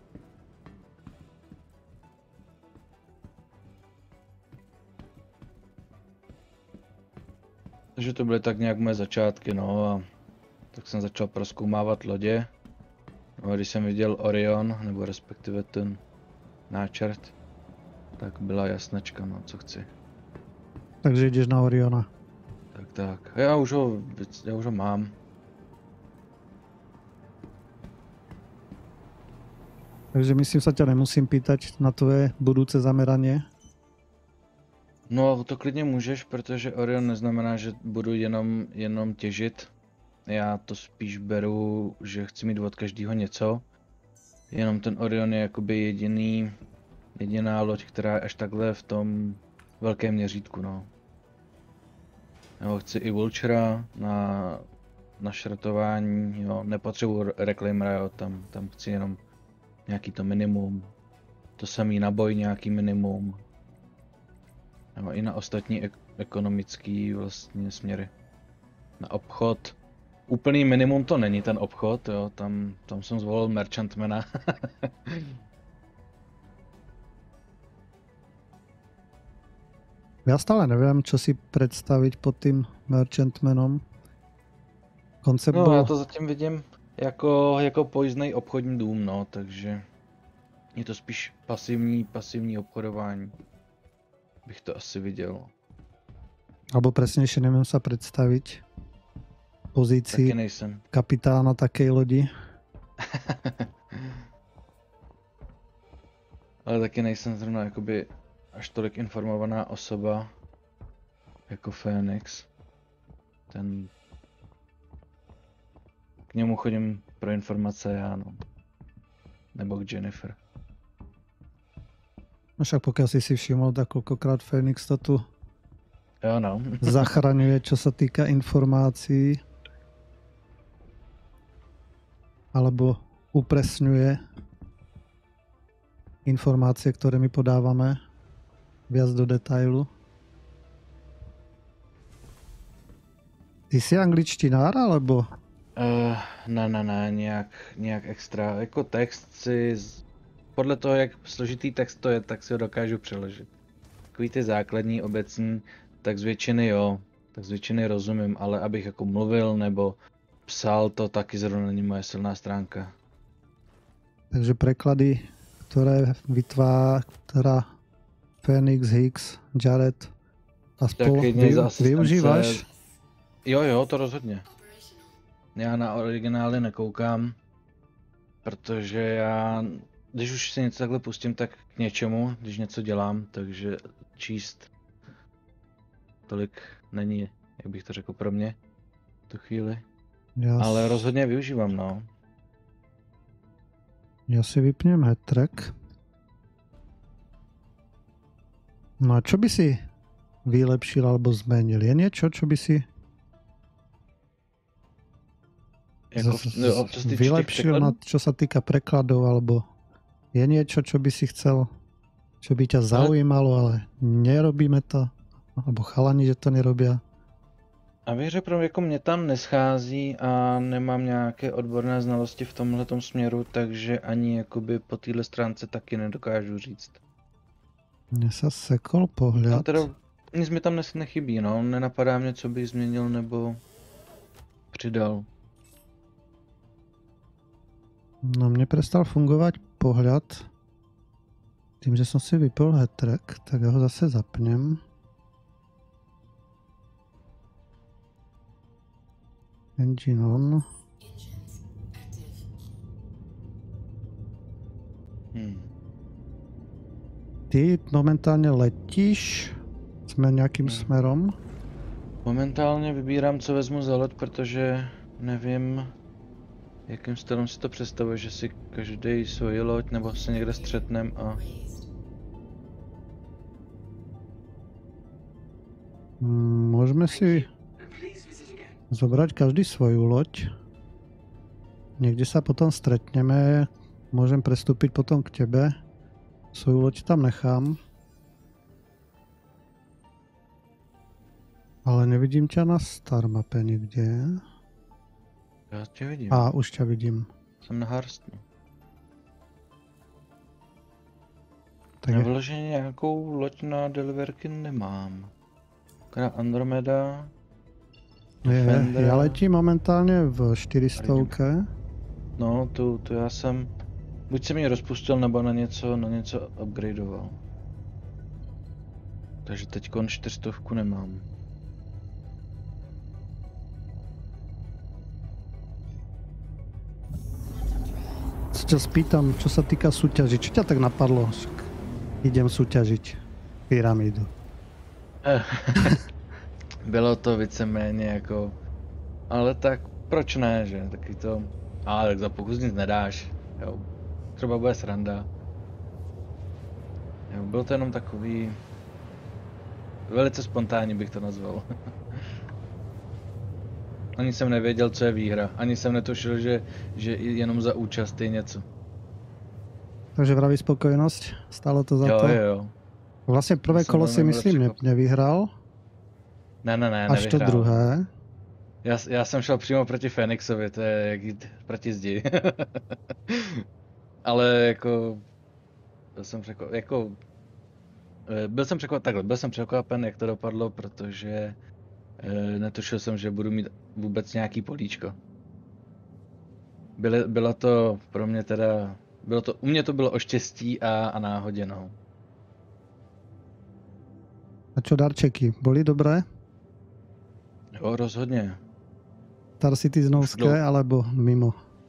Takže to byly tak nějak moje začátky, no a tak jsem začal prozkoumávat lodě. No a když jsem viděl Orion, nebo respektive ten náčrt, tak byla jasnačka, no, co chci. Takže ideš na Oriona. Tak. Já už ho mám. Takže myslím sa ťa nemusím pýtať na tvoje budúce zameranie. No to klidně můžeš, protože Orion neznamená, že budu jenom těžit. Já to spíš beru, že chci mít od každého něco. Jenom ten Orion je jakoby jediná loď, která je až takhle v tom velkém měřítku, no. Nebo chci i Vultura na šrotování, jo, nepotřebuji Reclaimera, jo, tam chci jenom nějaký to minimum. To samý na boj nějaký minimum. Nebo i na ostatní ekonomický vlastně směry. Na obchod. Úplný minimum to není ten obchod, jo, tam jsem zvolil merchantmana. Ja stále neviem, čo si predstaviť pod tým merchantmanom. Koncept No, bol... já to zatím vidím jako pojízdnej obchodní dům, no, takže je to spíš pasivní obchodování. Bych to asi viděl. Alebo presnejšie neviem sa predstaviť pozícii Taky nejsem. kapitána takej lodi. Ale taky nejsem zrovna jakoby až tolik informovaná osoba jako Phoenix. K němu chodím pro informace já, no. Nebo k Jennifer. No však pokiaľ si všimol, tak koľkokrát Phoenix to tu Jo, no. zachraňuje, čo sa týka informácií. Alebo upresňuje informácie, ktoré my podávame viac do detailu. Ty si angličtinár, alebo? Ne, nějak extra. Jako text si, podle toho, jak složitý text to je, tak si ho dokážu přeložit. Takový ty základní, obecní, tak z většiny jo, tak z většiny rozumím, ale abych jako mluvil nebo psal, to taky zrovna není moje silná stránka. Takže preklady, ktoré vytvára Phoenix, Higgs, Jared a spol využíváš? Jo, to rozhodně. Já na originály nekoukám, protože já, když už si něco takhle pustím, tak k něčemu, když něco dělám, takže číst tolik není, jak bych to řekl, pro mě v tu chvíli. Ale rozhodně využívám, no. Ja si vypnem headtrack. No a čo by si vylepšil alebo zmenil? Je niečo, čo by si vylepšil, čo sa týka prekladov, alebo je niečo, čo by si chcel, čo by ťa zaujímalo, ale nerobíme to, alebo chalani, že to nerobia? A věř, jako mě tam neschází a nemám nějaké odborné znalosti v tomhletom směru, takže ani jakoby po téhle stránce taky nedokážu říct. Mne sa sekol pohľad. A teda nic mi tam nechybí, no, nenapadá mě, co bych změnil nebo přidal. No mne prestal fungovať pohľad. Tým, že som si vypol headtrack, tak ja ho zase zapnem. Engine on. Ty momentálne letíš? Sme nejakým smerom? Momentálně vybírám, co vezmu za let, protože nevím, jakým stylem si to představuje, že si každý svoji loď nebo se někde střetnem a... Môžeme si zobrať každý svoju loď. Niekde sa potom stretneme. Môžem prestúpiť potom k tebe. Svoju loď tam nechám. Ale nevidím ťa na star mape nikde. Já tě vidím. A už ťa vidím. Jsem na Hearthstone. Tak Já je, vyloženě nějakou loď na deliverky nemám. Akorát Andromeda. Defender. já letím momentálně v 400. No, to já jsem... Buď jsem ji rozpustil, nebo na něco upgradeoval. Takže teďkon 400 nemám. Se ťa spýtam, čo sa týka súťaží. Čo ťa tak napadlo? Však idem súťažiť pyramídu. Bylo to víceméně jako... Ale tak proč ne, že? Taky to... Ale tak za pokus nic nedáš. Jo. Třeba bude sranda. Jo, bylo to jenom takový... Velice spontánní bych to nazval. Ani jsem nevěděl, co je výhra. Ani jsem netušil, že jenom za účast je něco. Takže vraví spokojnosť? Stálo to za to? Jo. Vlastne prvé Jsem kolo si velmi myslím překvapen. nevyhral. Ne, Až to nevyhrál. druhé. Já jsem šel přímo proti Fénixovi, to je jak jít proti zdi. Ale jako... Byl jsem překvapen, jak to dopadlo, protože netušil jsem, že budu mít vůbec nějaký políčko. Bylo to pro mě teda... U mě to bylo o štěstí a náhodě, no. A čo darčeky? Boli dobré? Jo, rozhodně. Star Citizenovské alebo mimo?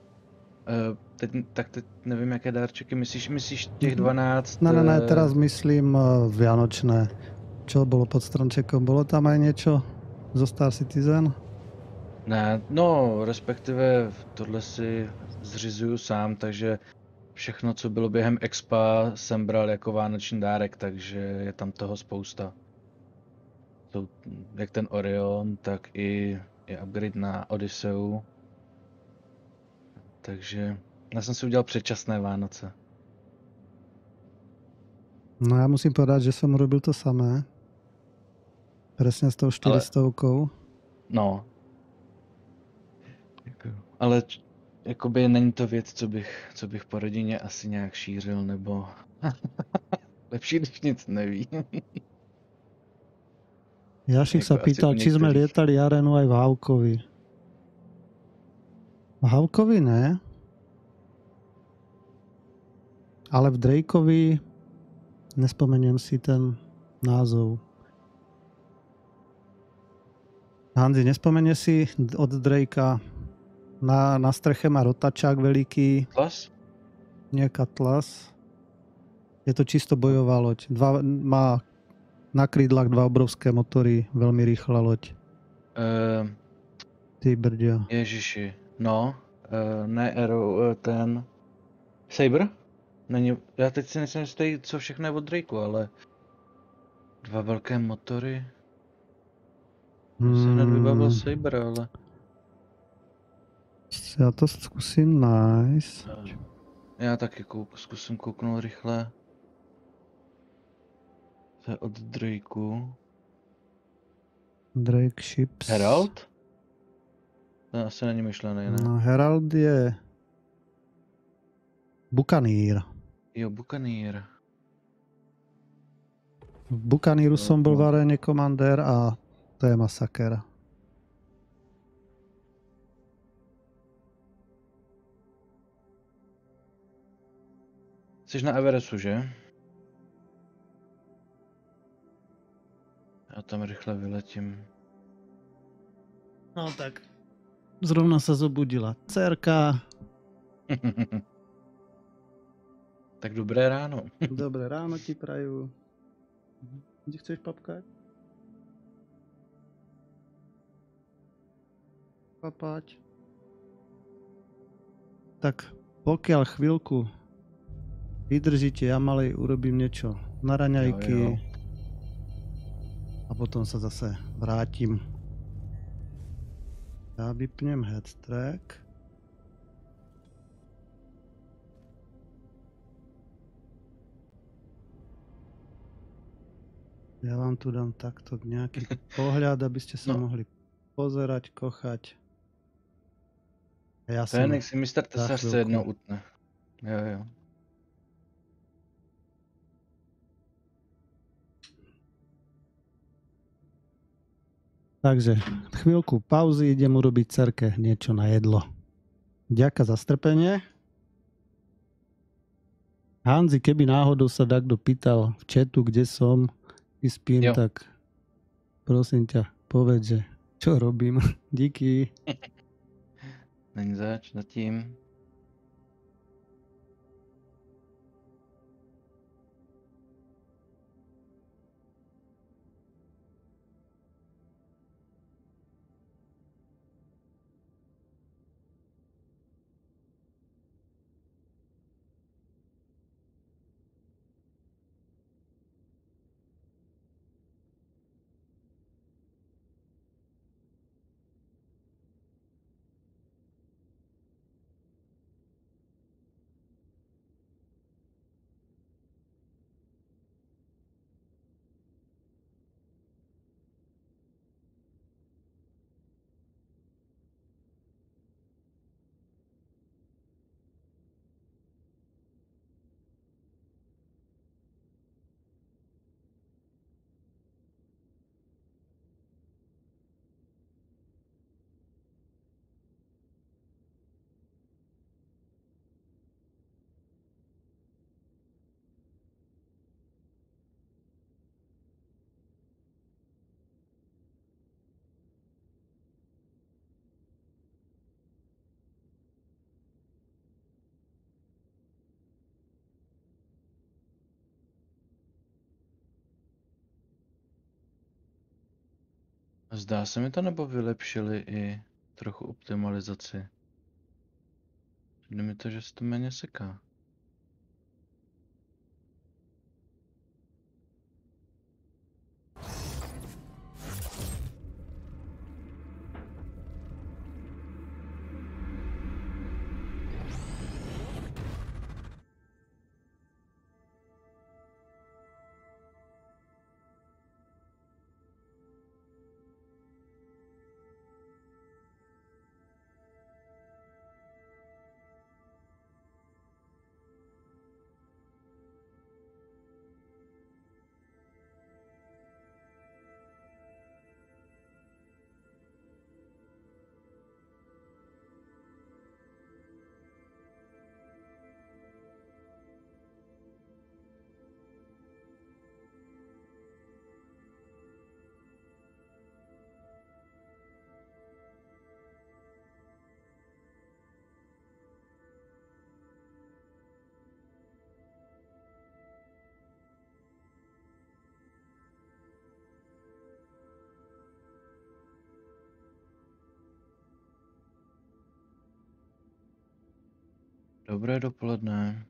Teď nevím, jaké dárčeky myslíš těch 12? Ne, teraz myslím vianočné. Čo bolo pod stromčekom? Bolo tam aj niečo zo Star Citizen? Ne, no respektive tohle si zřizuju sám, takže všechno, co bylo během expa, jsem bral jako vánoční dárek, takže je tam toho spousta. Jsou jak ten Orion, tak i upgrade na Odysseu. Takže já jsem si udělal předčasné Vánoce. No ja musím povedať, že som urobil to samé. Presne s tou 400. No. Ale jakoby není to věc, co bych po rodině asi nějak šířil, nebo... Lepší, když nic neví. Jašik sa Jako asi pýtal, u či sme niektorých. lietali arénu aj v Havkovi. V Havkovi ne. Ale v Drakeovi nespomeniem si ten názov. Hanzi, nespomenie si od Drakea na streche má rotačák veliký, Klas? nie Cutlass. Je to čisto bojová loď. Má na krídlach dva obrovské motory, veľmi rýchla loď. Ty brďo. Ježiši, no. Ne Arrow, ten... Saber? Není, já teď si nejsem jistý, co všechno je od Drakeu, ale... Dva velké motory. Se hned vybavil Saber, ale... Já to zkusím najít. Já taky zkusím kouknout rychle. To je od Drakeu. Drake Ships. Herald? To asi není myšlený, ne? No, Herald je Buccaneer. Jo, Buccaneer. V Buccaneeru som bol v aréne komandér a to je masaker. Jsi na Everestu, že? Já tam rychle vyletím. No tak. Zrovna sa zobudila dcerka. Tak dobré ráno. Dobré ráno ti prajú. Kde chceš papkať? Papať. Tak pokiaľ chvíľku vydržíte, ja malej urobím niečo na raňajky. Jo. A potom sa zase vrátim. Ja vypnem head track. Ja vám tu dám takto nejaký pohľad, aby ste sa No. mohli pozerať, kochať. A ja som Fénix si mistr za tesař se chvíľku. jednou utne. Jo. Takže chvíľku pauzy, idem urobiť cerke niečo na jedlo. Ďakujem za strpenie. Hanzi, keby náhodou sa takto pýtal v chatu, kde som, i spím, Jo. tak prosím ťa, povedz, že čo robím. Díky. Není zač zatím. Zdá se mi to, nebo vylepšili i trochu optimalizaci? Přijde mi to, že se to méně seká. Dobré dopoledne.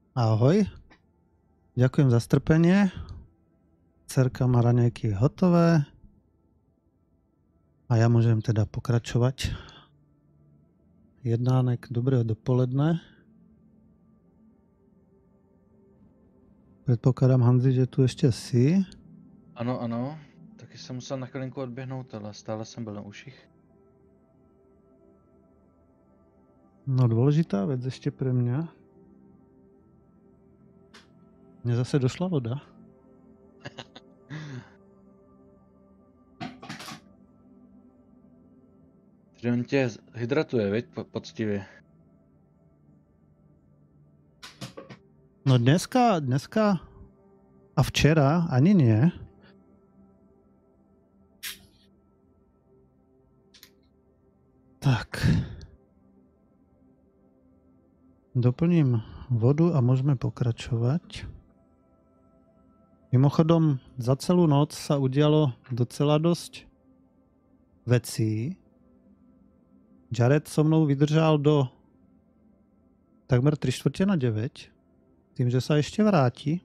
Ahoj. Ďakujem za strpenie. Cerka má raňajky hotové. A ja môžem teda pokračovať. Jednánek, dobré dopoledne. Předpokládám, Hanzi, že tu ještě jsi. Ano, ano. Taky jsem musel na chvilinku odběhnout, ale stále jsem byl na uších. No dôležitá vec ešte pre mňa. Mne zase došla voda. Že on tě hydratuje, viď? Poctivě. No dneska a včera ani nie. Tak. Doplním vodu a môžeme pokračovať. Mimochodom, za celú noc sa udialo docela dosť vecí. Jared so mnou vydržal do takmer 8:45, tým, že sa ešte vráti.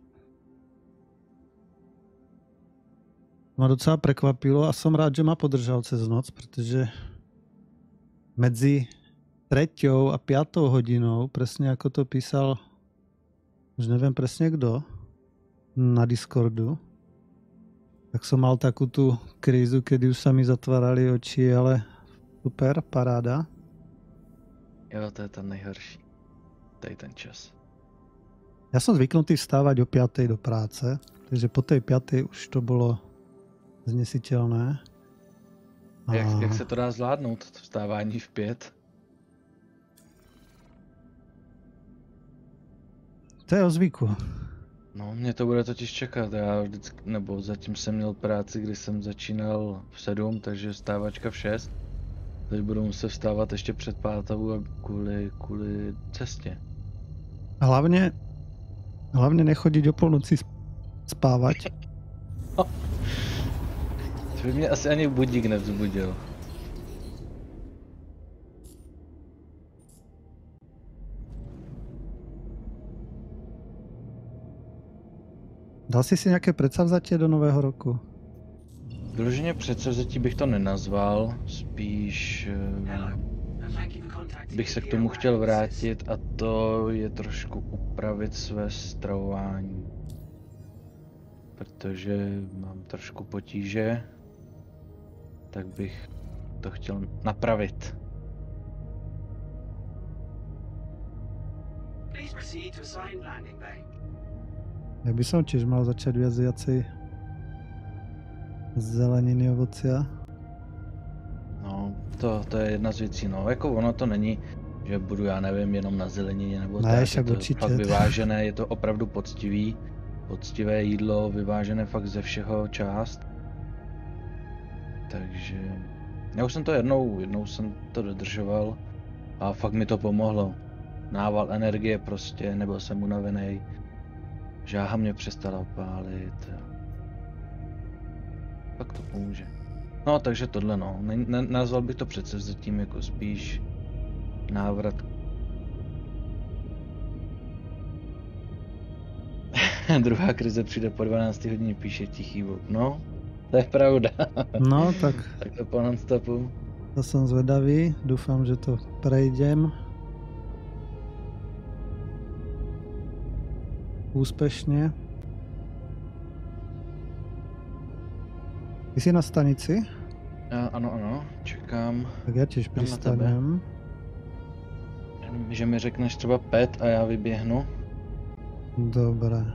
Ma docela prekvapilo a som rád, že ma podržal cez noc, pretože medzi 3. a 5. hodinou, presne ako to písal, už neviem presne kto, na Discordu, tak som mal takú tú krízu, kedy už sa mi zatvárali oči, ale super, paráda. Jo, to je ten nejhorší. Tady ten čas. Ja som zvyknutý vstávať o 5. do práce, takže po tej 5. už to bolo znesiteľné. Jak se to dá zvládnout, vstávání v 5? To je o zvyku. No, mě to bude totiž čekat, já vždycky, nebo zatím jsem měl práci, kdy jsem začínal v 7, takže vstávačka v 6. Teď budu muset vstávat ještě před 5 kvůli cestě. Hlavne nechodiť o polnoci spávať. To by mě asi ani budík nevzbudil. Dal si nejaké predsavzatie do nového roku? Vyloženě předsevzetí bych to nenazval, spíš bych se k tomu chtěl vrátit a to je trošku upravit své stravování. Protože mám trošku potíže, tak bych to chtěl napravit. Ja by som tiež mal začať viac viacej zeleniny, ovocia. No, to je jedna z věcí, no, jako ono to není, že budu, já nevím, jenom na zelenině nebo Ne, tak, však je to určitě. fakt vyvážené, je to opravdu poctivé jídlo, vyvážené fakt ze všeho část. Takže, já už jsem to jednou jsem to dodržoval a fakt mi to pomohlo. Nával energie prostě, nebyl jsem unavený, žáha mě přestala pálit. Fakt to pomůže. No, takže tohle no, nazval bych to předsevzetím jako spíš návrat. Druhá krize přijde po 12 hodině, píše Tichý vlk. No, to je pravda. No, tak Tak to po non-stopu. to som zvedavý. Dúfam, že to prejdem úspešne. Ty si na stanici? Ano, čekám, Tak ja tiež Jdem na tebe. pristanem. že mi řekneš třeba pet a já vyběhnu. Dobre.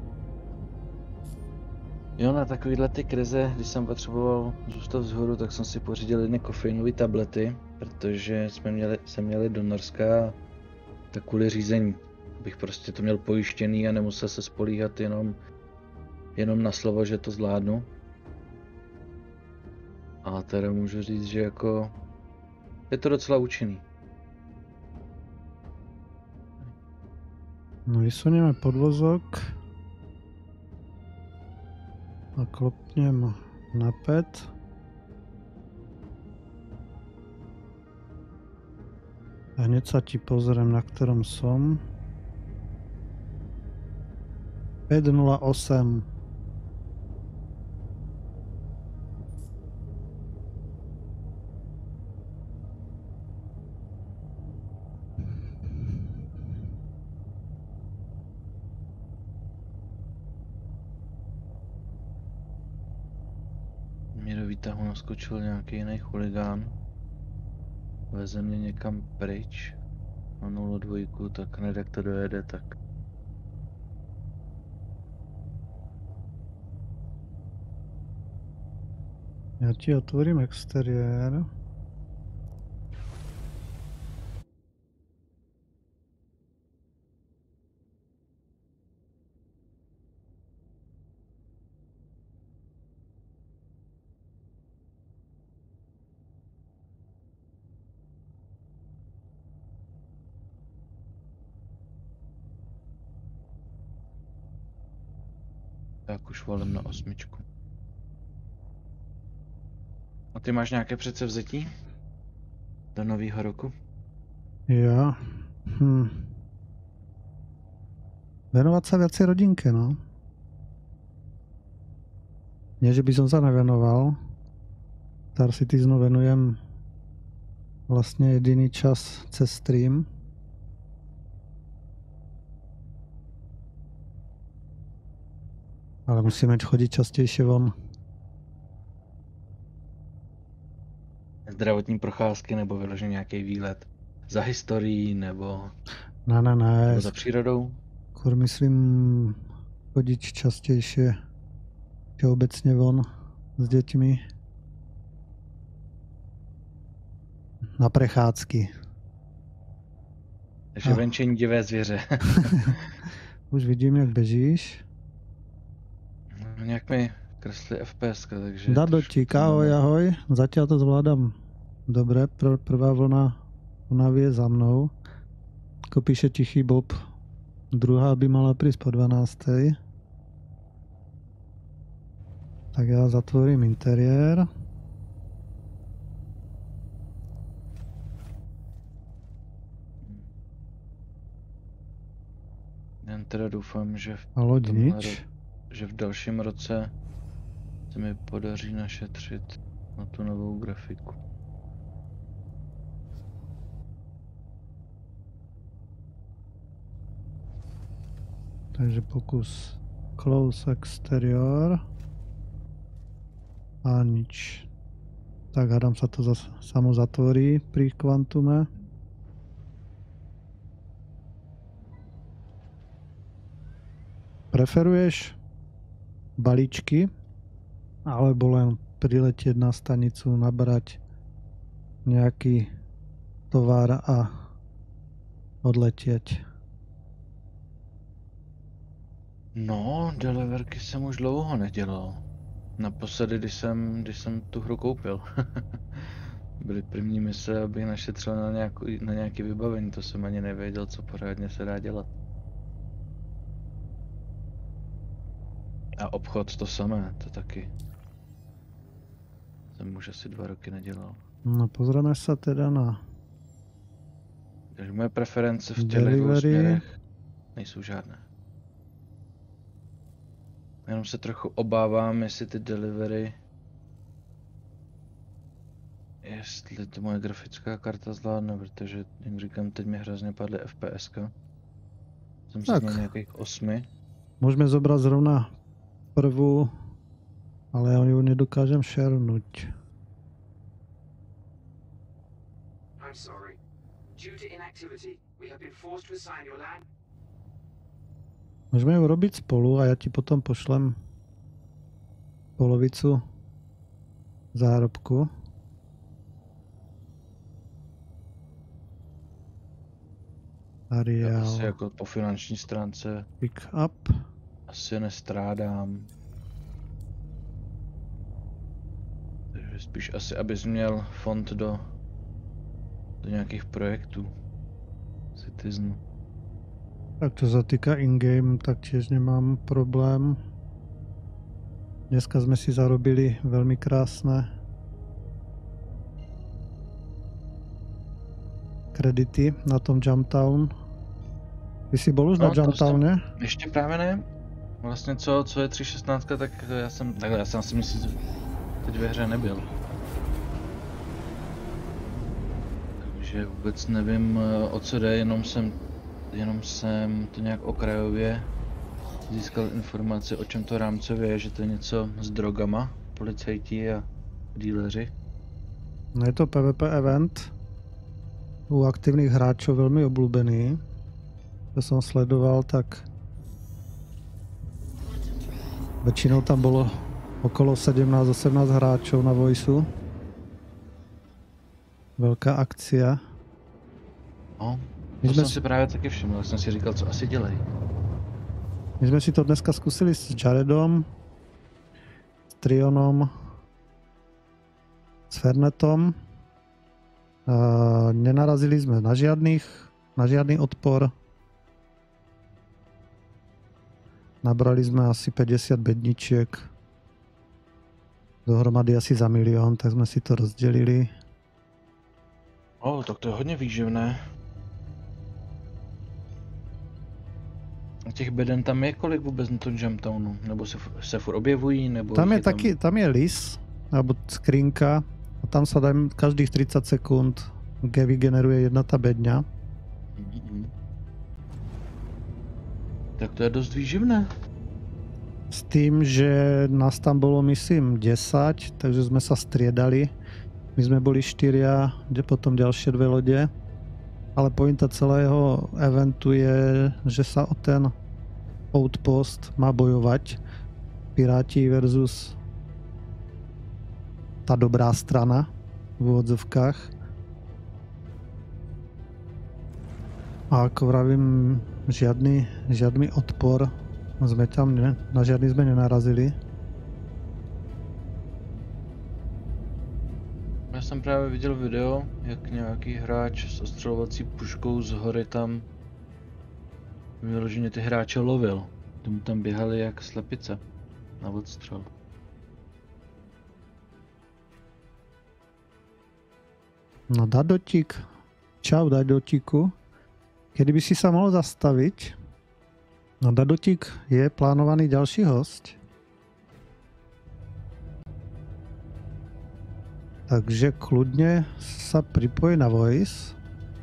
Jo, na takovýhle ty krize, když jsem potřeboval zůstat vzhůru, tak jsem si pořídil jedny kofeinové tablety, protože jsem měli do Norska tak kvůli řízení. Bych prostě to měl pojištěný a nemusel se spolíhat jenom na slovo, že to zvládnu. A teda můžu říct, že jako je to docela účinný. No vysunieme podvozok a klopnem na pet. A hneď sa ti pozriem, na ktorom som. 508. Mě do výtahu naskočil nějaký jiný chuligán. Veze mě někam pryč. Na 0,2, tak hned jak to dojede, tak... Já ti otvorím exteriér. Tak už volím na 8. A ty máš nějaké předsevzetí? Do nového roku? Já. Venovat sa viacej rodinke, no. Nie, že by som sa nevenoval. Star Citizenu venujem vlastne jediný čas cez stream. Ale musíme chodiť častejšie von. Zdravotní procházky nebo vyloženě nějaký výlet za historií nebo Ne. za přírodou? Skôr myslím chodiť častejšie všeobecne von s deťmi. Na prechádzky. Takže venčení divé zvěře. Už vidím, jak bežíš. Nějak mi kresli FPS, takže... Dadotík, ahoj. Zatiaľ to zvládam dobre. Prvá vlna vie za mnou. Ako píše Tichý Bob, druhá by mala prísť po 12. Tak ja zatvorím interiér. Jen teda doufám, že A loď nič. že v dalším roce se mi podaří našetřit na tu novou grafiku. Takže pokus close exterior. A nič. Tak hádam sa to samo zatvorí pri kvantume. Preferuješ balíčky alebo len priletieť na stanicu, nabrať nejaký tovar a odletieť? No, deliverky jsem už dlouho nedělal. Naposledy, když jsem tu hru koupil. Byly první mise, abych našetřil na nějaké vybavení, to jsem ani nevěděl, co pořádně se dá dělat. A obchod to samé, to taky. Jsem už asi 2 roky nedělal. No pozrieme sa teda na... Takže moje preference v těchto dvou směrech nejsou žádné. Jenom se trochu obávám, jestli ty delivery... Jestli to moje grafická karta zvládne, protože, jak říkám, teď mi hrozně padly FPSka. Jsem si měl nějakých 8. Môžeme zobrať zrovna prvú, ale ja ju nedokážem šernúť. I'm sorry. Due to inactivity, we have been forced to assign your land. Môžeme ju robiť spolu a ja ti potom pošlem polovicu zárobku. Ariel. Asi jako po finanční stránce Pick up. asi nestrádám. Takže spíš asi, abys měl fond do nějakých projektů Citizenu. Tak čo sa týka in-game, tak tiež nemám problém. Dneska sme si zarobili veľmi krásne kredity na tom Jumptown. Ty si bol už na Jumptowne? Ještě právě ne. Vlastně co je 3.16, tak já jsem asi měsíc teď ve hře nebyl. Takže vůbec nevím, o co jde, jenom jsem to nějak okrajově získal informace, o čem to rámcově je, že to je něco s drogama, policajti a díleři. No je to PvP event u aktivních hráčů velmi oblúbený. To jsem sledoval, tak většinou tam bylo okolo 17-18 hráčů na Voiceu. Velká akcia. No, to jsem si právě taky všiml, jsem si říkal, co asi dělají. My jsme si to dneska zkusili s Jaredom, s Trionom, s Fernetom. Nenarazili jsme na žádný odpor. Nabrali jsme asi 50 bedniček. Dohromady asi za 1 000 000, tak jsme si to rozdělili. Tak to je hodně výživné. A těch beden tam je kolik vůbec na tom Jamtownu? Nebo se furt objevují? Nebo tam je lis, nebo skrinka. A tam sa dají každých 30 sekund vygeneruje jedna ta bedňa. Tak to je dost výživné. S tým, že nás tam bolo myslím 10, takže sme sa striedali. My sme boli 4, kde potom ďalšie 2 lode. Ale pointa celého eventu je, že sa o ten outpost má bojovať. Piráti versus tá dobrá strana v úvodzovkách. A ako vravím, žiadny odpor sme tam na žiadny sme nenarazili. Já jsem právě viděl video, jak nějaký hráč s ostřelovací puškou z hory tam vyloženě ty hráče lovil. Tomu tam běhali jak slepice na odstřel. No Dadotík. Čau Dadotíku. Kedy by si sa mohol zastaviť? No Dadotík je plánovaný ďalší host. Takže kľudne sa pripojí na Voice.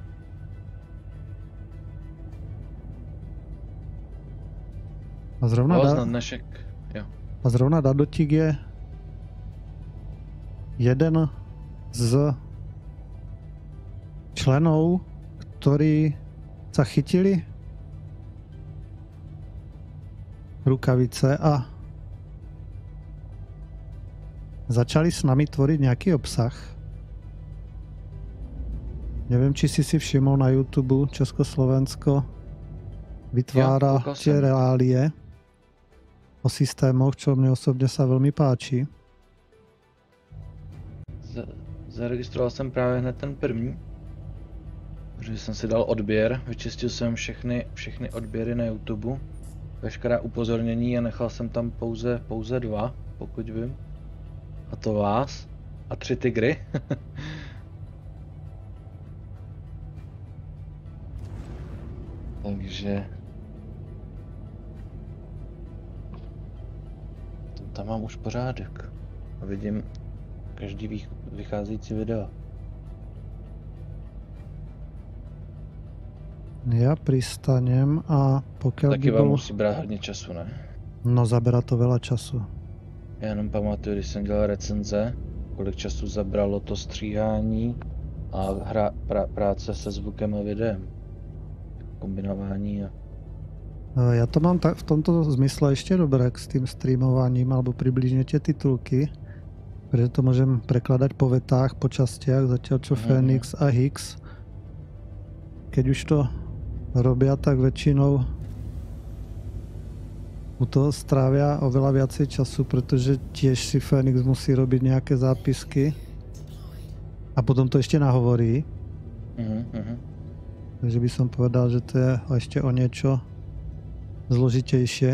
A zrovna Dadotík je jeden z členov, ktorí sa chytili rukavice a začali s nami tvoriť nejaký obsah. Neviem, či si všimol na YouTube, Československo vytvára tie reálie o systémoch, čo mne osobne sa veľmi páči. Zaregistroval jsem právě hned ten první, protože jsem si dal odběr, vyčistil jsem všechny odběry na YouTube, veškerá upozornění a nechal jsem tam pouze 2, pokud vím. A to vás a 3 tygry. Takže tam mám už pořádek a vidím každý vycházející video. Ja pristanem a pokiaľ taky vám musí brát hodně času, ne? No zabera to veľa času. Já jenom pamatuju, když jsem dělal recenze, kolik času zabralo to stříhání a práce se zvukem a videem. Kombinování a... Ja to mám v tomto zmysle ešte dobré s tým streamovaním alebo približne tie titulky, pretože to môžem prekladať po vetách, po častiach, zatiaľ čo Phoenix a Higgs, keď už to robia, tak väčšinou u toho strávia oveľa viacej času, pretože tiež si Phoenix musí robiť nejaké zápisky a potom to ešte nahovorí. Takže by som povedal, že to je ešte o niečo zložitejšie.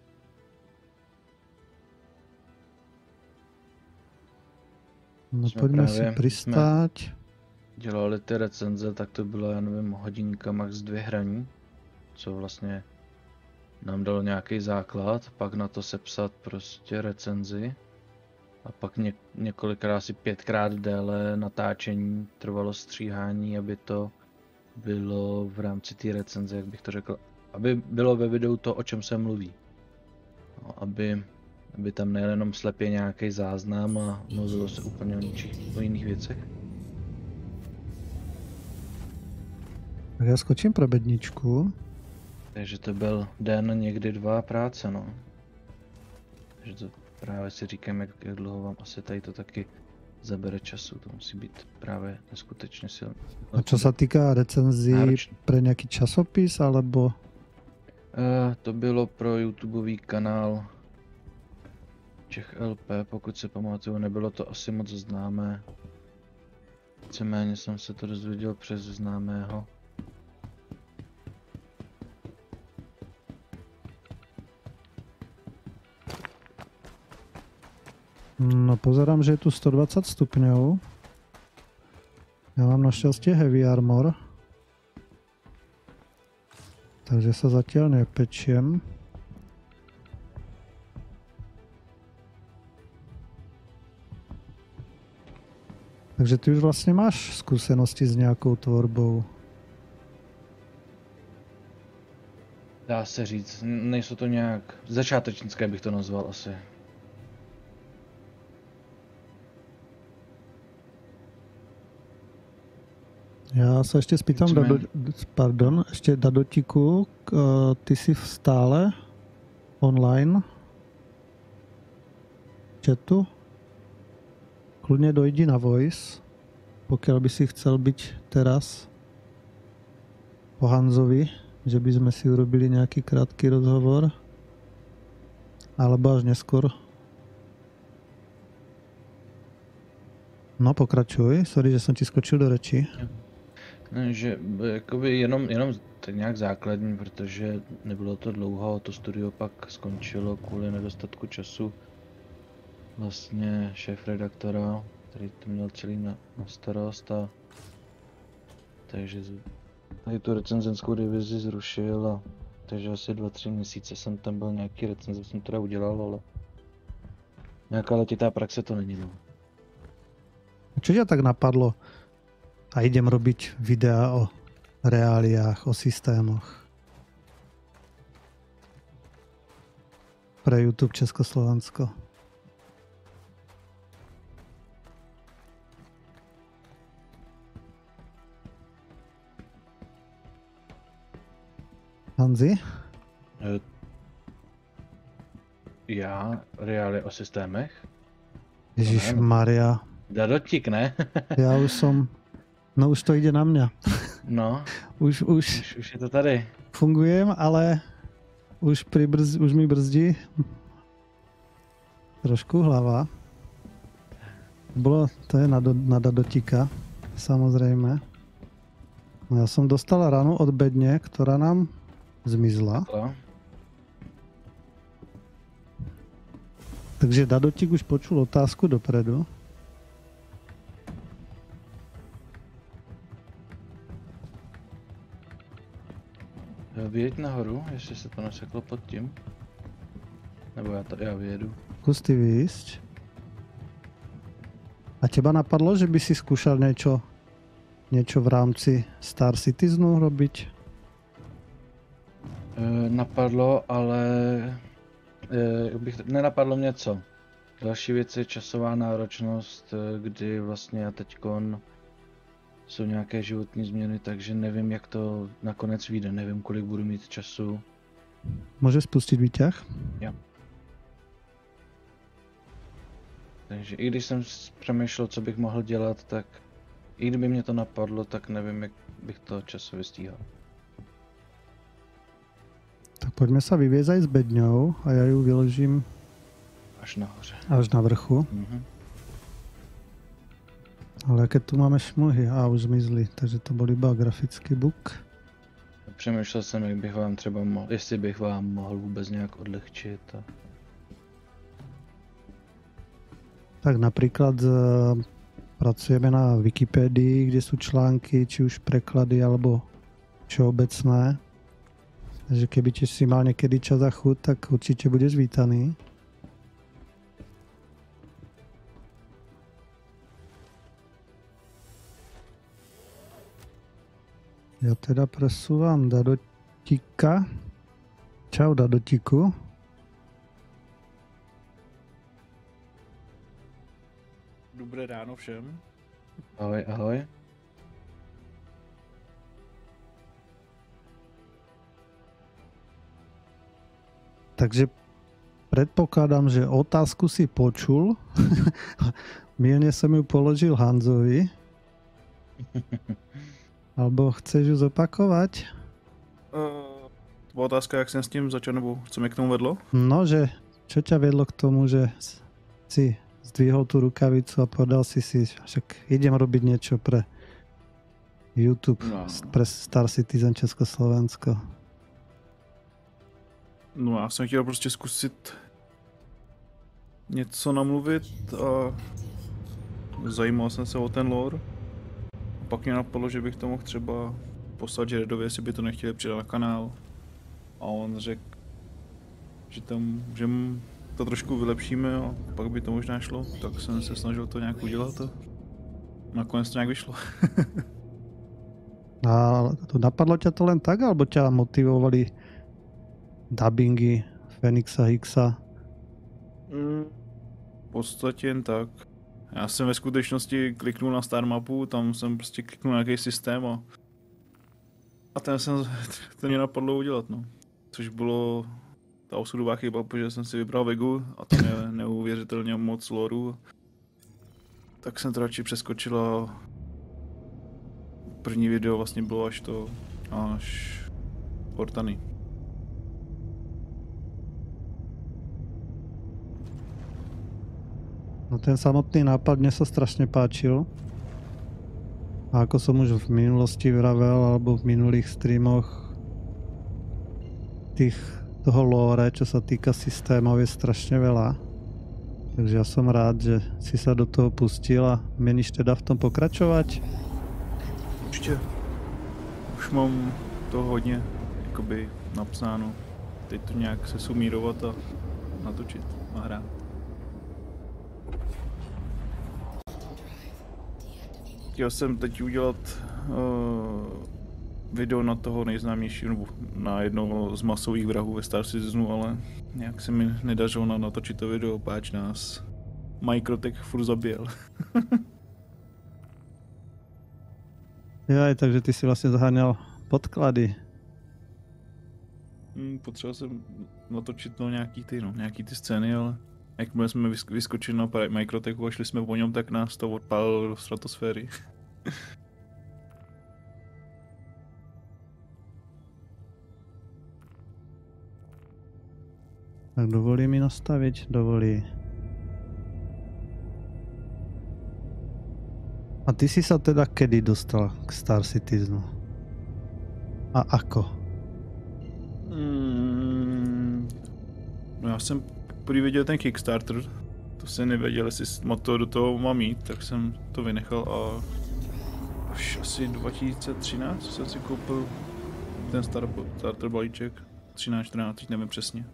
No poďme si pristáť. Dělali ty recenze, tak to bylo, já nevím, hodinka max 2 hraní, co vlastně nám dalo nějaký základ, pak na to sepsat prostě recenzi. A pak několikrát, asi 5krát déle natáčení trvalo stříhání, aby to bylo v rámci té recenze, jak bych to řekl, aby bylo ve videu to, o čem se mluví. No, aby tam nejel jenom slepě nějaký záznam a mluvilo se úplně o jiných věcech. Tak já skočím pro bedničku. Takže to byl den, někdy 2 práce, no. Takže to právě si říkám, jak dlouho vám asi tady to taky zabere času. To musí být právě neskutečně silné. A čo sa týka recenzí pre nejaký časopis, alebo? To bylo pro YouTubeový kanál Čech LP, pokud se pamatuju, nebylo to asi moc známé. Víceméně jsem se to dozvěděl přes známého. No pozerám, že je tu 120 stupňov. Ja mám našťastie heavy armor. Takže sa zatiaľ nepečiem. Takže ty už vlastne máš skúsenosti s nejakou tvorbou. Dá se říct, nejsou to nějak začátečnické, bych to nazval asi. Ja sa ešte spýtam, ešte Dadotiku, ty si stále online chatu? Kľudne dojdi na voice, pokiaľ by si chcel byť teraz po Hanzovi, že by sme si urobili nejaký krátky rozhovor, alebo až neskôr. No pokračuj, sorry, že som ti skočil do reči. Že jakoby jenom tak nějak základní, protože nebylo to dlouho, to studio pak skončilo kvůli nedostatku času vlastně šéf-redaktora, který to měl celý na starost a takže tady tu recenzenskou divizi zrušil a takže asi 2-3 měsíce jsem tam byl, nějaký recenze jsem teda udělal, ale nějaká letitá praxe to není, no. Čo ťa tak napadlo? A idem robiť videa o reáliách, o systémoch. Pre YouTube Československo. Hanzi? Já reály o systémech? Ježišmaria. Dadotík, ne? Já už som... No už to ide na mňa. No. Už je to tady. Fungujem, ale už mi brzdí trošku hlava. To je na Dadotika, samozrejme. No ja som dostala ranu od bedne, ktorá nám zmizla. Takže Dadotik už počul otázku dopredu. Vyjeď nahoru, jestli se to neseklo pod tím. Nebo já vyjedu. Zkus ty vyjsť. A teba napadlo, že by si skúšal niečo v rámci Star Citizenu robiť? Napadlo, ale nenapadlo mě co. Další věc je časová náročnost, kdy vlastně já teďkon jsou nějaké životní změny, takže nevím, jak to nakonec vyjde, nevím, kolik budu mít času. Může spustit výťah? Jo. Takže i když jsem přemýšlel, co bych mohl dělat, tak i kdyby mě to napadlo, tak nevím, jak bych to časově stíhal. Tak pojďme se vyvězat s bedňou a já ju vyložím až nahoře. Až na vrchu. Ale jaké tu máme šmuhy? A už zmizly, takže to byl iba grafický bug. Přemýšlel jsem, jak bych vám třeba mohl, jestli bych vám mohl vůbec nějak odlehčit. Tak například pracujeme na Wikipedii, kde jsou články, či už preklady, alebo všeobecné. Takže keby tiež si mal niekedy čas a chuť, tak určite budeš vítaný. Ja teda presúvam Dadotika. Čau Dadotiku. Dobré ráno všem. Ahoj, ahoj. Takže predpokladám, že otázku si počul. Mierne som ju položil Hanzovi. Alebo chceš ju zopakovať? To byla otázka, jak jsem s tím začal, nebo co mě k tomu vedlo? No, že čo ťa vedlo k tomu, že si zdvihol tú rukavicu a povedal si, však idem robiť niečo pre YouTube, No. pre Star Citizen Československo. No já jsem chtěl prostě zkusit něco namluvit a zajímal jsem se o ten lore. A pak mě napadlo, že bych to mohl třeba poslat Jaredovi, jestli by to nechtěli přidat na kanál. A on řekl, že to trošku vylepšíme a pak by to možná šlo. Tak jsem se snažil to nějak udělat a nakonec to nějak vyšlo. A napadlo ťa to len tak, alebo ťa motivovali dubbingy Fenixa Hixa? V podstatě jen tak. Já jsem ve skutečnosti kliknul na Star Mapu, tam jsem prostě kliknul na nějaký systém a ten mě napadlo udělat, no. Což bylo ta osudová chyba, protože jsem si vybral Vegu a tam je neuvěřitelně moc loru. Tak jsem to radši přeskočil a první video vlastně bylo až Cortany. No ten samotný nápad mne sa strašne páčil. A ako som už v minulosti vravel, alebo v minulých streamoch, toho lore, čo sa týka systémov, je strašne veľa. Takže ja som rád, že si sa do toho pustil a mieníš teda v tom pokračovať? Určitě. Už mám to hodně jakoby napsáno. Teď to nějak se sumírovat a natočit, nahrát. Chtěl jsem teď udělat video na toho nejznámějšího, nebo na jednoho z masových vrahů ve Star Citizenu, ale nějak se mi nedařilo natočit to video, páč nás Microtech furt zabíjel. Jaj, takže ty si vlastne zaháňal podklady. Potřeboval jsem natočit nějaký ty scény, ale jakmile jsme vyskočili na Microtechu a šli jsme po něm, tak nás to odpálilo do stratosféry. Tak dovolí mi nastaviť? Dovolí. A ty si sa teda kedy dostal k Star Citizenu? A ako? No já jsem prý viděl ten Kickstarter, to jsem nevěděl, jestli to do toho mám jít, tak jsem to vynechal a už asi 2013 jsem si koupil ten starter balíček, 13-14, teď nevím přesně.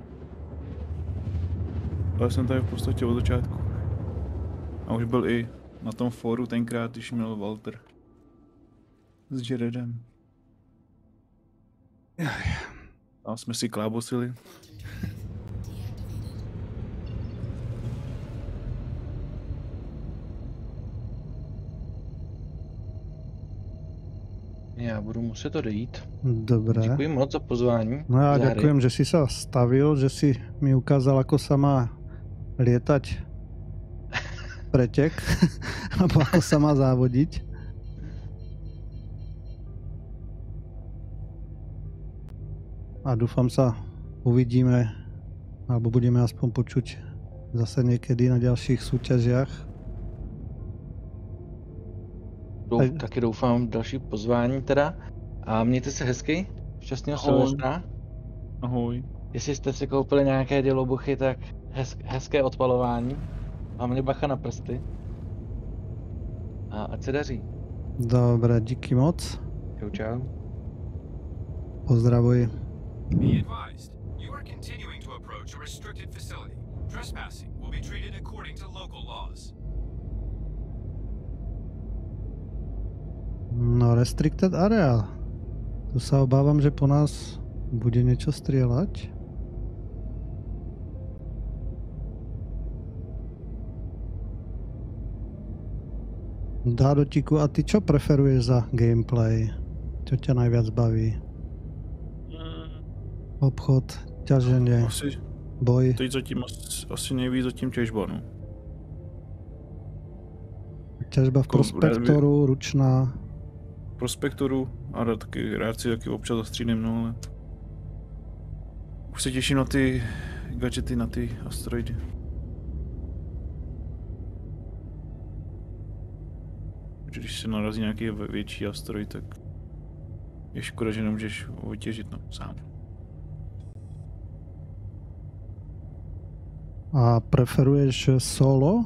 Ale jsem tady v podstatě od začátku. A už byl i na tom fóru tenkrát, když měl Walter s Jaredem. Tam jsme si klábosili. Já budu muset odejít. Dobre. Děkuji moc za pozvání. No ja za hry. ďakujem, že si sa stavil, že si mi ukázal, ako sa má lietať pretek, alebo ako sa má závodiť. A dúfam sa uvidíme, alebo budeme aspoň počuť zase niekedy na ďalších súťažiach. Taky doufám v další pozvání teda. A mějte se hezky. Šťastného Silvestra. Ahoj. Jestli jste si koupili nějaké dělobuchy, tak hezké odpalování. Hlavně bacha na prsty. A ať se daří. Dobre, díky moc. Čau, čau. Pozdravuj. Be advised, you are continuing to approach a restricted facility. Trespassing will be treated according to local laws. No, restricted area. Tu sa obávam, že po nás bude niečo strieľať. Dádotiku, a ty čo preferuješ za gameplay? Čo ťa najviac baví? Obchod, ťaženie, boj. Teď zatím asi nejvíc zatím těžba, no. Těžba v prospektoru, ručná. Prospektoru a taky reakci taky občas zastřídím, no ale... Už se těším na ty gadgety, na ty asteroidy. Když se narazí nějaký větší asteroid, tak je škoda, že nemůžeš ho vytěžit, no, sám. A preferuješ solo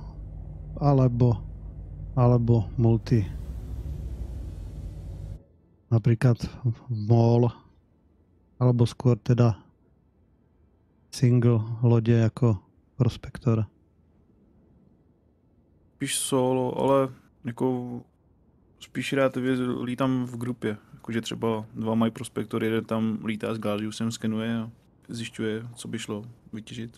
alebo multi? Napríklad mall alebo skôr teda single lode jako prospektor? Spíš solo, ale jako spíš rád lítám v grupě. Jakože třeba 2 mají prospektor, jeden tam lítá s Gaziusem, skenuje a zjišťuje, co by šlo vytěžit.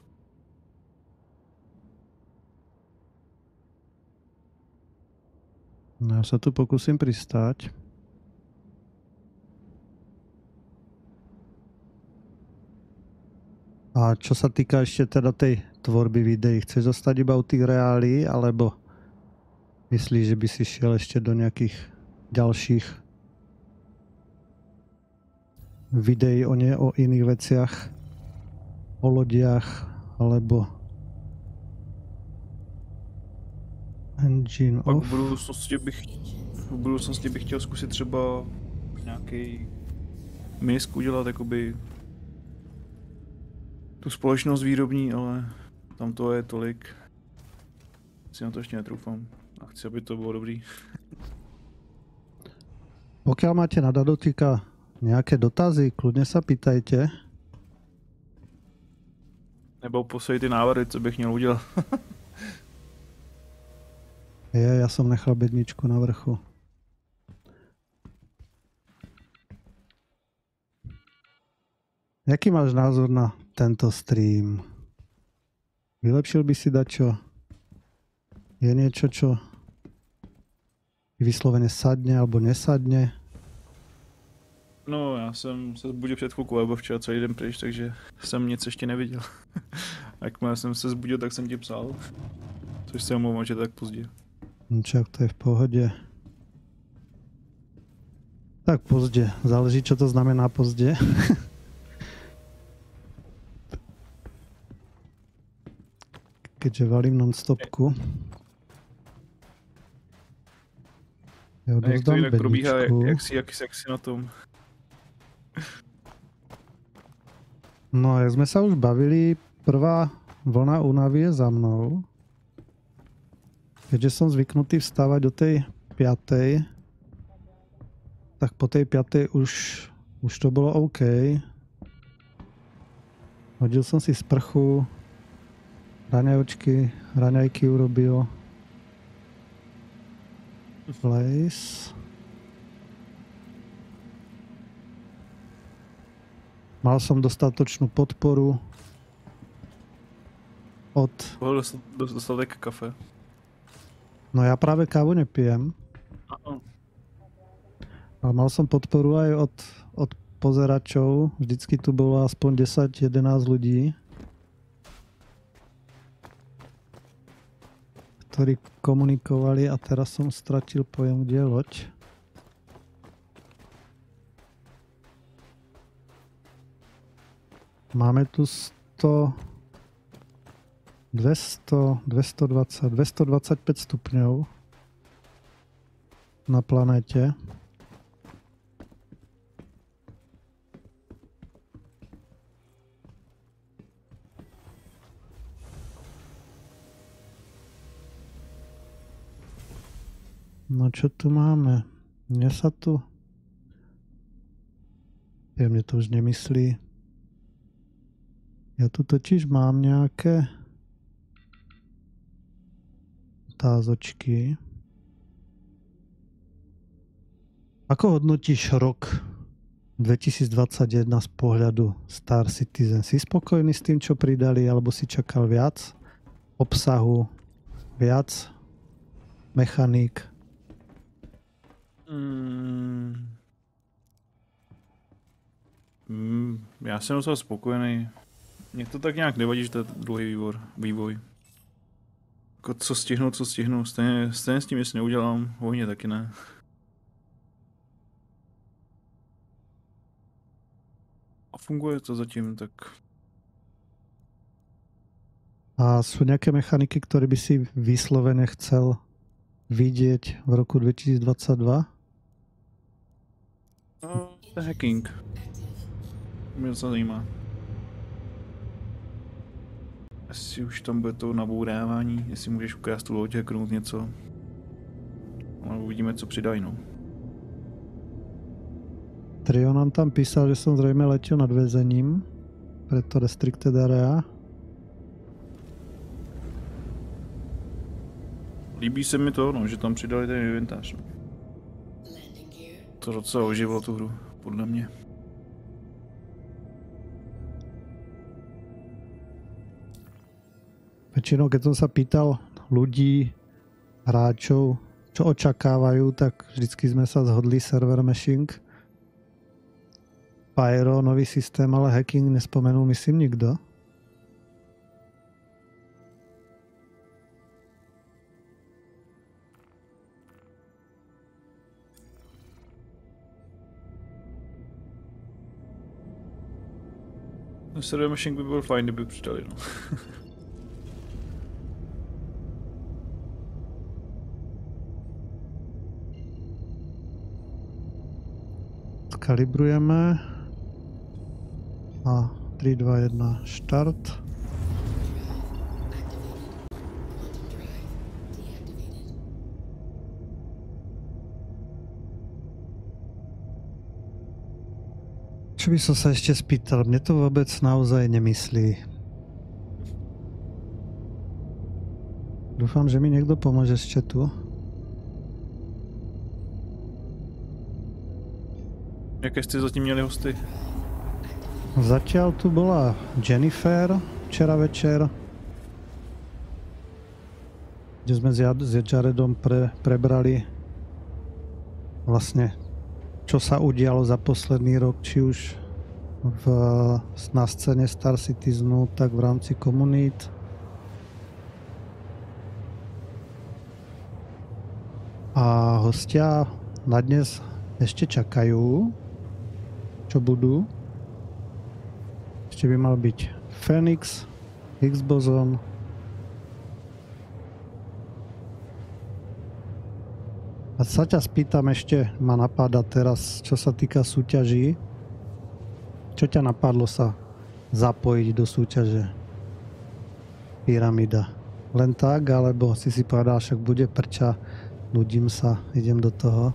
No, ja sa tu pokúsim pristáť. A čo sa týka ešte teda tej tvorby videí, chceš zostať iba u tých reálí, alebo myslíš, že by si šiel ešte do nejakých ďalších videí o iných veciach, o lodiach, alebo engine Pak off? v budoucnosti bych chtěl zkusit třeba nějaký misk udělat, jakoby tu společnost výrobní, ale tam to je tolik. Si na to ještě netroufám a chci, aby to bylo dobrý. Pokiaľ máte na Dadotika nejaké dotazy, kľudne sa pýtajte. Nebo posejte návrhy, co bych měl udělat. Ja som nechal bedničku na vrchu. Jaký máš názor na tento stream? Vylepšil by si dačo? Je niečo, čo vyslovene sadne alebo nesadne? No, já jsem se zbudil před chvilkou, nebo včera celý den pryč, takže jsem nic ještě neviděl. Jakmile jsem se zbudil, tak jsem ti psal. Což se omlouvám, že tak pozdě. Čak, to je v pohode. Tak pozdě. Záleží, čo to znamená pozdě. Keďže valím non-stopku. Ja A jak to jinak probíhá, jak si na tom? No, jak sme sa už bavili, prvá vlna únavy je za mnou. Keďže som zvyknutý vstávať do tej 5. tak po tej 5. už to bolo OK. Hodil som si sprchu, raňajky urobil. Place. Mal som dostatočnú podporu od... Mohl dostatek kafe. No ja práve kávu nepijem. Ale mal som podporu aj od pozeračov. Vždycky tu bolo aspoň 10-11 ľudí, ktorí komunikovali, a teraz som stratil pojem, kde je loď. Máme tu 225 stupňov na planéte. No čo tu máme? Mne to už nemyslí. Ja tu totiž mám nějaké otázočky. Ako hodnotíš rok 2021 z pohľadu Star Citizen? Si spokojný s tým, čo pridali, alebo si čakal viac obsahu, viac mechaník? Já jsem docela spokojený. Mně to tak nějak nevadí, že to je dlouhý vývoj. Jako co stihnu. Stejně s tím, jestli neudělám, hodně taky ne. A funguje to zatím, tak... A sú nejaké mechaniky, ktoré by si vyslovene chcel vidieť v roku 2022? To hacking. Mě to zajímá. Jestli už tam bude to nabourávání, jestli můžeš ukrást tu loď, hacknout něco. Ale uvidíme, co přidají, no. Trio nám tam písal, že som zrejme letel nad väzením, preto restricted area. Líbí se mi to, no, že tam přidali ten inventář. No. To docela oživilo tu hru, podle mě. Väčšinou, keď som sa pýtal ľudí, hráčov, čo očakávajú, tak vždycky sme sa zhodli server meshing. Pyro, nový systém, ale hacking nespomenul myslím nikto. Server meshing by byl fajn, kdyby přidali, no. Kalibrujeme. A 3, 2, 1, štart. Čo by som sa ešte spýtal? Mne to vôbec naozaj nemyslí. Dúfam, že mi niekto pomôže z chatu. Jaké jste zatím měli hosty? Zatiaľ tu bola Jennifer včera večer, kde sme s Jaredom prebrali vlastne, čo sa udialo za posledný rok, či už na scéne Star Citizenu, tak v rámci komunít. A hostia na dnes ešte čakajú, čo budú. Ešte by mal byť Phoenix, X-Boson, a sa ťa spýtam ešte, ma napáda teraz, čo sa týka súťaží. Čo ťa napadlo sa zapojiť do súťaže Pyramida? Len tak, alebo si povedal, však bude prča, nudím sa, idem do toho?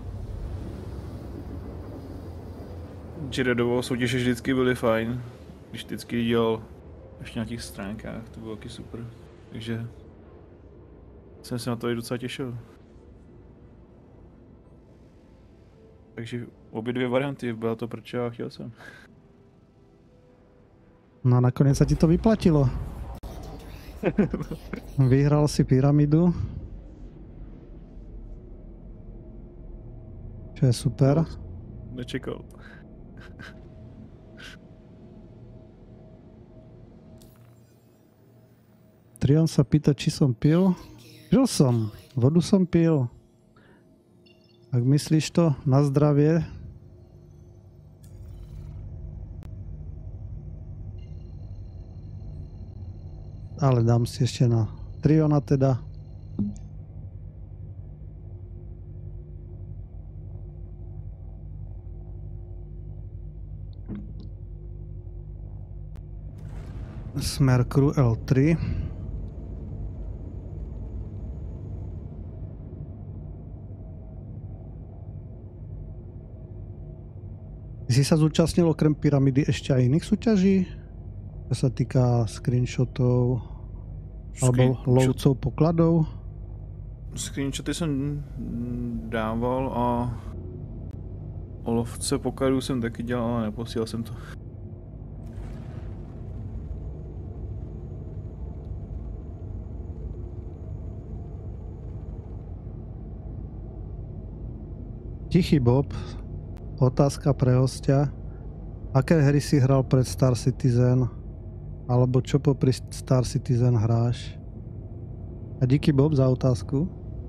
Jaredovo soutěže vždycky byly fajn, když vždycky dělal ještě na těch stránkách, to bylo taky super, takže jsem se na to i docela těšil. Takže obě dvě varianty, byla to prča a chtěl jsem. No a nakonec sa ti to vyplatilo. Vyhral si Pyramidu. Čo je super. Nečekal. Trion sa pýta, či som pil. Pil som. Vodu som pil. Ak myslíš to na zdravie, ale dám si ešte na Triona teda. Smer Crew L3. Si sa zúčastnil okrem Pyramidy ešte aj iných súťaží? čo sa týka screenshotov alebo lovcov pokladov? Screenshoty jsem dával a o lovce pokladů jsem taky dělal, ale neposílal jsem to. Tichý Bob, otázka pre hostia. Aké hry si hral pred Star Citizen? Alebo čo popri Star Citizen hráš? A díky Bob za otázku.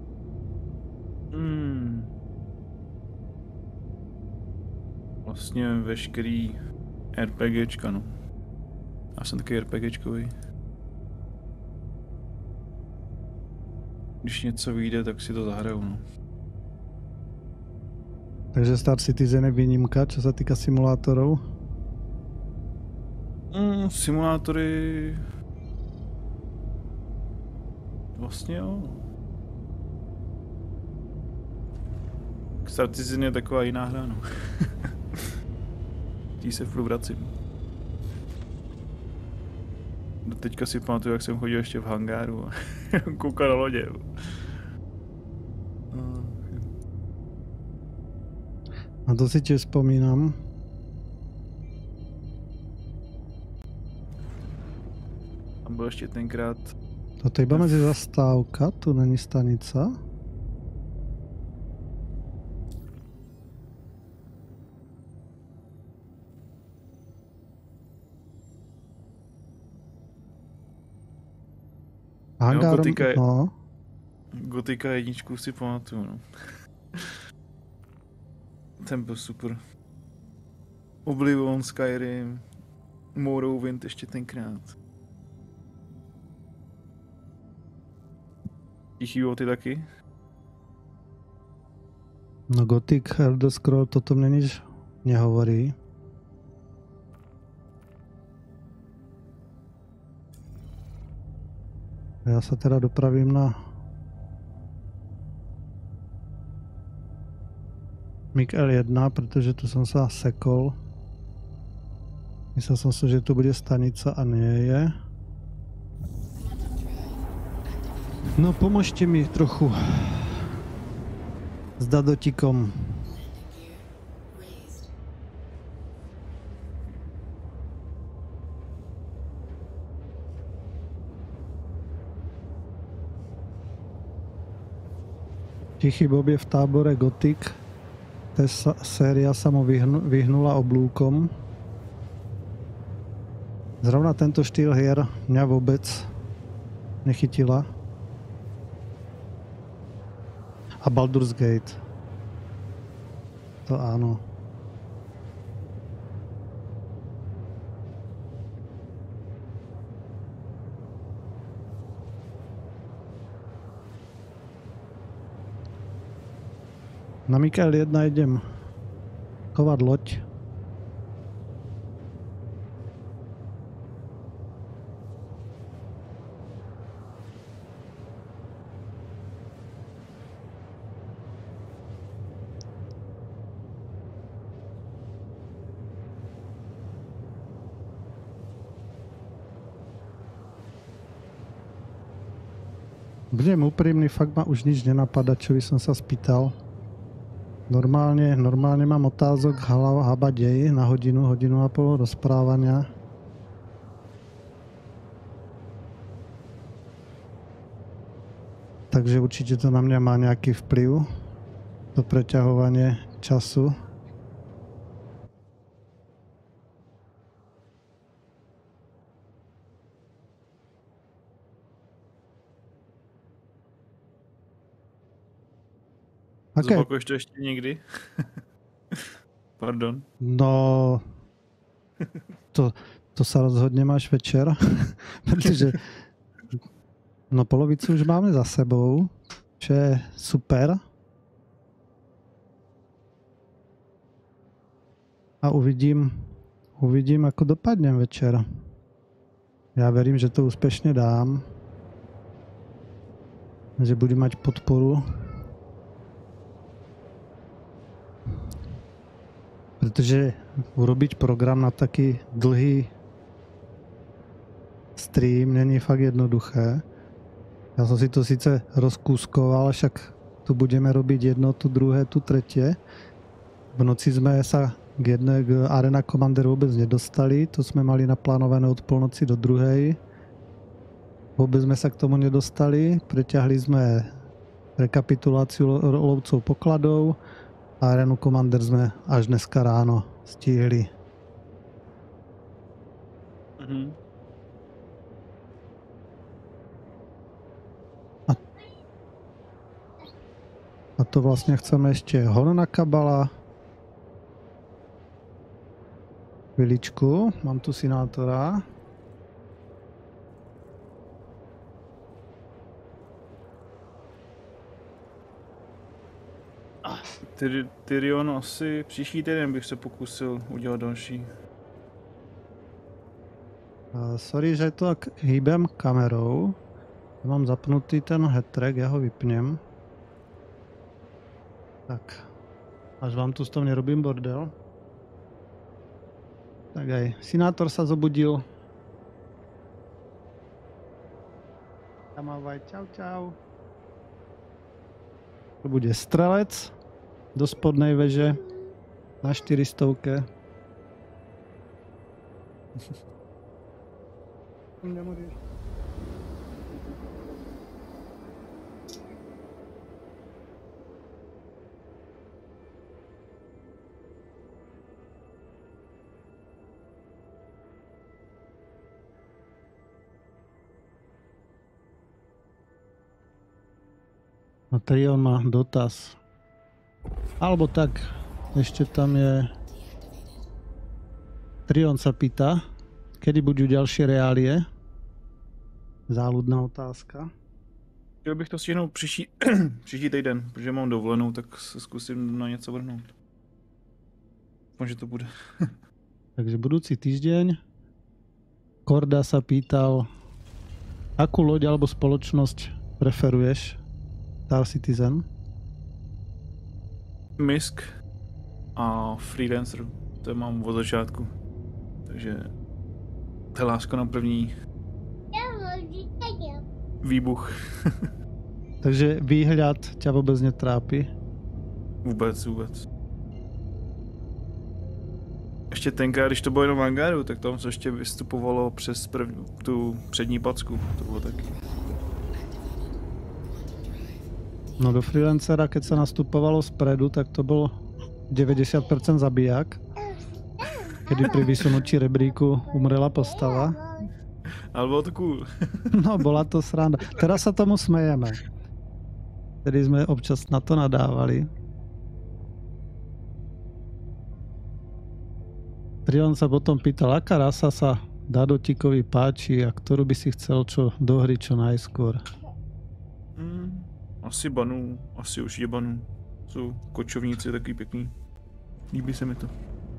Vlastně veškerý RPGčka, no. Já jsem taky RPGčkový. Když něco vyjde, tak si to zahraju, no. Takže Star Citizen je výnimka, čo sa týka simulátorov? Simulátory... Vlastně jo. Star Citizen je taková jiná hra, no. Tý se furt vracím. Teďka si pamatuju, jak jsem chodil ještě v hangáru a koukal na lodě. A to si tiež spomínam. Tam byl ještě tenkrát... Toto je iba medzi zastávka, tu není stanica. Hangár, no. Gotika 1 si pamatuju, no. Ten byl super. Oblivion, Skyrim, Morrowind ještě tenkrát. Tichý ty taky? No Gothic, Elder Scroll, toto mne nič nehovorí. Ja sa teda dopravím na MiG L1, pretože tu som sa sekol. Myslel som si, že tu bude stanica a nie je. No pomôžte mi trochu s dadotikom. Tichý Bob je v tábore Gothic. Tá séria sa mu vyhnula oblúkom. Zrovna tento štýl hier mňa vôbec nechytila. A Baldur's Gate. To áno. Na Mikael 1 idem kovať loď. Budem úprimný, fakt ma už nič nenapadá, čo by som sa spýtal. Normálne mám otázok habadej na hodinu a pol rozprávania. Takže určite to na mňa má nejaký vplyv, to preťahovanie času. Okay. Zopakuješ to ještě někdy? Pardon. No, to sa rozhodnem až večer, pretože no polovicu už máme za sebou, čo je super. A uvidím, ako dopadnem večer. Ja verím, že to úspešne dám, že budem mať podporu. Pretože urobiť program na taký dlhý stream není fakt jednoduché. Ja som si to síce rozkúskoval, však tu budeme robiť jedno, tu druhé, tu tretie. V noci sme sa k Arena Commander vôbec nedostali, to sme mali naplánované od polnoci do druhej. Vôbec sme sa k tomu nedostali, preťahli sme rekapituláciu lovcov pokladov a Arenu Commander sme až dneska ráno stihli. A to vlastne chceme ešte Horná kabala. Chviličku, mám tu Sinátora. Tyrion asi příští týden bych se pokusil udělat další. Sorry, že to tak hýbem kamerou. Ja mám zapnutý ten headtrack, ja ho vypnem. Tak, až vám tu s tom nerobím bordel. Tak aj Sinátor sa zobudil. Tamávaj, čau čau. To bude strelec do spodnej veže na 400. A Tyrion má dotaz. Alebo tak, ešte tam je... Tyrion sa pýta, kedy budú ďalšie reálie? Záludná otázka. Chtěl bych to stihnout příští týden, protože mám dovolenou, tak se zkusím na něco vrhnout. Možná to bude. Takže budúci týždeň Korda sa pýtal, akú loď alebo spoločnosť preferuješ? Star Citizen? Misk a Freelancer, to mám od začátku. Takže to je láska na první výbuch. Takže výhľad ťa vôbec netrápi? Vůbec. Ještě tenkrát, když to bylo jenom v Angaru, tak tam se ještě vystupovalo přes tu přední packu. To bylo taky. No do Freelancera, keď sa nastupovalo spredu, tak to bol 90% zabijak. Kedy pri vysunutí rebríku umrela postava. Ale bolo to cool. No, bola to sranda. Teraz sa tomu smejeme. Tedy sme občas na to nadávali. Trion sa potom pýtal, aká rasa sa Dadotikovi páči a ktorú by si chcel do hry čo najskôr. Asi Banu, asi určitě Banu. Jsou kočovníci takový pěkný. Líbí se mi to.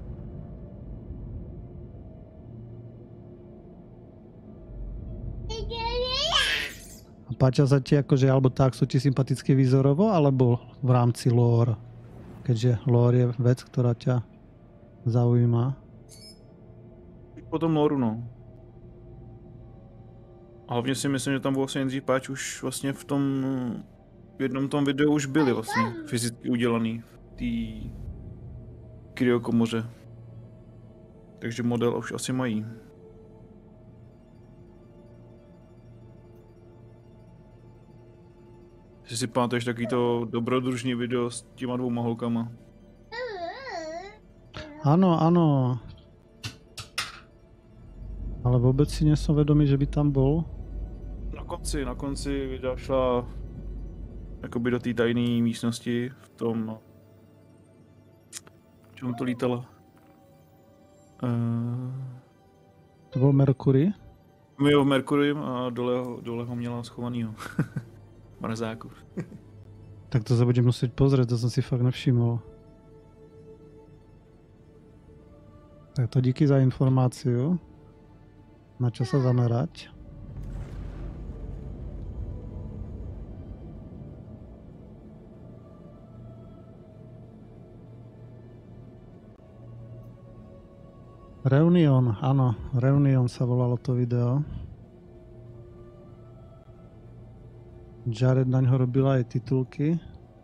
A páčia sa ti akože, alebo tak sú ti sympaticky výzorovo, alebo v rámci lore? Keďže lore je vec, ktorá ťa zaujíma. Po tom lore, no. A hlavně si myslím, že tam vlastně nejdřív páč už vlastně v jednom tom videu už byly vlastně fyzicky udělaný v té kryokomoře. Takže model už asi mají. Jestli si pamatuješ taky to dobrodružný video s těma dvouma holkama. Áno, áno. Ale vôbec si nesom vedomý, že by tam bol. Na konci videa šla jakoby do té tajné místnosti v tom... V čem to lítalo? To byl Mercury? Jo, Mercury a dole ho měla schovanýho. Mrazáku. Tak to sa budem musieť pozrieť, to som si fakt nevšimol. Tak to díky za informáciu. Na čo sa zamerať? Reunion, áno, Reunion sa volalo to video. Jared na ňo robil aj titulky.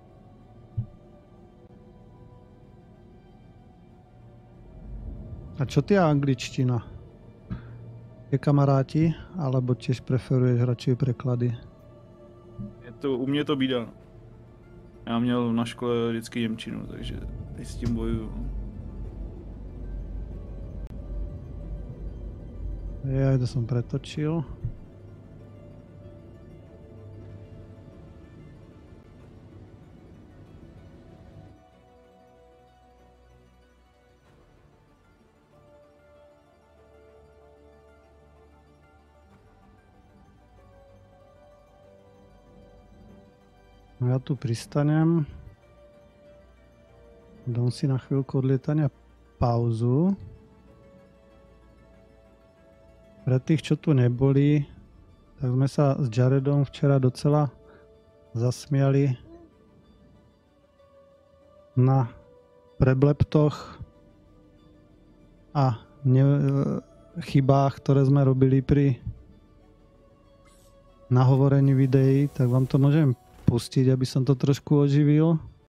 A čo ty angličtina? Je kamaráti, alebo tiež preferuješ radšej preklady? U mě to býdá. Já měl na škole vždycky němčinu, takže teď s tím bojuju. Ja to som pretočil. No ja tu pristanem. Dám si na chvíľku odlietania pauzu. Pre tých, čo tu neboli, tak sme sa s Jaredom včera docela zasmiali na prebleptoch a chybách, ktoré sme robili pri nahovorení videí, tak vám to môžem pustiť, aby som to trošku oživil.